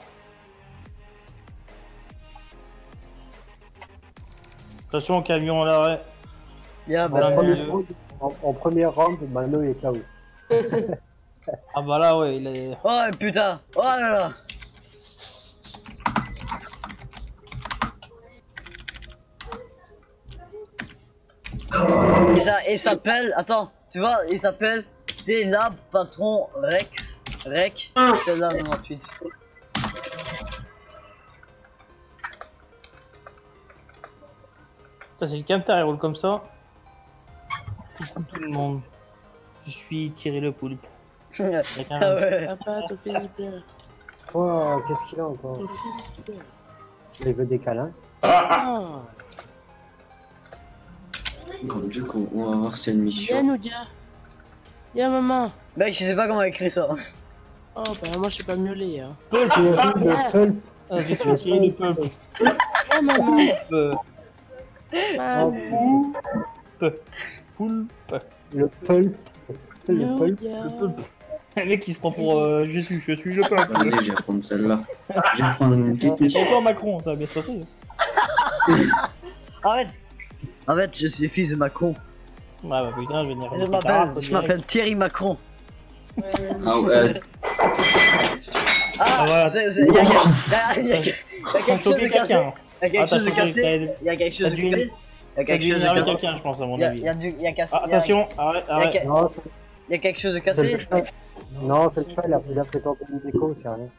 Attention, camion à l'arrêt. Yeah, En, bah, Voilà, premier milieu. round, en, en premier round, Mano il est K O. Ah bah là, ouais, il est... Oh putain. Oh là là. Et ça, il s'appelle, attends, tu vois, il s'appelle Télab Patron Rex, Rec, c'est là quatre-vingt-dix-huit. Putain, c'est le camtar, il roule comme ça. Coucou tout le monde. Je suis Thierry le poulpe. Avec un- Ah ouais. papa, ton fils il pleure. Quoi, qu'est-ce qu'il a encore? Ton fils il pleure. Il veut des câlins. Ah, Donc, du coup, on va voir si c'est une mission. viens, Noudia. Viens, maman. Mec, je sais pas comment écrire ça. Oh, bah, moi, je sais pas miauler, hein. Thierry le Viens. pulp. Ah, je suis Thierry le poulpe. Oh maman. Euh, Maman. Poulpe. Poulpe. Le pulp. Le Le pulp. regard. Le mec qui se prend pour euh, Jésus, je suis le peuple. Vas-y, je vais prendre celle-là. Je vais prendre une petite C'est encore Macron, ça va bien se passer. Arrête. En fait, je suis fils de Macron. Ouais, bah putain, je vais venir. Je m'appelle, je m'appelle Thierry Macron. Ah ouais. Ah, voilà. c'est, c'est, il y a, il y a- il y a- il y a quelque chose de cassé. quelqu'un. Il y a quelque Ah, chose de t'as cassé. sauté- Il y a quelque chose t'as de dû- cassé. Il y a T'as quelque dû chose de énerver cassé. quelqu'un, je pense, à mon Il y a, avis. il y a du, il y a cassé. Ah, il y a- attention, arrête, Il y a, arrête. que- Non, il y a quelque chose de c'est cassé. le fait. Non, c'est le fait, il a, il a fait tomber une déco, c'est rien.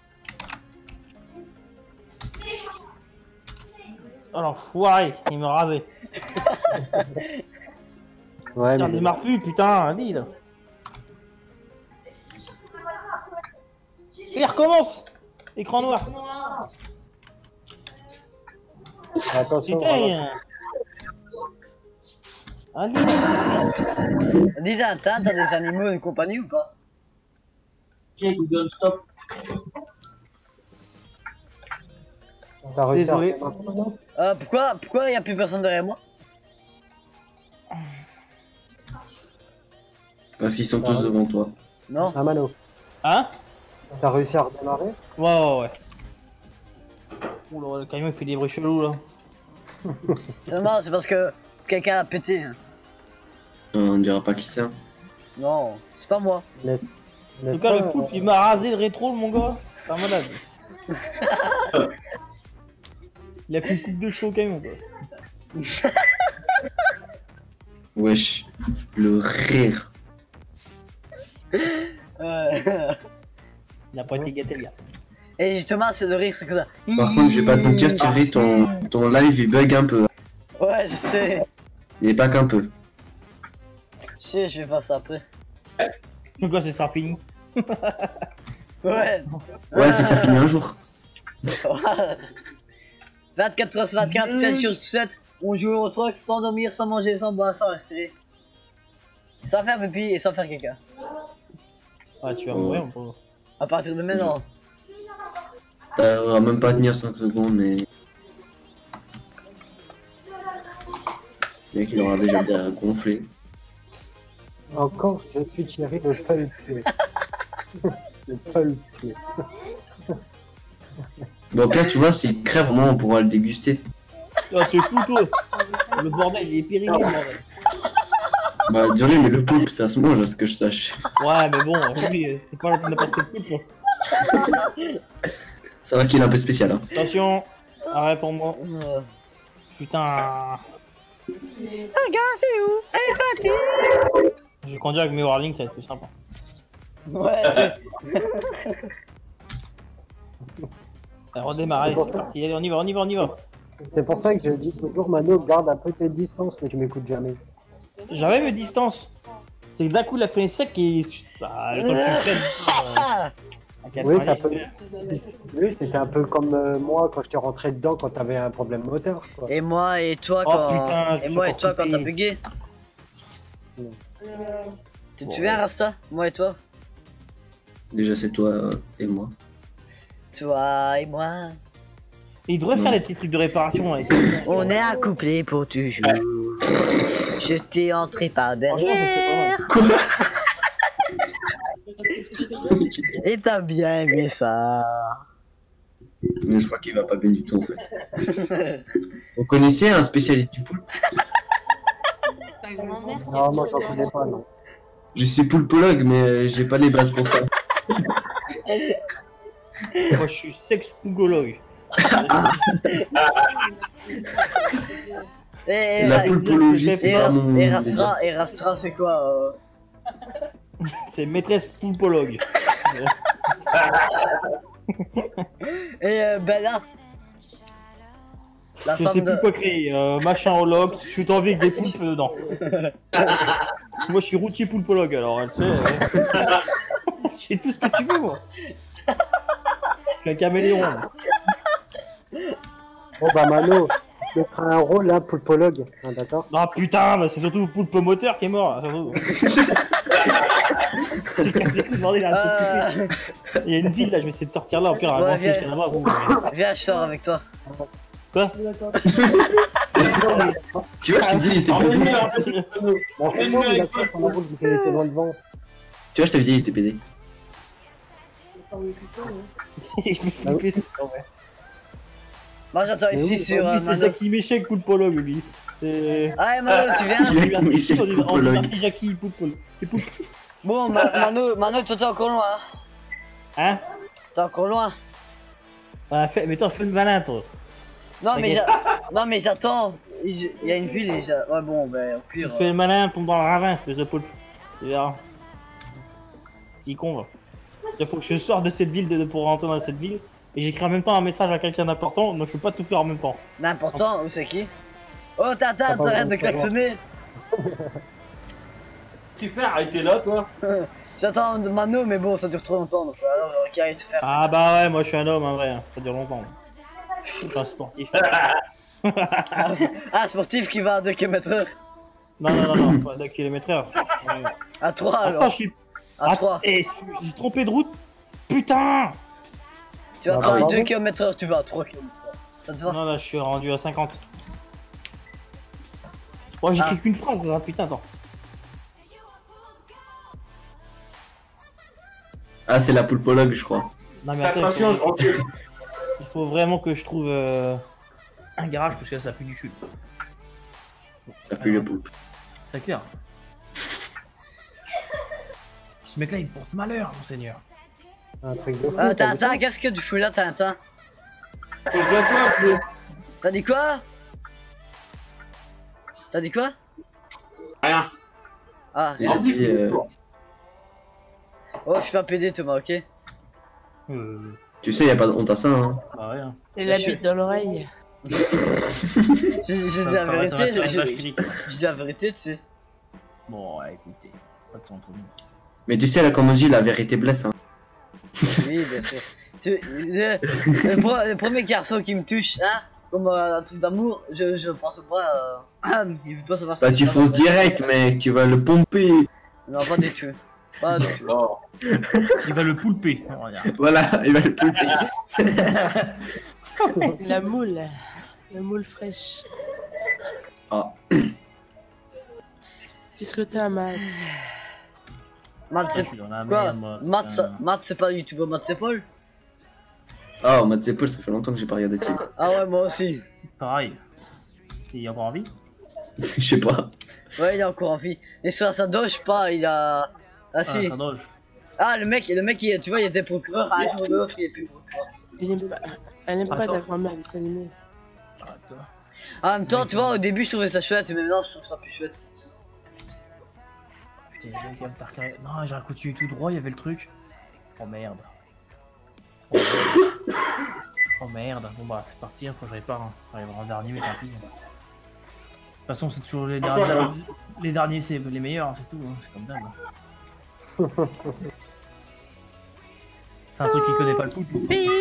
Oh l'enfoiré, il me rasait. Ouais, Tiens, mais... démarre plus, putain, dis là. Et il recommence. Écran noir. Attention. Putain. Allez. Dis un t'as t'as des animaux de compagnie ou pas? Ok, Google, stop. T'as réussi à Désolé. faire un peu, non? Euh, pourquoi, pourquoi y a plus personne derrière moi? Parce qu'ils sont tous devant toi. Non. Ah, Mano, Hein? t'as réussi à redémarrer? Ouais, ouais, ouais. Oula, le camion il fait des bruits chelous là. C'est marrant, c'est parce que quelqu'un a pété. hein. On dira pas qui c'est. hein. Non, c'est pas moi. Laisse- En laisse tout cas, pas, le poulpe euh, il m'a rasé le rétro, mon gars. C'est un malade. Il a fait une coupe de cheveux au camion quoi. Wesh. Le rire. Euh, Il a pas été gâté le gars. Et justement, c'est le rire, c'est que ça. Par contre, je vais pas te mentir, Thierry, ton, ton live il bug un peu. Ouais, je sais. Il est pas qu'un peu. Je sais, je vais faire ça après. Donc quoi, c'est ça fini. Ouais. Ouais, si ça finit un jour. vingt-quatre heures sur vingt-quatre, sept sur sept, on joue au truc sans dormir, sans manger, sans boire, sans respirer. Sans faire pipi et sans faire caca. Ah, tu vas mourir, mon pauvre. À partir de maintenant. T'arriveras même pas à tenir cinq secondes, mais. Le mec, il aura déjà bien gonflé. Encore, je suis Thierry, le pulp. Le pulp. Bon, Pierre, tu vois, s'il crève, au moins on pourra le déguster. Oh, t'es fou, toi. Le bordel, il est périmé, le bordel. Bah, dis-lui, mais le poulpe, ça se mange, à ce que je sache. Ouais, mais bon, oui, c'est pas n'importe quel poulpe. C'est vrai qu'il est un peu spécial, hein. Attention, arrête pour moi. Euh, Putain. Regarde, c'est où? Je vais conduire avec mes warnings, ça va être plus sympa. Ouais, tu- Alors, redémarrer, C'est pour c'est ça. parti. Allez, on y va, on y va, on y va. C'est pour ça que je dis toujours, Mano, garde un peu tes distances, mais tu m'écoutes jamais. J'avais mes distances. C'est que d'un coup, la fenêtre sec et. Bah, le temps que tu freines, euh, Ah, à quatre Oui, heures, ça allez. peut. Oui, c'était un peu comme euh, moi quand je t'ai rentré dedans quand t'avais un problème moteur, quoi. Et moi et toi Oh, quand. putain, je et me moi suis et toi encore quand t'as coupé. bugué. Non. Tu te souviens, Rasta? Moi et toi? Déjà, c'est toi euh, et moi. Toi et moi. Il devrait faire Non. des petits trucs de réparation. Là, ici. On est accouplés pour toujours. Je t'ai entré par Franchement, ça derrière. c'est pas mal. Et t'as bien aimé ça. Mais je crois qu'il va pas bien du tout, en fait. Vous connaissez un spécialiste du poulpe? Ta grand-mère qui Non, a moi dit j'en le connais gars. pas, non. Je suis poulpologue, mais j'ai pas les bases pour ça. Moi, je suis sexpugologue. Et, et, La et, poulpologie, c'est et, pas Ras- mon... et Rastra, et Rastra, c'est quoi euh... C'est maîtresse poulpologue. Et euh, Bella. La Je femme sais de... plus quoi créer. Euh, machin hologue, je suis envie avec des poulpes dedans. Moi, je suis routier poulpologue, alors tu sais. euh, J'ai tout ce que tu veux, moi. Je suis un caméléon. moi. Bon bah Mano, tu te feras un rôle là, poulpologue, hein, d'accord? Ah putain, bah, c'est surtout le poulpe moteur qui est mort. Là, surtout. J'ai cassé le cou, bordel, il a un peu Euh... coupé. Il y a une ville là, je vais essayer de sortir là, au pire, Ouais, avancer viens. jusqu'à là-bas. vous, Viens, je sors avec toi. Quoi? Tu vois, je t'ai dit, il était Emmène-le, pédé. emmène-le. Bon, Emmène-le il a avec quoi toi. son ampoule qui fait laisser loin devant? Tu vois, je t'avais dit, il était pédé. Il fait flipper, c'est pas vrai. Moi j'attends Mais ici oui, sur euh, c'est Mano. Jackie Méchec, Poulpologue, lui. C'est. Ah, Mano, tu viens? Il a Michel On dit- on dit Poulpologue. merci Jackie, Poulpologue. C'est Poulp. Bon, Ma- Mano, Mano, toi t'es encore loin. Hein? T'es encore loin. Ah, fais... Mais toi, fais le malin, toi. Non, mais T'inquiète. j'a- non, mais j'attends. Il il y a une ville et j'a- ouais, bon, ben au Tu pire. fais le malin, tombe dans le ravin, espèce de poulpe. Tu verras. Qui con, va. Il faut que je sorte de cette ville de... pour rentrer dans cette ville. Et j'écris en même temps un message à quelqu'un d'important, donc je peux pas tout faire en même temps. N'important, où c'est qui? Oh, Tata, Attends, t'arrêtes de on va klaxonner. Tu fais arrêter là, toi. J'attends de Mano, mais bon, ça dure trop longtemps, donc alors euh, qui arrive se faire. Ah bah ouais, moi je suis un homme, en vrai, hein. Ça dure longtemps. Je suis un sportif. Ah, ah, sportif qui va à deux kilomètres heure. Non, non, non, non, pas deux kilomètres heure. À trois Attends, alors. je suis. À Ah, trois. eh, j'ai trompé de route. Putain! Tu vas Ah, pas à pardon deux kilomètres heure, tu vas à trois kilomètres heure. Ça te va? Non, là, je suis rendu à cinquante. Oh, j'ai Ah. écrit qu'une phrase, hein, putain, attends. Ah, c'est la poulpologue, je crois. Non, mais Fais attends, il attention, je faut... recule. il faut vraiment que je trouve euh, un garage parce que là, ça pue du cul. Ça pue le poulpe. C'est clair. Ce mec-là, il porte malheur, monseigneur. Un truc de fou. Euh, t'as vu Tintin, ça? qu'est-ce que tu fous là, Tintin? Faut bien toi, Flo. T'as dit quoi? T'as dit quoi? Rien. Ah, Il a dit. euh, oh, je suis pas pédé, Thomas, ok? Euh, Tu sais, y a pas de honte à ça, hein. bah ouais. hein. Et la bite dans l'oreille. Je je dis la Ça- ça va- ça va vérité, te faire une je vache je- clinique. je dis la vérité, tu sais. Bon, ouais, écoutez, pas de son entre nous. Mais tu sais, là, comme on dit, la vérité blesse, hein. Oui, bien sûr. Tu, le, le, pre- le premier garçon qui me touche, hein, comme euh, un truc d'amour, je, je pense pas. Euh, ah, il veut pas savoir Bah, tu fonces direct, mec, tu vas le pomper. Non, pas du tout. Pas du tout. Oh. Il va le poulper. Regarde. Voilà, il va le pomper. La moule. La moule fraîche. Ah. Qu'est-ce que t'as, Matt? Matt, Je c'est suis dans la quoi? merde, moi. Matt, ça- Putain. Matt, c'est pas le youtubeur Matt, c'est Paul? Ah, oh, Matt Paul, ça fait longtemps que j'ai pas regardé de film. Ah ouais, moi aussi. Pareil. Il a encore envie? Je sais pas. Ouais, il est encore en vie. Et sur sa doge, pas, il a. Ah si. Ah, ça doge. Ah, le mec, le mec, il, tu vois, il était procureur, un jour ou l'autre, il est plus procureur. Elle aime pas, elle aime pas Attends. ta grand-mère dessin animé. Arrête-toi. En même temps, tu vois, au début, je trouvais ça chouette, mais maintenant, je trouve ça plus chouette. Putain, il y avait quand même Tarkarian. Non, j'ai continué tout droit, il y avait le truc. Oh merde. Oh merde. Oh merde. Bon bah, c'est parti, hein, faut que je répare. Hein. J'arriverai en dernier, mais tant pis. De toute façon, c'est toujours les derniers. Les derniers, c'est les meilleurs, hein, c'est tout. Hein. C'est comme d'hab. hein. C'est un truc qui connaît pas le poulpe.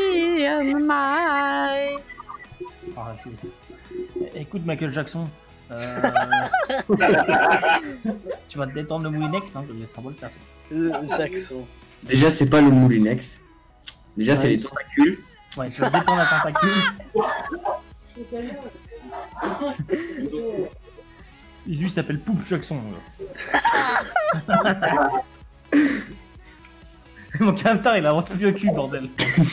Ah, c'est- Écoute, Michael Jackson. Euh... tu vas te détendre le Moulinex, hein, c'est un bon le faire ça. Le Jackson. Déjà, c'est pas le moulinex. Déjà, c'est Ouais. les tentacules. Ouais, tu vas te détendre la tentacule. Et lui il s'appelle Poupe Jackson. là. Mon camtar il avance plus au cul, bordel.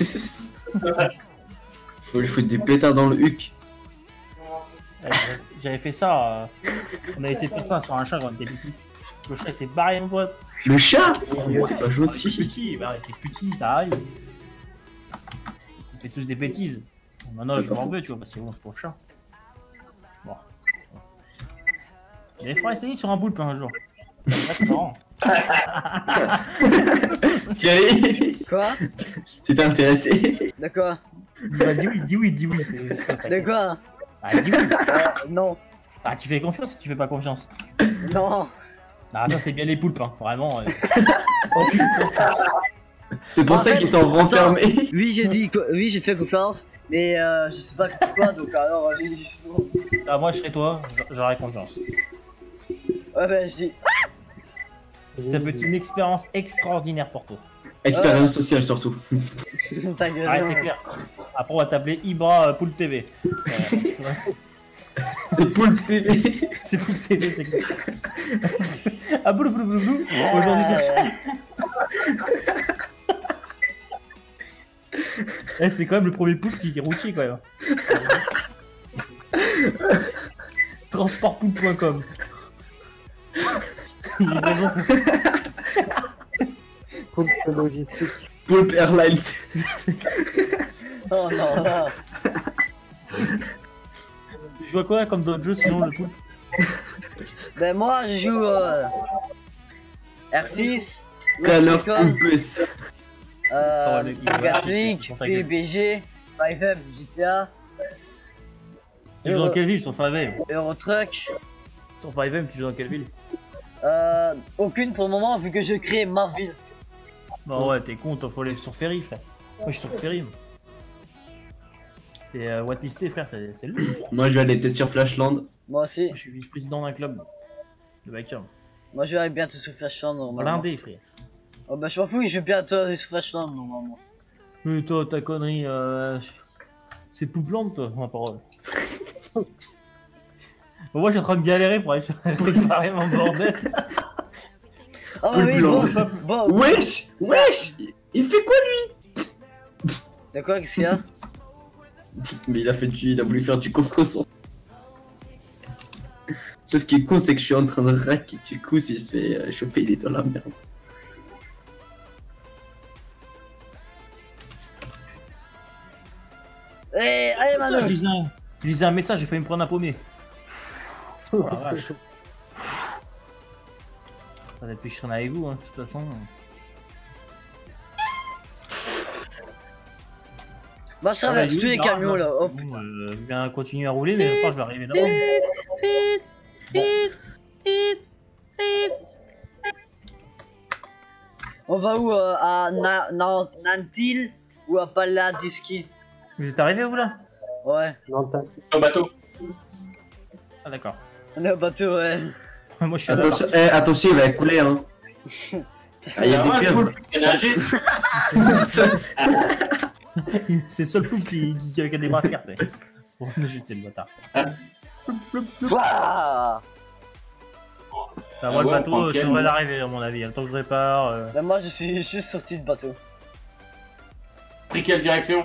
Faut lui foutre des pétards dans le huc. Ouais, J'avais fait ça. euh, On a essayé de faire ça sur un chat quand on était petit. Le chat il s'est barré, mon pote. Le chat Ouais, T'es pas il était gentil. petit, bah, il était petit, ça arrive. Ils fait tous des bêtises. Bon, maintenant je m'en veux, tu vois, parce que bon, ce pauvre chat. Bon. Il faudra essayer sur un poulpe un jour. Ouais, c'est marrant. Thierry, Quoi? tu t'es intéressé? De quoi? Dis vas-y oui, dis oui, dis oui. c'est- c'est ça, De quoi? Ah, dis oui. Euh, non. Ah, tu fais confiance ou tu fais pas confiance? Non. Ah, ça c'est bien les poulpes, hein. Vraiment. euh. Aucune confiance. C'est pour En ça fait, qu'ils sont renfermés. Oui, j'ai dit, que- oui, j'ai fait confiance, mais euh, je sais pas pourquoi, donc alors euh, j'ai dit non. Ah, moi je serais toi, j'aurais confiance. Ouais, ben je dis. Ça peut être une expérience extraordinaire pour toi. Expérience sociale surtout. Ta gueule. Ah, c'est clair. Après, on va t'appeler Ibra euh, Poule T V. Euh, C'est Poule T V. c'est Poule T V, c'est clair. Ah, boulou, boulou, boulou, boulou. Aujourd'hui, c'est Eh, c'est quand même le premier poulpe qui est routier, quand même. transportpoulpe point com. Livraison. Poulpe logistique. Poulpe Airlines. Oh non, là. Tu joues à quoi comme d'autres jeux sinon le poulpe? Ben moi je joue euh, R six, Call of Recon, Poulpes. euh, Oh, le- il va- Gas League, ta gueule. P U B G, five M, G T A, Tu joues dans quelle ville sur five M? Euro Truck. Sur five M, tu joues dans quelle ville? Euh, aucune pour le moment vu que je crée ma ville. Bah ouais, t'es con, t'en faut aller sur Ferry, frère. Moi je suis sur Ferry. moi. C'est euh, Wattlisté, frère, c'est c'est lui. Moi, je vais aller peut-être sur Flashland. Moi aussi. Moi, je suis vice-président d'un club de biker. Moi je vais aller bientôt sur Flashland normalement. Blindé, frère. Oh bah je m'en fous, je vais bientôt aller sur Flashland normalement. Mais toi, ta connerie, euh... c'est Pouplante, toi, ma parole. Bon, moi, je suis en train de galérer pour aller sur- réparer mon bordel. Ah bah oui, bon, Poulpe bon. Wesh, wesh, il fait quoi lui? De quoi, qu'est-ce qu'il y a? Mais il a fait du, il a voulu faire du contre-son. Sauf qu'il est con, c'est que je suis en train de rack et du coup, s'il se fait euh, choper, il est dans la merde. Eh, allez Je Manu. lisais un, je lisais un message, j'ai failli me prendre un pommier. Oh la vache. Ça va plus chier avec vous, hein, de toute façon. Bah je traverse tous les camions là, oh Bon, putain. euh, je viens continuer à rouler, mais enfin, je vais arriver là-haut. On va où euh, à Na Na Nantil ou à Paladiski? Vous êtes arrivé, vous là? Ouais, Non, t'as- Au bateau. Ah, d'accord. on est au bateau, ouais. Moi, je suis là. Attention, eh, attention, il va couler, hein. Ah, il y a des pieuvres. Il a nagé. C'est le seul poulpe qui, qui, qui a des brassières, c'est. Pour me jeter le bâtard. Waouh. Enfin, moi, le bon, bateau, prends je quel devrais mot l'arriver, à mon avis. Le temps que je répare. euh, Ben moi je suis juste sorti de bateau. Pris quelle direction?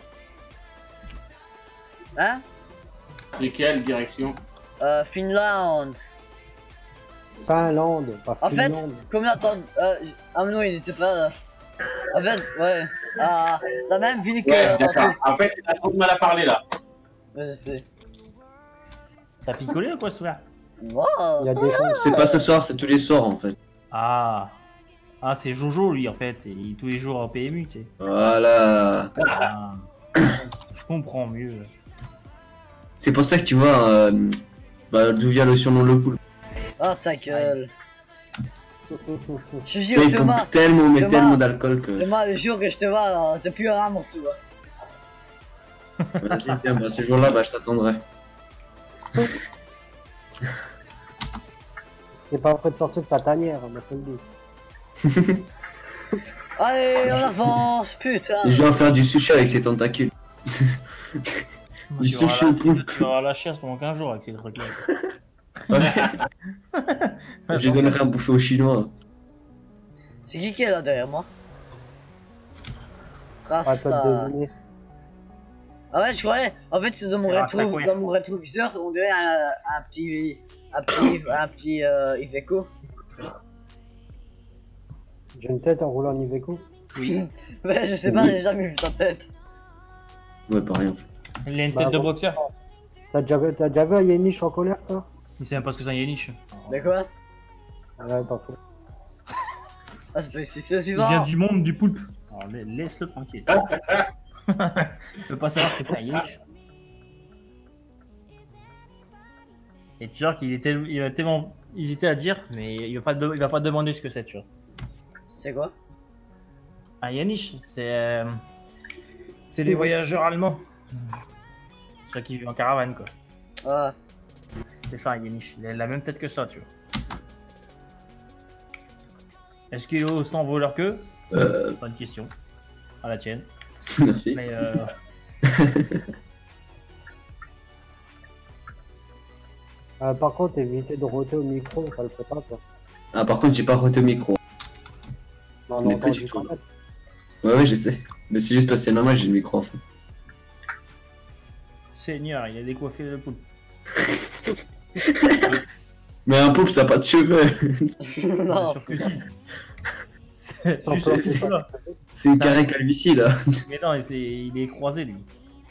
Hein? Pris quelle direction? Euh, Finlande. Finlande, pas En fait, Finlande. combien de temps... Euh, ah mais non, il était pas là. En fait, ouais. Ah, la même ville que... Ouais, tantôt. d'accord. En fait, il a trop de mal à parler là. Ouais, je sais. T'as picolé ou quoi, ce soir? Wow. Il y a des choses. C'est pas ce soir, c'est tous les soirs en fait. Ah. Ah, c'est Jojo, lui, en fait. Il est tous les jours en P M U, tu sais. Voilà. Ah. Je comprends mieux. C'est pour ça que tu vois euh, bah, d'où vient le surnom le poulpe. Ah ta gueule. Je te Tu jure, vois, il Thomas, pompe tellement, mais Thomas, tellement d'alcool que. Thomas, le jour que je te vois, là, t'as plus un morceau. Hein. Vas-y, tiens, bah, ce jour-là, bah, je t'attendrai. T'es pas prêt de sortir de ta tanière, on te le dit. Allez, on avance, putain. Et je vais en faire du sushi avec ses tentacules. Moi, Du tu auras sushi la- au poulpe. Tu auras la chasse pendant quinze jours avec ces trucs-là. Ouais. Je donnerai à bouffer aux Chinois. C'est qui qui est là derrière moi? À toi de Rasta. deviner. Ah ouais, je croyais. En fait, c'est dans mon C'est Rasta rétro, queer. dans mon rétroviseur, on dirait un, un petit, un petit, un petit euh, Iveco. J'ai une tête en roulant en Iveco. Oui. Ouais, je sais pas, j'ai jamais vu ta tête. Ouais, pas rien. Il a une Bah, tête de bon. boxeur. T'as déjà, vu- t'as déjà vu un Yéniche en colère, toi? Il sait même pas ce que c'est un Yéniche. De quoi? Ouais, pas fou. Ah, c'est pas ici, c'est Il suivant. vient du monde du poulpe. Alors, la- laisse-le tranquille. Je veux pas savoir ce que c'est un Yéniche. Et tu vois qu'il était, il a tellement hésité à dire, mais il va pas, de- il va pas te demander ce que c'est, tu vois. C'est quoi? Un Yéniche, c'est euh, c'est les voyageurs allemands. Ceux qui vivent en caravane, quoi. Ah, C'est ça, un Yéniche. Il a la même tête que ça, tu vois. Est-ce qu'il est autant voleur qu'eux? Euh, Bonne question. À la tienne. merci. Mais euh, Euh, par contre, éviter de roter au micro, ça le fait pas, toi. Ah, par contre, j'ai pas roté au micro. Non, On non, est pas non, du du tout. coup. Ouais, ouais, je sais. Mais c'est juste parce que c'est normal, j'ai le micro en fond. Seigneur, il a décoiffé le poule. Mais un poulpe, ça a pas de cheveux. Non. Bien sûr que si. C'est- Sans Tu sais, plan, c'est c'est là. C'est une carré calvitie, là. Mais non, c'est- il est croisé lui.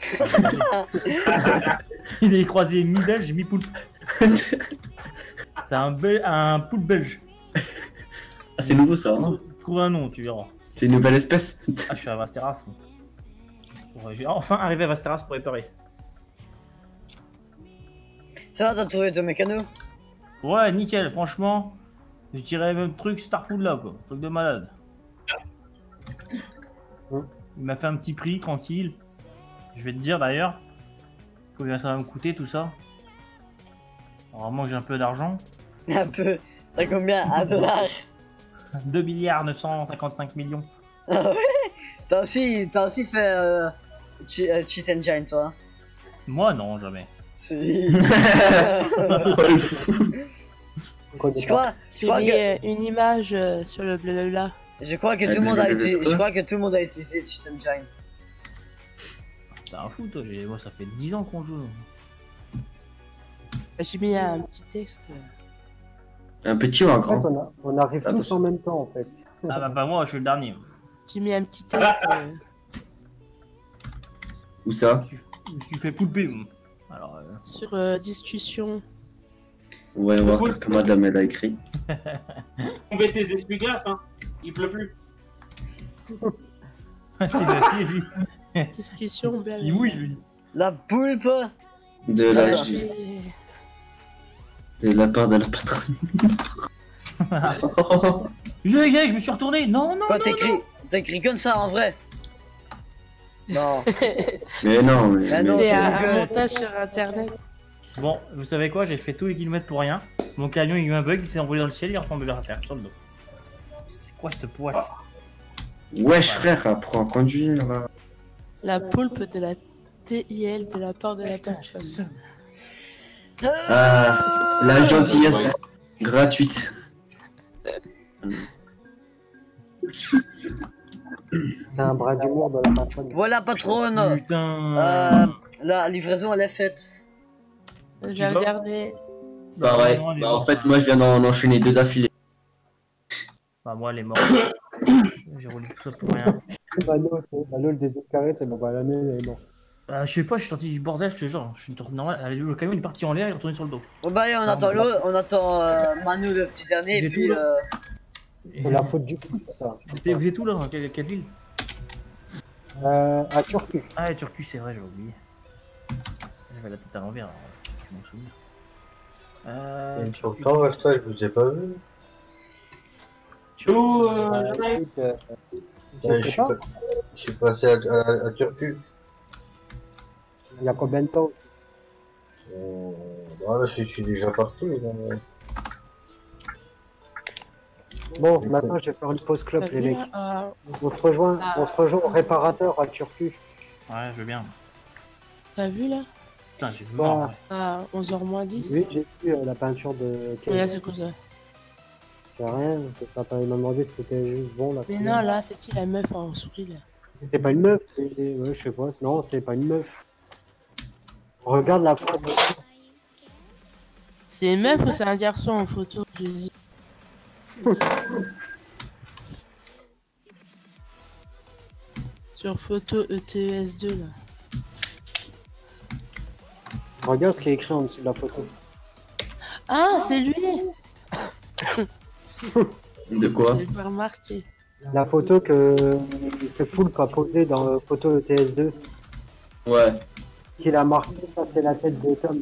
Il est croisé mi-belge, mi-poulpe. C'est un, bel- un poulpe belge. Ah, c'est nouveau, ça, hein. Trouve un nom, tu verras. C'est une nouvelle espèce. Ah, je suis à Vasteras. moi. Ouais, je vais enfin arriver à Vasteras pour réparer. Ça va, t'as trouvé ton mécano? Ouais, nickel, franchement. Je dirais même truc Starfood là, quoi. Truc de malade. Il m'a fait un petit prix, tranquille. Je vais te dire d'ailleurs combien ça va me coûter tout ça. Alors, moi j'ai un peu d'argent. Un peu. T'as combien? Un dollar? deux milliards neuf cent cinquante-cinq millions. Ah ouais? T'as aussi, t'as aussi fait euh, che- euh, Cheat Engine, toi? Moi non, jamais. Si. Je Je crois, je J'ai crois mis que, euh, une image euh, sur le blabla. je crois que tout le monde a utilisé, je crois que tout le monde a utilisé Cheat Engine. T'es un fou toi, j'ai- moi ça fait dix ans qu'on joue. J'ai mis un petit texte. Un petit ou un En fait, grand? on, a- on arrive tous Attention. en même temps, en fait. Ah bah, bah moi je suis le dernier. J'ai mis un petit texte. euh, Où ça? Je suis- je me suis fait poulper. moi. Alors, euh, sur euh, discussion. Ouais, on va voir ce que madame elle a écrit. On met tes essuie-glaces, hein. Il pleut plus. c'est la fille, lui. Discussion, blablabla. Il mouille lui. La poulpe. De la, Ah, J- c'est- de la part de la patronne. Yeah, yeah, je me suis retourné. Non, non, Quoi, non, t'écris, t'écris comme ça en vrai? Non. Mais non, mais. Ah mais- non, C'est c'est un, Google. un montage sur internet. Bon, vous savez quoi, j'ai fait tous les kilomètres pour rien. Mon camion il a eu un bug, il s'est envolé dans le ciel, il est retombé vers la terre, sur le dos. C'est quoi cette poisse? Wesh, frère, apprends à conduire là. La poulpe de la T I L de la part de la personne. Ah, la gentillesse gratuite. C'est un bras d'humour de la patronne. Voilà, patronne. Putain. Euh, la livraison elle est faite. Je Tu vais vas regarder. Pareil. Non, elle est Bah, en morte, fait, hein. moi je viens d'en enchaîner deux d'affilée. Bah, moi elle est morte. J'ai roulé tout ça pour rien. Mano, Mano, le désescaré, c'est bon, bah la mienne, elle est morte. Bah, je sais pas, je suis sorti du bordel, je te jure. Je suis sorti normal. Allez, le camion il est parti en l'air, il est retourné sur le dos. Bon bah on Ah, attend bon. l'autre, on attend euh, Manu le petit dernier Il et est puis tout, là. euh, C'est la faute du coup, ça. Vous êtes- vous êtes où là? Dans quelle, quelle ville? Euh, à Turquie. Ah, Turquie, c'est vrai, j'avais oublié. J'avais la tête à l'envers, alors je m'en souviens. Euh. Et Turquie. pourtant, Rasta, je vous ai pas vu. Tout, Euh, euh, écoute, euh, je Ouais, sais je, suis pas, pas- je suis passé à, à, à Turquie. il y a combien de temps? Euh, voilà, je, je suis déjà parti. là. Bon, maintenant je vais faire une pause club, T'as les vu mecs. là Ah, On se rejoint, Ah. on se rejoint au réparateur à Turquie. Ouais, je veux bien. T'as vu là Putain, j'ai vu. Bon. en vrai. À onze heures moins dix. Oui, j'ai vu euh, la peinture de Ouais, c'est quoi ça? C'est rien, c'est ça. Il m'a demandé si c'était juste bon là. Mais non, là, c'est qui la meuf en souris là? C'était pas une meuf, c'est. Ouais, je sais pas. Non, c'est pas une meuf. Regarde la photo. C'est une meuf ou c'est un garçon en photo? J'ai dit. Sur photo E T E S deux là. Regarde ce qui est écrit en dessous de la photo. Ah, c'est lui! De quoi? J'ai pas remarqué. La photo que, que Poulpe a posée dans la photo E T S deux. Ouais. Qu'il a marqué, ça c'est la tête de Tom.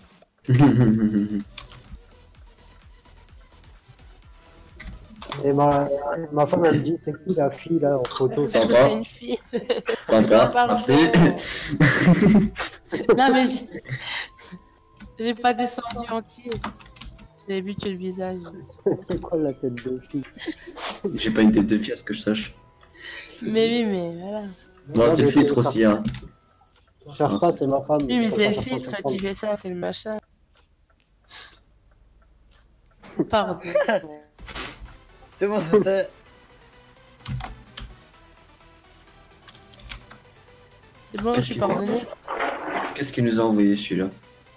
Et ma, ma femme elle me dit c'est qui la fille là en photo? Parce que Sympa. c'est une fille. Sympa, Pardon. merci. Non mais j'ai... j'ai pas descendu entier. J'ai vu que le visage. C'est quoi la tête de fille? J'ai pas une tête de fille à ce que je sache. Mais oui, mais voilà. Non, c'est le filtre aussi, hein. Cherche pas, c'est ma femme. Oui, mais Faut c'est pas le faire filtre comprendre. qui fait ça, c'est le machin. Pardon. C'est bon, c'était. C'est bon, je Qu'est-ce suis qu'il- pardonné. Qu'est-ce qu'il nous a envoyé celui-là?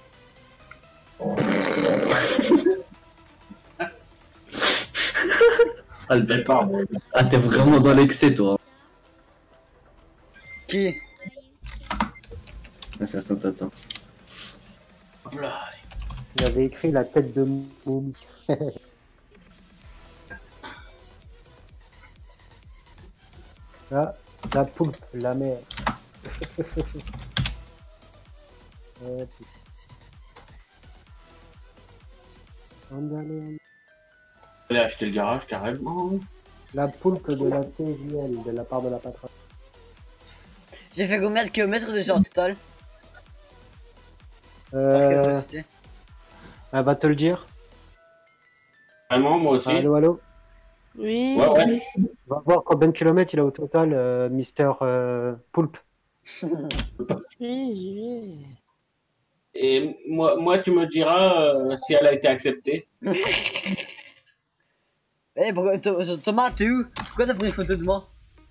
Ah le bâtard. Ah t'es vraiment dans l'excès toi. Qui? Ah, ça, attends, attends. Il avait écrit la tête de momie. Là, la poulpe, la mère. Ouais, putain. Andale, Allez acheter le garage carrément. la poulpe de la T J L de la part de la patronne. J'ai fait combien de kilomètres déjà en total? Par Euh, curiosité. elle va te le dire. Vraiment, moi aussi. Allô, allô. Oui. Ouais, ouais. On va voir combien de kilomètres il a au total, euh, Mister euh, Poulpe. Oui, j'y vais. Et moi, moi, tu me diras euh, si elle a été acceptée. Eh, pourquoi- Tho- Thomas, t'es où? Pourquoi t'as pris une photo de moi?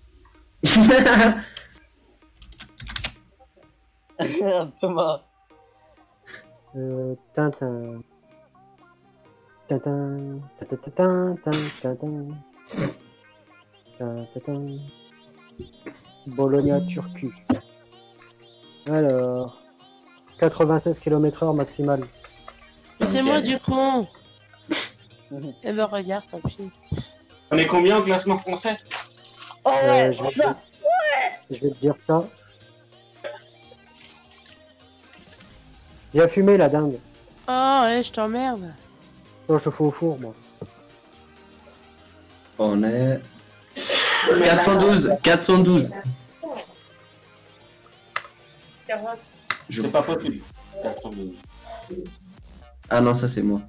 Thomas. Euh, Tintin. Tintin. Tintin. Tintin. Tintin. Bologna Turcu. Alors. quatre-vingt-seize kilomètres heure maximal. Mais c'est moi du con. Eh ben regarde, tant pis. On est combien au classement français? Oh Euh, ouais, je, vais ça. te... je vais te dire ça. Il a fumé la dingue. Oh ouais, je t'emmerde. Non, je te fous au four, moi. On est. quatre cent douze. quatre cent douze. Je... C'est pas possible. quatre cent douze. Ah non, ça c'est moi.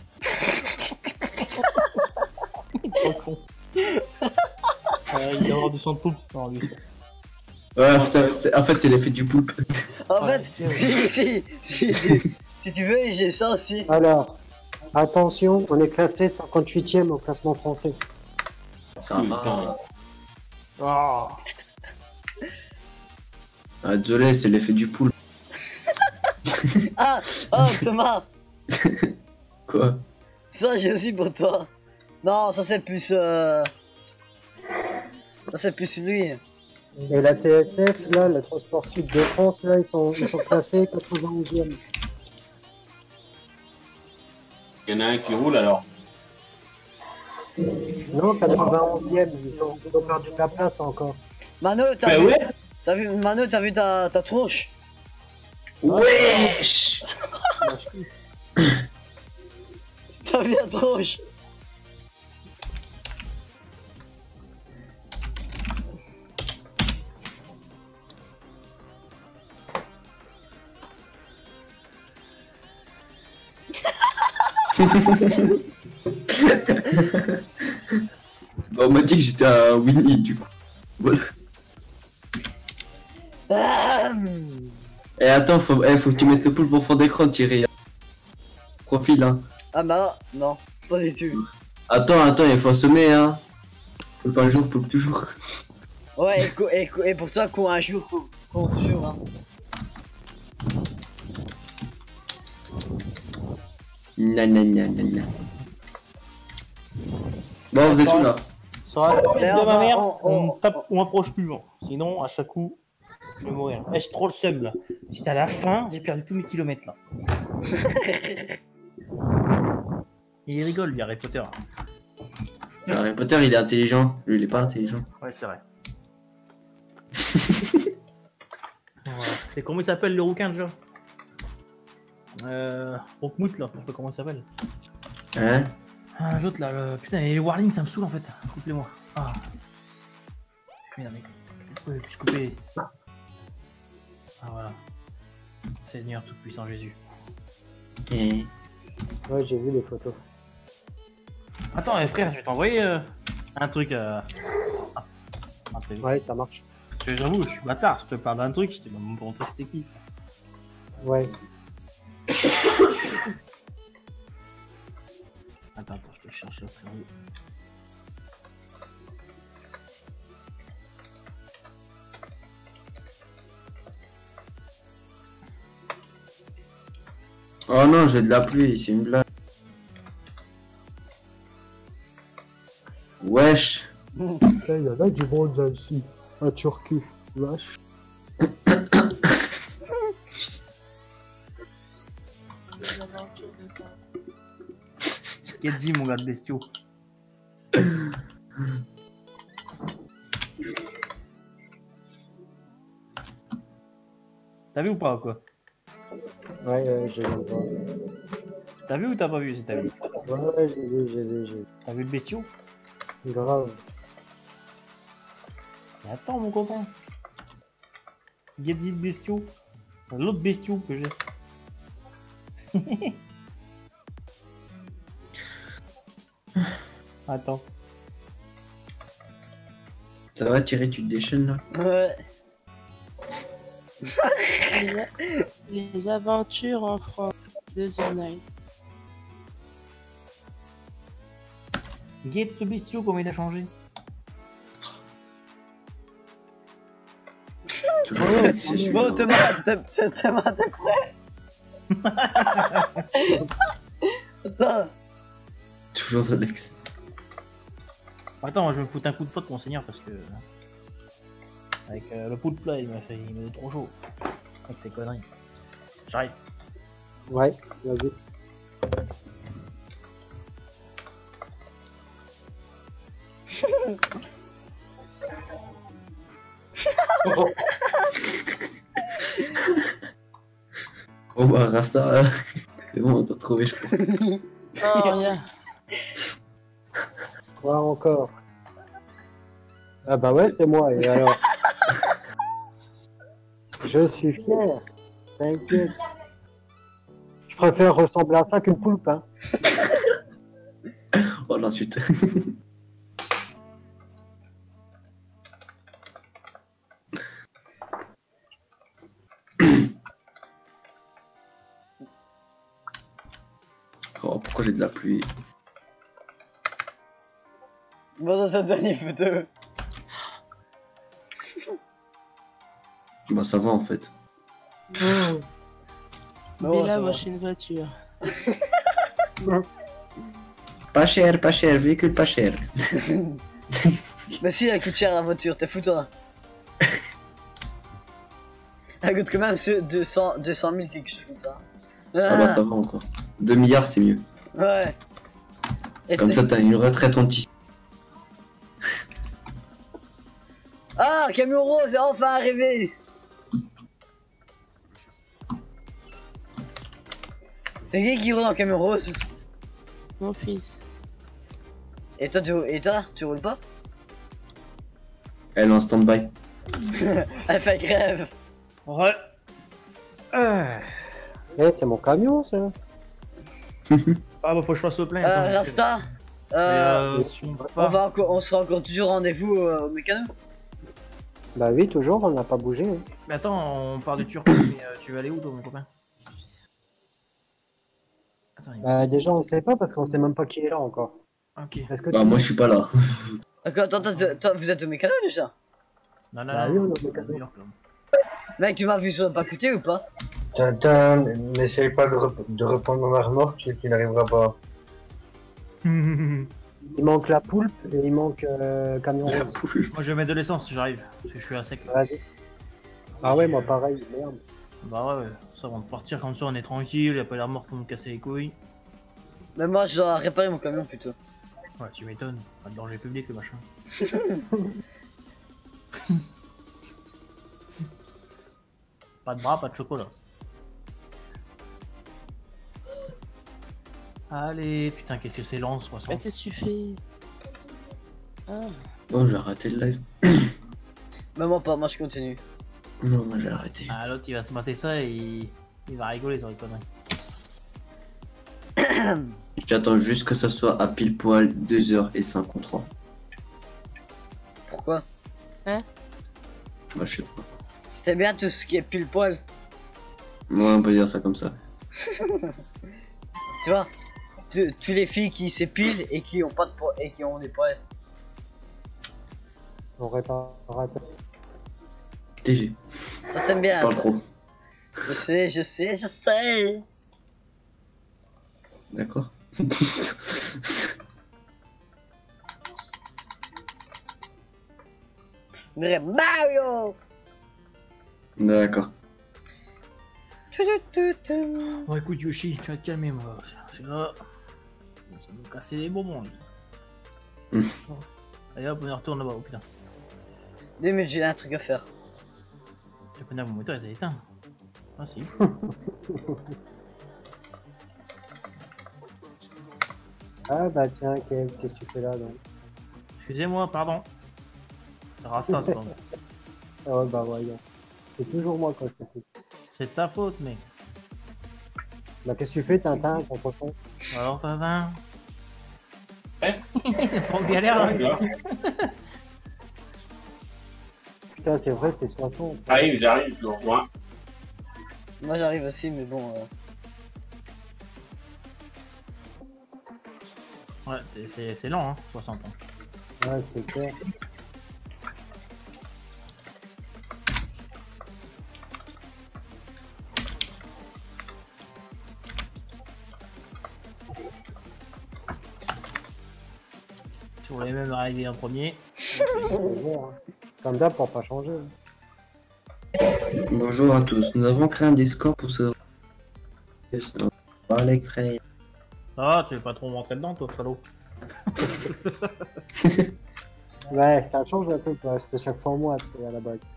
Trop con. Euh, il doit y avoir du sang de poulpe. Non, lui. Ouais, ça- c'est- en fait c'est l'effet du poulpe. En fait, si, si, si, si, si tu veux, j'ai ça aussi. Alors, attention, on est classé cinquante-huitième au classement français. Ça va. Ah. Ah, désolé, c'est l'effet du poulpe. Ah, oh Thomas, Quoi? ça j'ai aussi pour toi. Non, ça c'est plus. Euh... Ça c'est plus lui. Et la T S F, là, la Transport Sud de France, là, ils sont, ils sont classés quatre-vingt-onzième. Il y en a un qui roule alors. Non, quatre-vingt-onzième, ils ont, ils ont perdu de la place encore. Mano, t'as Bah vu, ouais. t'as vu, Mano, t'as vu ta, ta tronche? Wesh! T'as vu la tronche? Bah, on m'a dit que j'étais un Winnie du coup. Voilà. Ah, Et attends, faut, eh, faut que tu mettes le poulpe en fond d'écran, Thierry. Profil, hein. ah bah non, pas du tout. Attends, attends, il faut assommer, hein. Poulpe un jour, poulpe toujours. Ouais, et, co- et, co- et pour toi, cours un jour, cours, cours toujours, hein. Nan, nan, nan, nan, nan. Bon, vous êtes où là? Ça va, Et de on ma va- mère, on- on, on- tape, on approche plus. Hein. Sinon, à chaque coup, je vais mourir. Eh, j'ai trop le seum là. J'étais à la fin, j'ai perdu tous mes kilomètres là. Et il rigole, lui, Harry Potter. Harry Potter, il est intelligent. Lui, il est pas intelligent. Ouais, c'est vrai. Voilà. C'est comment il s'appelle le rouquin déjà? Euh. Rockmout là, je sais pas comment il s'appelle. Hein? Ah, l'autre là, le... putain, et les Warling ça me saoule en fait. Coupez-moi. Ah. Merde, mec. Ouais, puis je couper. Ah, voilà. Seigneur Tout-Puissant Jésus. Et... Ouais, j'ai vu les photos. Attends, eh, frère, je vais t'envoyer euh, un truc. Euh... Ah. Un truc. Ouais, ça marche. que j'avoue, je suis bâtard, je te parle d'un truc, je te demande pour rentrer cette équipe. Ouais. Attends, attends, je te cherche le frérot. Oh non, j'ai de la pluie, c'est une blague. Wesh. Il y en a du monde là ici, à Turquie, vache. Kedzi, mon gars de bestiaux. T'as vu ou pas quoi? Ouais, ouais, j'ai vu. T'as vu ou t'as pas vu si t'as vu? Ouais, ouais, j'ai vu, j'ai vu, j'ai vu. T'as vu le bestiau? Grave. Mais attends mon copain. Gedzi le bestiau. L'autre bestiau que j'ai. Attends. Ça va Thierry, tu te déchaînes là? Ouais. Les, a- les aventures en France de The Night. Get le bestiau, comment il a changé? Toujours avec ses yeux. Bon, t'es malade, t'es- t'es t'es malade, t'es prêt? Attends. Toujours Alex. Attends, je vais me foutre un coup de faute mon seigneur parce que... Avec euh, le pool play, il m'a fait... il m'a trop chaud. Avec ses conneries. J'arrive. Ouais, vas-y. Oh bah Rasta, euh, c'est bon, on t'a trouvé je crois. Oh, rien. Quoi encore? Ah bah ouais, c'est moi, et alors? Je suis fier, t'inquiète. Je préfère ressembler à ça qu'une poulpe, hein. Oh l'insulte. Oh pourquoi j'ai de la pluie? Bon, ça, c'est le dernier photo. Bah ça va en fait. Mais Bon, là, ça moi, va. j'ai une voiture. Pas cher, pas cher, véhicule pas cher. Mais si, elle coûte cher la voiture, t'es fou toi. Elle coûte quand même ce deux cents, deux cent mille, quelque chose comme ça. Ah bah ça va encore. deux milliards c'est mieux. Ouais. Et Comme t'es- ça t'as une retraite anticipée. Ah, camion rose est enfin arrivé. C'est qui qui roule en camion rose? Mon fils. Et toi, tu, et toi, tu roules pas? Elle est en stand-by. Elle fait grève. Ouais. Euh... Eh, c'est mon camion, ça. Ah bah faut que je fasse le plein. Euh, attends. Rasta, Mais, euh, euh, si on peut on, pas... va encore, on sera encore toujours rendez-vous euh, au mécano. Bah oui, toujours, on n'a pas bougé. Hein. Mais attends, on part de Turquie, mais euh, tu vas aller où toi mon copain? Attends, il... Bah déjà, on sait pas parce qu'on sait même pas qui est là encore. Ok. Est-ce que Bah tu- moi je suis pas là. Attends, attends, attends, toi, vous êtes au mécano déjà? Non, non, Bah non, oui, on est au on est à mécano. New York, là. Mec, tu m'as vu sur le bas-côté ou pas? Tintin, n'essaye pas de, rep- de reprendre ma remorque, tu tu n'arriveras pas. Il manque la poulpe et il manque euh, camion rose. Moi je vais mettre de l'essence, j'arrive. Parce que je suis à sec. là. Vas-y. Ah ouais, moi pareil, merde. Bah ouais, ouais. Ça avant de partir comme ça on est tranquille, y'a pas l'air mort pour nous casser les couilles. Mais moi, je dois réparer mon camion plutôt. Ouais, tu m'étonnes. Pas de danger public le machin. Pas de bras, pas de chocolat. Allez, putain, qu'est-ce que c'est lent, Bah, soixante. qu'est-ce que tu fais? Ah. Bon j'ai arrêté le live. Mais moi pas, moi je continue. Non moi j'ai arrêté. Ah, l'autre il va se mater ça et il, il va rigoler sur les conneries. J'attends juste que ça soit à pile poil deux heures cinquante-trois. Pourquoi? Hein? Bah, je sais pas. T'aimes bien tout ce qui est pile poil. Ouais, on peut dire ça comme ça. Tu vois, tu- tous les filles qui s'épilent et qui ont pas de poils et qui ont des poils. On réparateur. T G. Ça t'aime bien. Je parle toi. trop. Je sais, je sais, je sais. D'accord. On dirait Mario. D'accord. Bon, écoute, Yoshi, tu vas te calmer, moi. Parce que là, ça va nous casser les bonbons. lui. Mm. Allez hop, on y retourne là-bas, oh putain. Deux minutes, j'ai un truc à faire. Tu peux dire mon moteur, il s'est éteint. Ah si. Ah bah tiens, Kev, qu'est-ce que tu fais là donc? Excusez-moi, pardon. C'est Rasta, c'est pas moi. Ah ouais bah voyons. C'est toujours moi quand je t'écoute. C'est ta faute, mec. Bah qu'est-ce que tu fais Tintin, contresens? Alors, Tintin. Ouais. Pas de galère, là. Putain c'est vrai, c'est soixante. J'arrive, j'arrive, je vous rejoins. Moi j'arrive aussi, mais bon. Euh... Ouais, c'est- c'est c'est lent, hein, soixante ans. Ouais c'est clair. Tu voulais même arriver en premier. Comme d'hab pour pas changer. Bonjour à tous. Nous avons créé un Discord pour se. Allez, frère. Ah, tu veux pas trop rentrer dedans, toi, salaud. Ouais, ça change un peu quoi, c'est chaque fois moi tu sais, à la base.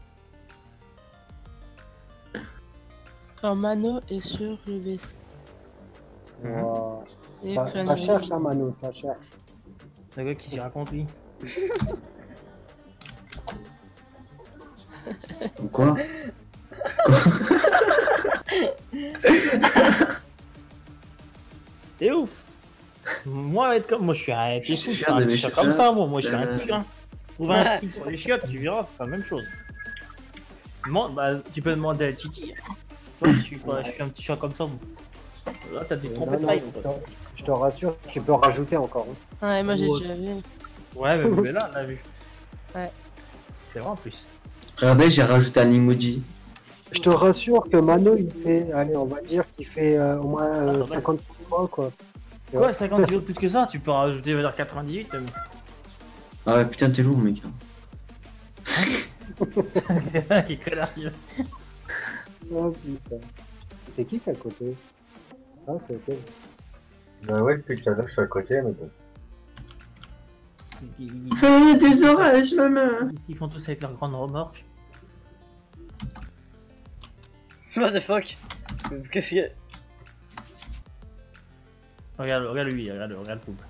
Quand Mano est sur le vaisseau. Wow. Et Ça, que ça Mano- cherche hein Mano, ça cherche. Le gars qui s'y raconte, lui. Quoi? T'es ouf. Moi, être comme moi, je suis un. Je suis Je suis fier de un mes tigre chiottes. comme ça, moi. Moi, je suis un Euh. tigre. Hein. Trouve un tigre sur les chiottes, tu verras, c'est la même chose. Demande- bah, tu peux demander à Titi. Moi, je suis, quoi, je suis un petit chat comme ça. Moi. Là, t'as des Non, trompettes non, taille. je te- je te rassure, tu peux rajouter encore. hein. Ouais, moi j'ai Ouais. déjà vu. Ouais, mais, mais là, on l'a vu. Ouais. C'est vrai en plus. Regardez, j'ai rajouté un emoji. Je te rassure que Mano il fait, allez on va dire qu'il fait euh, au moins euh, Attends, cinquante fois quoi. Quoi, cinquante kilos de plus que ça? Tu peux rajouter, on va dire, quatre-vingt-dix-huit. même. Ah ouais, putain, t'es lourd, mec. Quel connard, tu veux. Oh putain. C'est qui qui est à côté? Ah c'est ok. Bah ouais, depuis tout à l'heure, je suis à côté, mais bon. Ils- Ah, des orages, maman. ils- Ils font tous avec leur grande remorque. What the fuck? Qu'est-ce qu'il y a? Regarde, regarde lui, regarde, regarde le pouple.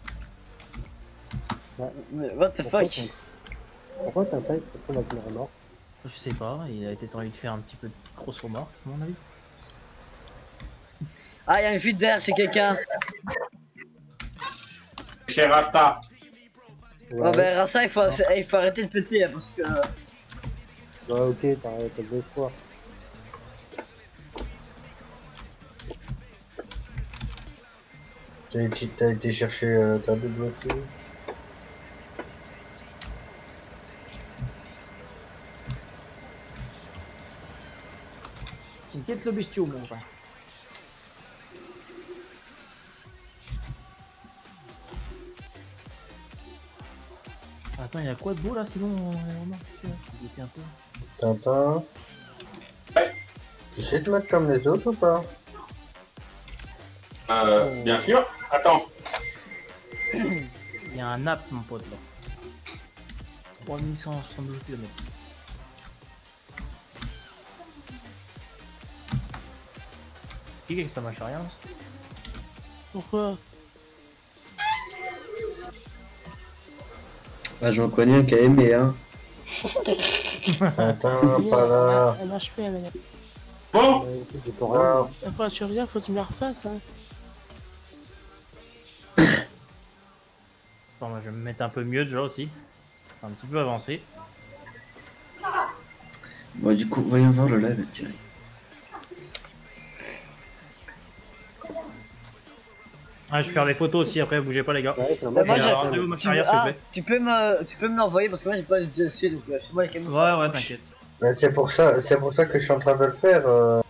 Mais What the Pourquoi fuck? t'as- Pourquoi Tintin il se retrouve avec une remorque? Je sais pas, il a été temps de faire un petit peu de grosse remorque, à mon avis. Ah, il y a une fuite d'air chez quelqu'un. Chez Rasta. Ouais. ben Rassa, il faut, il faut arrêter de péter hein, parce que. Ouais ok, t'as t'as de l'espoir. T'as été, t'as été chercher euh, ta bibliothèque. Une quête le bestiau, mon frère. Attends, il y a quoi de beau là sinon euh, remarque, euh, il était un peu. Tintin. Tu sais te mettre comme les autres ou pas? Euh, bien sûr. Attends. Il y a un app, mon pote là. trois mille cent soixante-douze kilomètres. Qui est que ça marche rien? Pourquoi? Ah, j'en connais un qui a aimé, hein. Tintin, pas là. Elle marche plus la manette. Bon, Ouais, écoute, j'ai pour rien. Après tu reviens, faut que tu me la refasses. Hein. Bon, moi je vais me mettre un peu mieux déjà aussi. Un petit peu avancé. Bon, du coup, voyons voir le live, Thierry. Ah, je vais faire des photos aussi après, bougez pas les gars. Ouais, c'est Bah, normal. moi, j'ai- j'ai- Alors, rendez-vous, match tu, arrière, s'il vous ah, plaît. tu peux me, tu peux me l'envoyer parce que moi j'ai pas le D L C donc euh, chez moi les camions. Ouais, ouais, t'inquiète. Mais c'est pour ça, c'est pour ça que je suis en train de le faire. euh.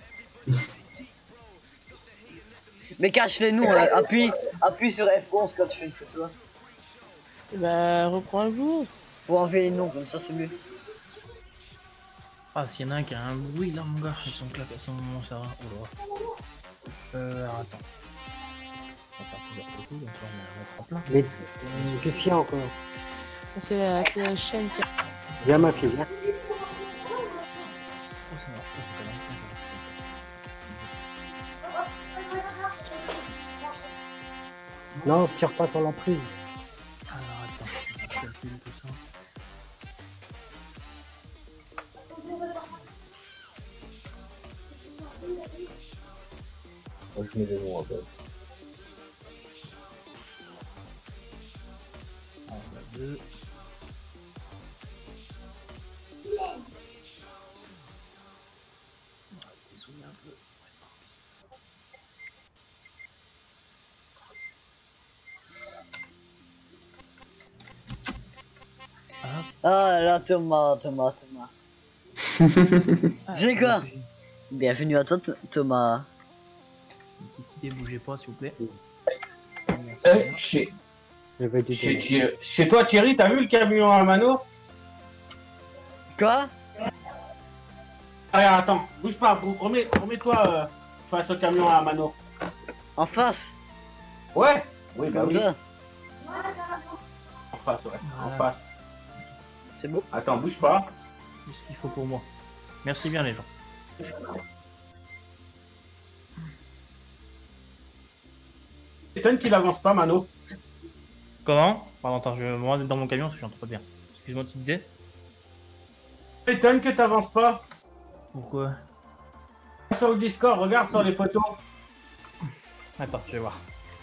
Mais cache les noms, euh, appuie, appuie sur F onze quand tu fais une photo. hein. Bah, reprends le bout. Pour enlever les noms, comme ça c'est mieux. Ah, s'il y en a un qui a un bruit là, mon gars, ils sont claqués, ils sont ça va. Oh là. Euh, alors, attends. On va faire plusieurs photos, donc on va en mettre en plein. Mais euh, qu'est-ce qu'il y a encore? C'est la, c'est la chaîne qui a... Viens ma fille, viens. Oh, ça marche pas, c'est pas mal. Non, tire pas sur la prise. Alors, attends, je calcule tout ça. Moi, je mets des noms après. On a deux. Ah là Thomas, Thomas, Thomas. C'est quoi? Bienvenue à toi Th- Thomas. Une petite idée, bougez pas s'il vous plaît. Euh, chez, Je vais chez, dire. chez, chez toi, Thierry, t'as vu le camion à mano? Quoi? Ah, attends, bouge pas, bou- remets, remets-toi euh, face au camion à mano. En face? Ouais. Oui, bah Comme oui. ça. En face, ouais, en Voilà. face. C'est beau. Attends, bouge pas. C'est ce qu'il faut pour moi. Merci bien les gens. Étonne qu'il avance pas, Mano. Comment? Pardon, attends, je vais me rendre dans mon camion parce que j'entends pas bien. Excuse-moi, tu disais? Étonne que t'avances pas. Pourquoi? Sur le Discord, regarde sur les photos. Attends, je vais voir.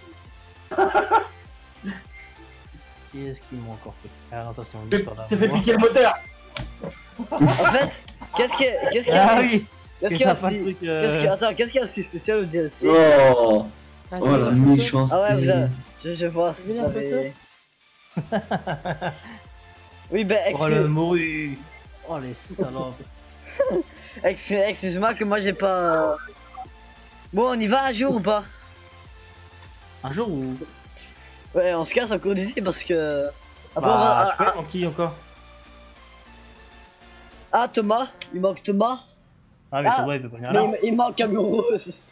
Qu'est-ce qu'ils m'ont encore fait? Ah non, ça c'est mon C'est Discord. c'est fait piquer le moteur. En fait, qu'est-ce qu'il y a, qu'est-ce qu'il y a Ah aussi- oui! Qu'est-ce qu'il y a T'as pas aussi, le truc, euh, qu'est-ce qu'il y a- attends, qu'est-ce qu'il y a aussi spécial au D L C? Oh, Ah, oh la méchanceté. Ah ouais, vous avez, je, je vois. Vous avez vous la avez- Oui, ben, Oh le excuse, morue! Oh les salopes! ex- excuse-moi que moi j'ai pas. euh, Bon, on y va un jour ou pas? Un jour où. Ouais, on se casse encore d'ici parce que. Après, on Bah, va- je ah, fais en qui encore? ah, ah, Thomas, il manque Thomas. Ah, mais Ah, Thomas il peut pas venir Mais là. il, il manque Camion Rose.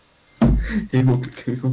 Et mon camion.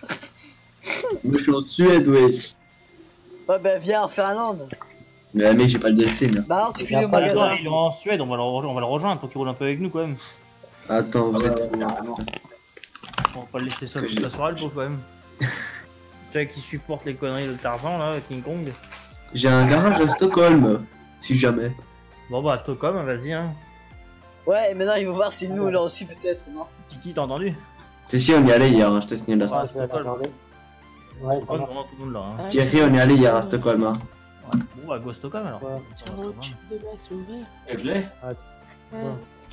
Moi je suis en Suède, wesh. Ouais, ben viens en Finlande. Mais mec, j'ai pas le D L C, merci. Bah alors tu Il y files a au pas de Attends, magasin. il est en Suède, on va le, rejo- on va le rejoindre pour qu'il roule un peu avec nous quand même. Attends, vous Ah, êtes. ouais, carrément. On va pas le laisser seul toute la soirée le pauvre quand même. Tu vois qui supporte les conneries de Tarzan là, King Kong. J'ai un garage à Stockholm, si jamais. Bon bah Stockholm, vas-y hein. Ouais, et maintenant il faut voir si nous là aussi peut-être, non? Titi, t'as entendu? C'est si, on y allait hier, hein, je te signale là. Ah, Ouais, Stockholm. attendez. Ouais, ça Stockholm, marche. vraiment tout le monde là. Hein. Ah, Thierry, on y allait hier à Stockholm. Hein. Ouais. Bon bah go Stockholm alors. Ouais. Tiens, au-dessus de base, c'est ouvert. Et je l'ai. Ouais.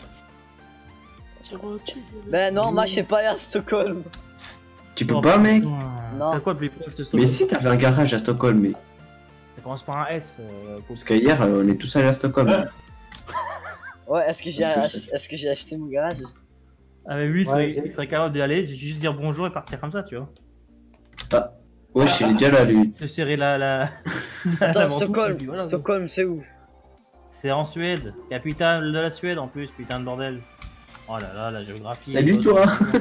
Tiens, au-dessus de base. Ben non, moi je sais pas aller à Stockholm. Tu peux Oh, pas, mec? putain. Non. T'as quoi le plus proche de Stockholm? Mais si, t'avais un garage à Stockholm, mais. Ça commence par un S. Euh, Parce que hier, euh, on est tous allés à Stockholm. Ouais. Ouais, est-ce que j'ai Est-ce que ach- c'est- est-ce que j'ai acheté mon garage? Ah mais lui il Ouais, serait, j'ai- il serait capable d'y aller, juste dire bonjour et partir comme ça, tu vois. Ah. Wesh, il est déjà là, lui. Te serrer la... la... la Attends, ventouse, et Stockholm, puis voilà. Stockholm c'est où? C'est en Suède. Capitale de la Suède en plus, putain de bordel. Oh là là, la géographie. Salut, toi.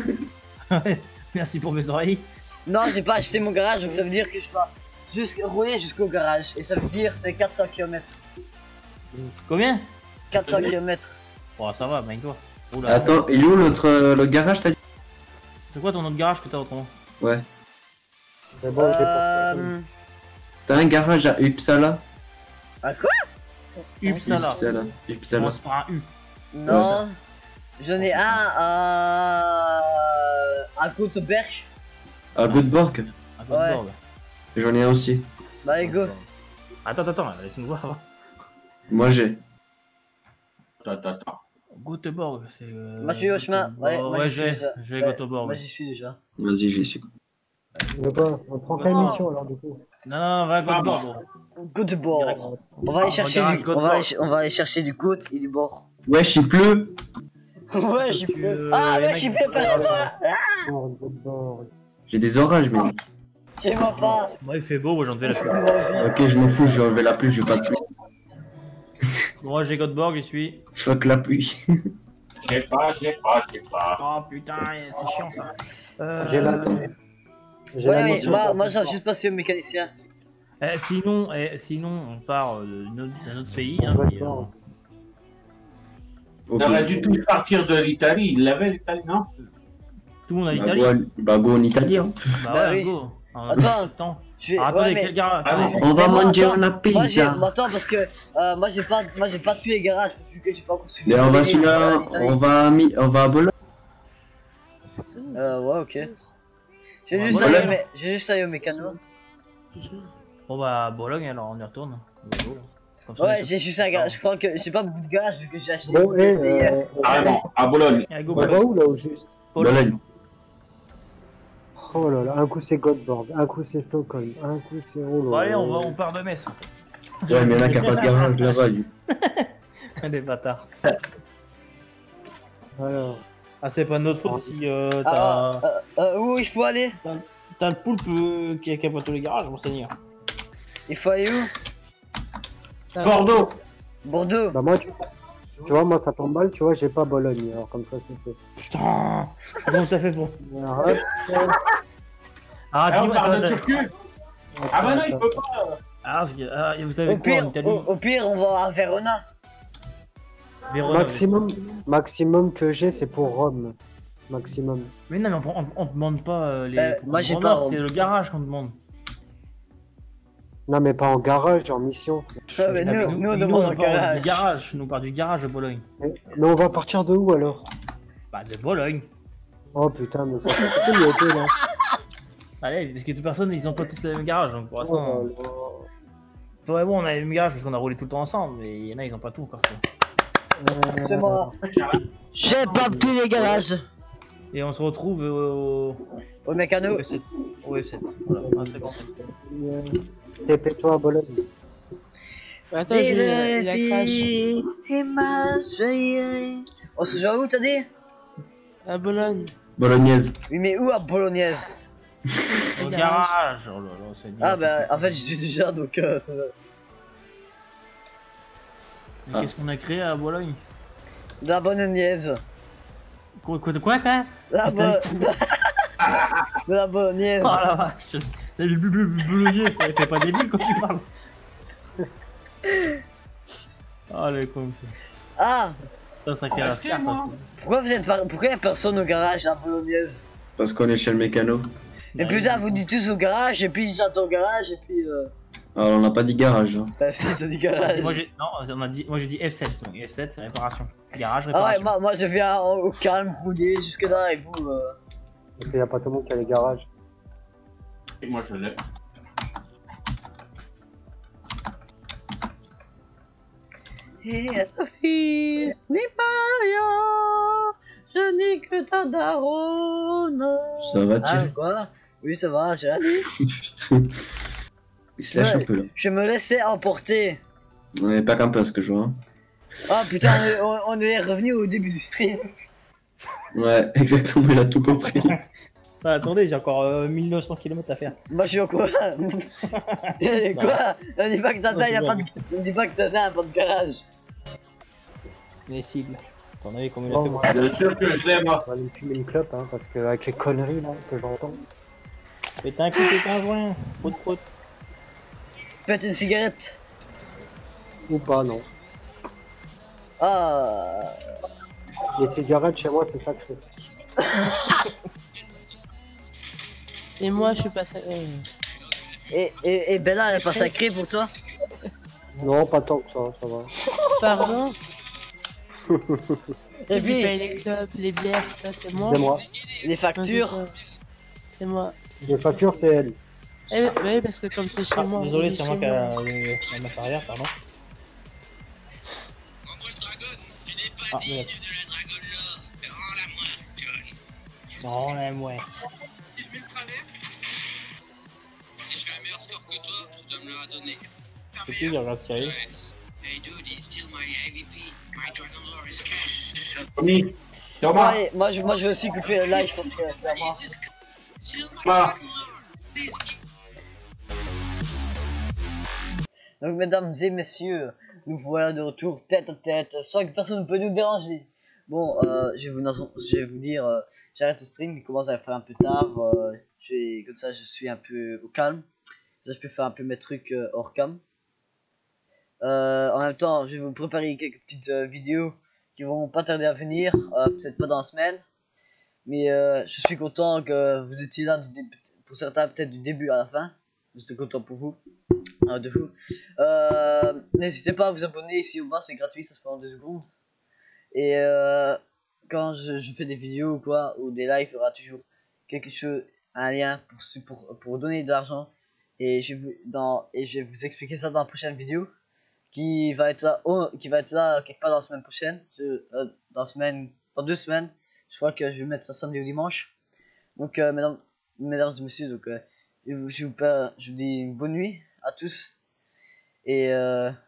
Merci pour mes oreilles. Non, j'ai pas acheté mon garage donc ça veut dire que je vais jusqu' rouler jusqu'au garage. Et ça veut dire c'est quatre cents kilomètres. Combien? quatre cents kilomètres. Bon, ça va, baigne-toi. Oula. Attends, il est où l'autre euh, le garage, t'as dit? C'est quoi ton autre garage que t'as autrement? Ouais. C'est bon, j'ai pour Euh... T'as un garage à Uppsala? À quoi? Uppsala. Uppsala. Uppsala. Commence par un U. Non. J'en ai un à... à Göteborg. À Göteborg? Un peu de Ouais. bord, là. J'en ai un aussi. Bah les go. Attends, attends, attends, laisse-nous voir avant. Moi, j'ai. attends, attends. Göteborg, c'est. Euh, Moi je suis au chemin. Ouais, moi, ouais, j'y suis j'ai déjà. j'ai Ouais, Göteborg. Moi j'y suis déjà. Vas-y, j'ai su. Je veux pas. On prend quelle Non. mission alors du coup? Non, non, va à Göteborg. gros. Göteborg. On va aller chercher Regarde, du, on va aller, Göteborg. on va aller chercher du côte et du bord. Wesh, il pleut. Ouais, j'y que, peux. euh, Ah les ouais, mecs, j'y ils peux font pas pas toi. Bord, bord. J'ai des orages, mais. Chez moi pas. Moi, il fait beau, moi, j'en devais la pluie. Moi aussi. Ok, je m'en fous, je vais enlever la pluie, je veux pas de pluie. Moi, j'ai Göteborg, j'y suis. Fuck la pluie. Je sais pas, je sais pas, je sais pas. Oh putain, c'est chiant ça. Euh... J'ai la, j'ai Ouais, la mais mission. moi, pour moi j'ai Göteborg. juste passé au mécanicien. Eh, sinon, eh, sinon, on part euh, d'un autre, d'un autre pays. Hein, puis, euh, Göteborg. On aurait dû tous partir de l'Italie. Il l'avait l'Italie, non? tout le monde a Bah, l'Italie. go, en- bah, go en Italie. Hein. Bah, Bah ouais, oui. go. En Attends. même temps. Je vais. Ah, attendez, ouais, mais- quel gars Ah, attendez. On va Mais moi, manger attends, la Moi j'ai. pizza. mais Attends parce que euh, moi j'ai pas, moi j'ai pas tous les garages vu que j'ai pas encore Mais on va suffisamment celui-là, on va à Mi- on va à Bologne. Euh ouais ok. J'ai Ouais, juste voilà. allé au mé- j'ai juste allé au mécano. Bon bah, Bologne, alors on y retourne. On va go. Comme ça, on Ouais est j'ai juste un garage. Je crois que j'ai pas beaucoup de garages vu que j'ai acheté. Bon, une et, T C hier. euh, Carrément, à Bologne. Allez, go, on va Bologne. où là au juste? Bologne. Oh là là, un coup c'est Göteborg, un coup c'est Stockholm, un coup c'est. Oh là Bon, allez, là. on, va, on part de Metz. Ouais, mais là, qu'il n'y a pas de garage là-bas, lui. Des bâtards. Alors, Ah, c'est pas de notre faute si euh, Ah, t'as euh, euh, où il faut aller? t'as le poulpe euh, qui a qui a pas tous les garages, mon seigneur. Il faut aller où? Bordeaux. Bordeaux. bah moi, tu, tu vois, moi ça tombe mal, tu vois, j'ai pas Bologne, alors comme ça c'est fait. Putain. Comment t'as fait pour Alors, hop, hop, Ah, Ah, on dis-moi, parle de t'as- Turquie. hop, Ah bah non, hop, il hop. peut pas. Ah, parce que- ah, vous avez Au quoi en pire, Italie? au, au pire on va à Verona. Vérone, Maximum, maximum que j'ai, c'est pour Rome. Maximum. Mais non, mais on, on, on demande pas euh, les. Euh, pour moi, qu'on j'ai demande, pas, non, on- C'est le garage qu'on demande. Non, mais pas en garage, en mission. Ah, mais Ah, mais nous, nous on nous, demande on un parle garage. du garage. Nous on parle du garage de Bologne. Mais, mais on va partir de où alors? Bah, de Bologne. Oh putain, mais ça fait beaucoup de là. Allez, parce que toute personne, ils ont pas tous le même garage. Donc pour l'instant. Oh là là. Ouais, bon, on a le même garage parce qu'on a roulé tout le temps ensemble. Mais il y en a, ils ont pas tout encore. Euh, C'est moi. J'ai pas tous les garages. Et on se retrouve au. Au mécano. Au F sept. Au F sept. Voilà, ah, c'est bon. euh, T P-toi à Bologne. Attends, j'ai la crash. On se joue à où t'as dit? À Bologne. Bolognaise. Oui mais où à Bolognaise? Au garage. garage. Oh là là, c'est Ah bah en fait j'y suis déjà donc euh, ça va. Mais qu'est-ce qu'on a créé à Bologne? De la bolognaise. Quoi, quoi, de quoi, quoi? La Qu'est-ce que bo... De la bolognaise. Oh la vache! Le boulonnier, ça fait pas débile quand tu parles! Oh les cons. Ah! Ça, ça crée la scar, ça. Pourquoi vous êtes par... Pourquoi y'a personne au garage à bolognaise? Parce qu'on est chez le mécano. Et putain vous dites tous au garage et puis j'attends au garage et puis euh... Alors, on n'a pas dit garage. Hein. Bah si t'as dit garage. Moi j'ai non, on a dit, moi j'ai dit F sept. Donc F sept c'est réparation. Garage Ah ouais réparation. moi, moi je viens au calme rouler jusque là et vous euh... Parce qu'il n'y a pas tout le monde qui a les garages. Et moi, je l'ai. Et Sophie n'est pas rien, je n'ai que ta daronne. Ça va, Ah tu quoi? Oui ça va, j'ai rien dit. Putain. Il se lâche Ouais. un peu là. Je me laissais emporter. On est pas qu'un peu à ce que je vois. Hein. Ah putain, on est, on- on est revenu au début du stream. Ouais, exactement, il a tout compris. Ah, attendez, j'ai encore euh, mille neuf cents kilomètres à faire. Moi je suis au quoi? Quoi? On dit pas que Tata il a pas de... On dit pas que Tata a pas de garage. Les cibles. On a vu comme il a Bon, fait. moi, Bien sûr que je l'ai, moi. on va aller fumer une clope, hein, parce qu'avec les conneries là que j'entends. Pétain un coup, pétain un joint. Prout prout. Pète une cigarette. Ou pas, non. Ah. Les cigarettes chez moi, c'est sacré. Et moi, je suis pas ça. euh, Et, et, et Bella elle est pas sacrée pour toi? Non, pas tant que ça, ça va. Pardon? Et C'est qui puis paye les clubs, les bières, tout ça, c'est moi? C'est moi. les Ouais, c'est factures. ça. C'est moi. Les factures, c'est elle. Eh, oui, parce que comme c'est chez moi. Désolé, il est c'est moi chez qui a la marche arrière, pardon. Ah, mais... Non, même ouais. Si je mets le travers, si je fais un meilleur score que toi, tu dois me le redonner. C'est qui qui regarde Cyril? Hey dude, he's still my A V P. My Dragon Lore is cash. Tommy, Thomas, Ouais, moi, je, moi je vais aussi couper le live parce que c'est à moi. Still my Ah. Dragon Lore. Please keep Donc mesdames et messieurs, nous voilà de retour tête à tête, sans que personne ne peut nous déranger. Bon, euh, je, vais vous, je vais vous dire, euh, j'arrête le stream, il commence à faire un peu tard, euh, je vais, comme ça je suis un peu au calme, ça je peux faire un peu mes trucs euh, hors cam. Euh, en même temps, je vais vous préparer quelques petites euh, vidéos qui vont pas tarder à venir, euh, peut-être pas dans la semaine, mais euh, je suis content que vous étiez là, du début, pour certains peut-être du début à la fin, je suis content pour vous. Ah, de fou. Euh, N'hésitez pas à vous abonner ici au bas, c'est gratuit, ça se fait en deux secondes. Et euh, quand je, je fais des vidéos ou quoi, ou des lives, il y aura toujours quelque chose, un lien pour, pour, pour donner de l'argent. Et, je vais vous- dans, et je vais vous expliquer ça dans la prochaine vidéo, qui va être là, oh, qui va être là quelque part dans la semaine prochaine. Je, euh, dans, la semaine, dans deux semaines, je crois que je vais mettre ça samedi ou dimanche. Donc, euh, mesdames, mesdames et messieurs, donc, euh, je, vous, je, vous, je vous dis une bonne nuit à tous. Et euh,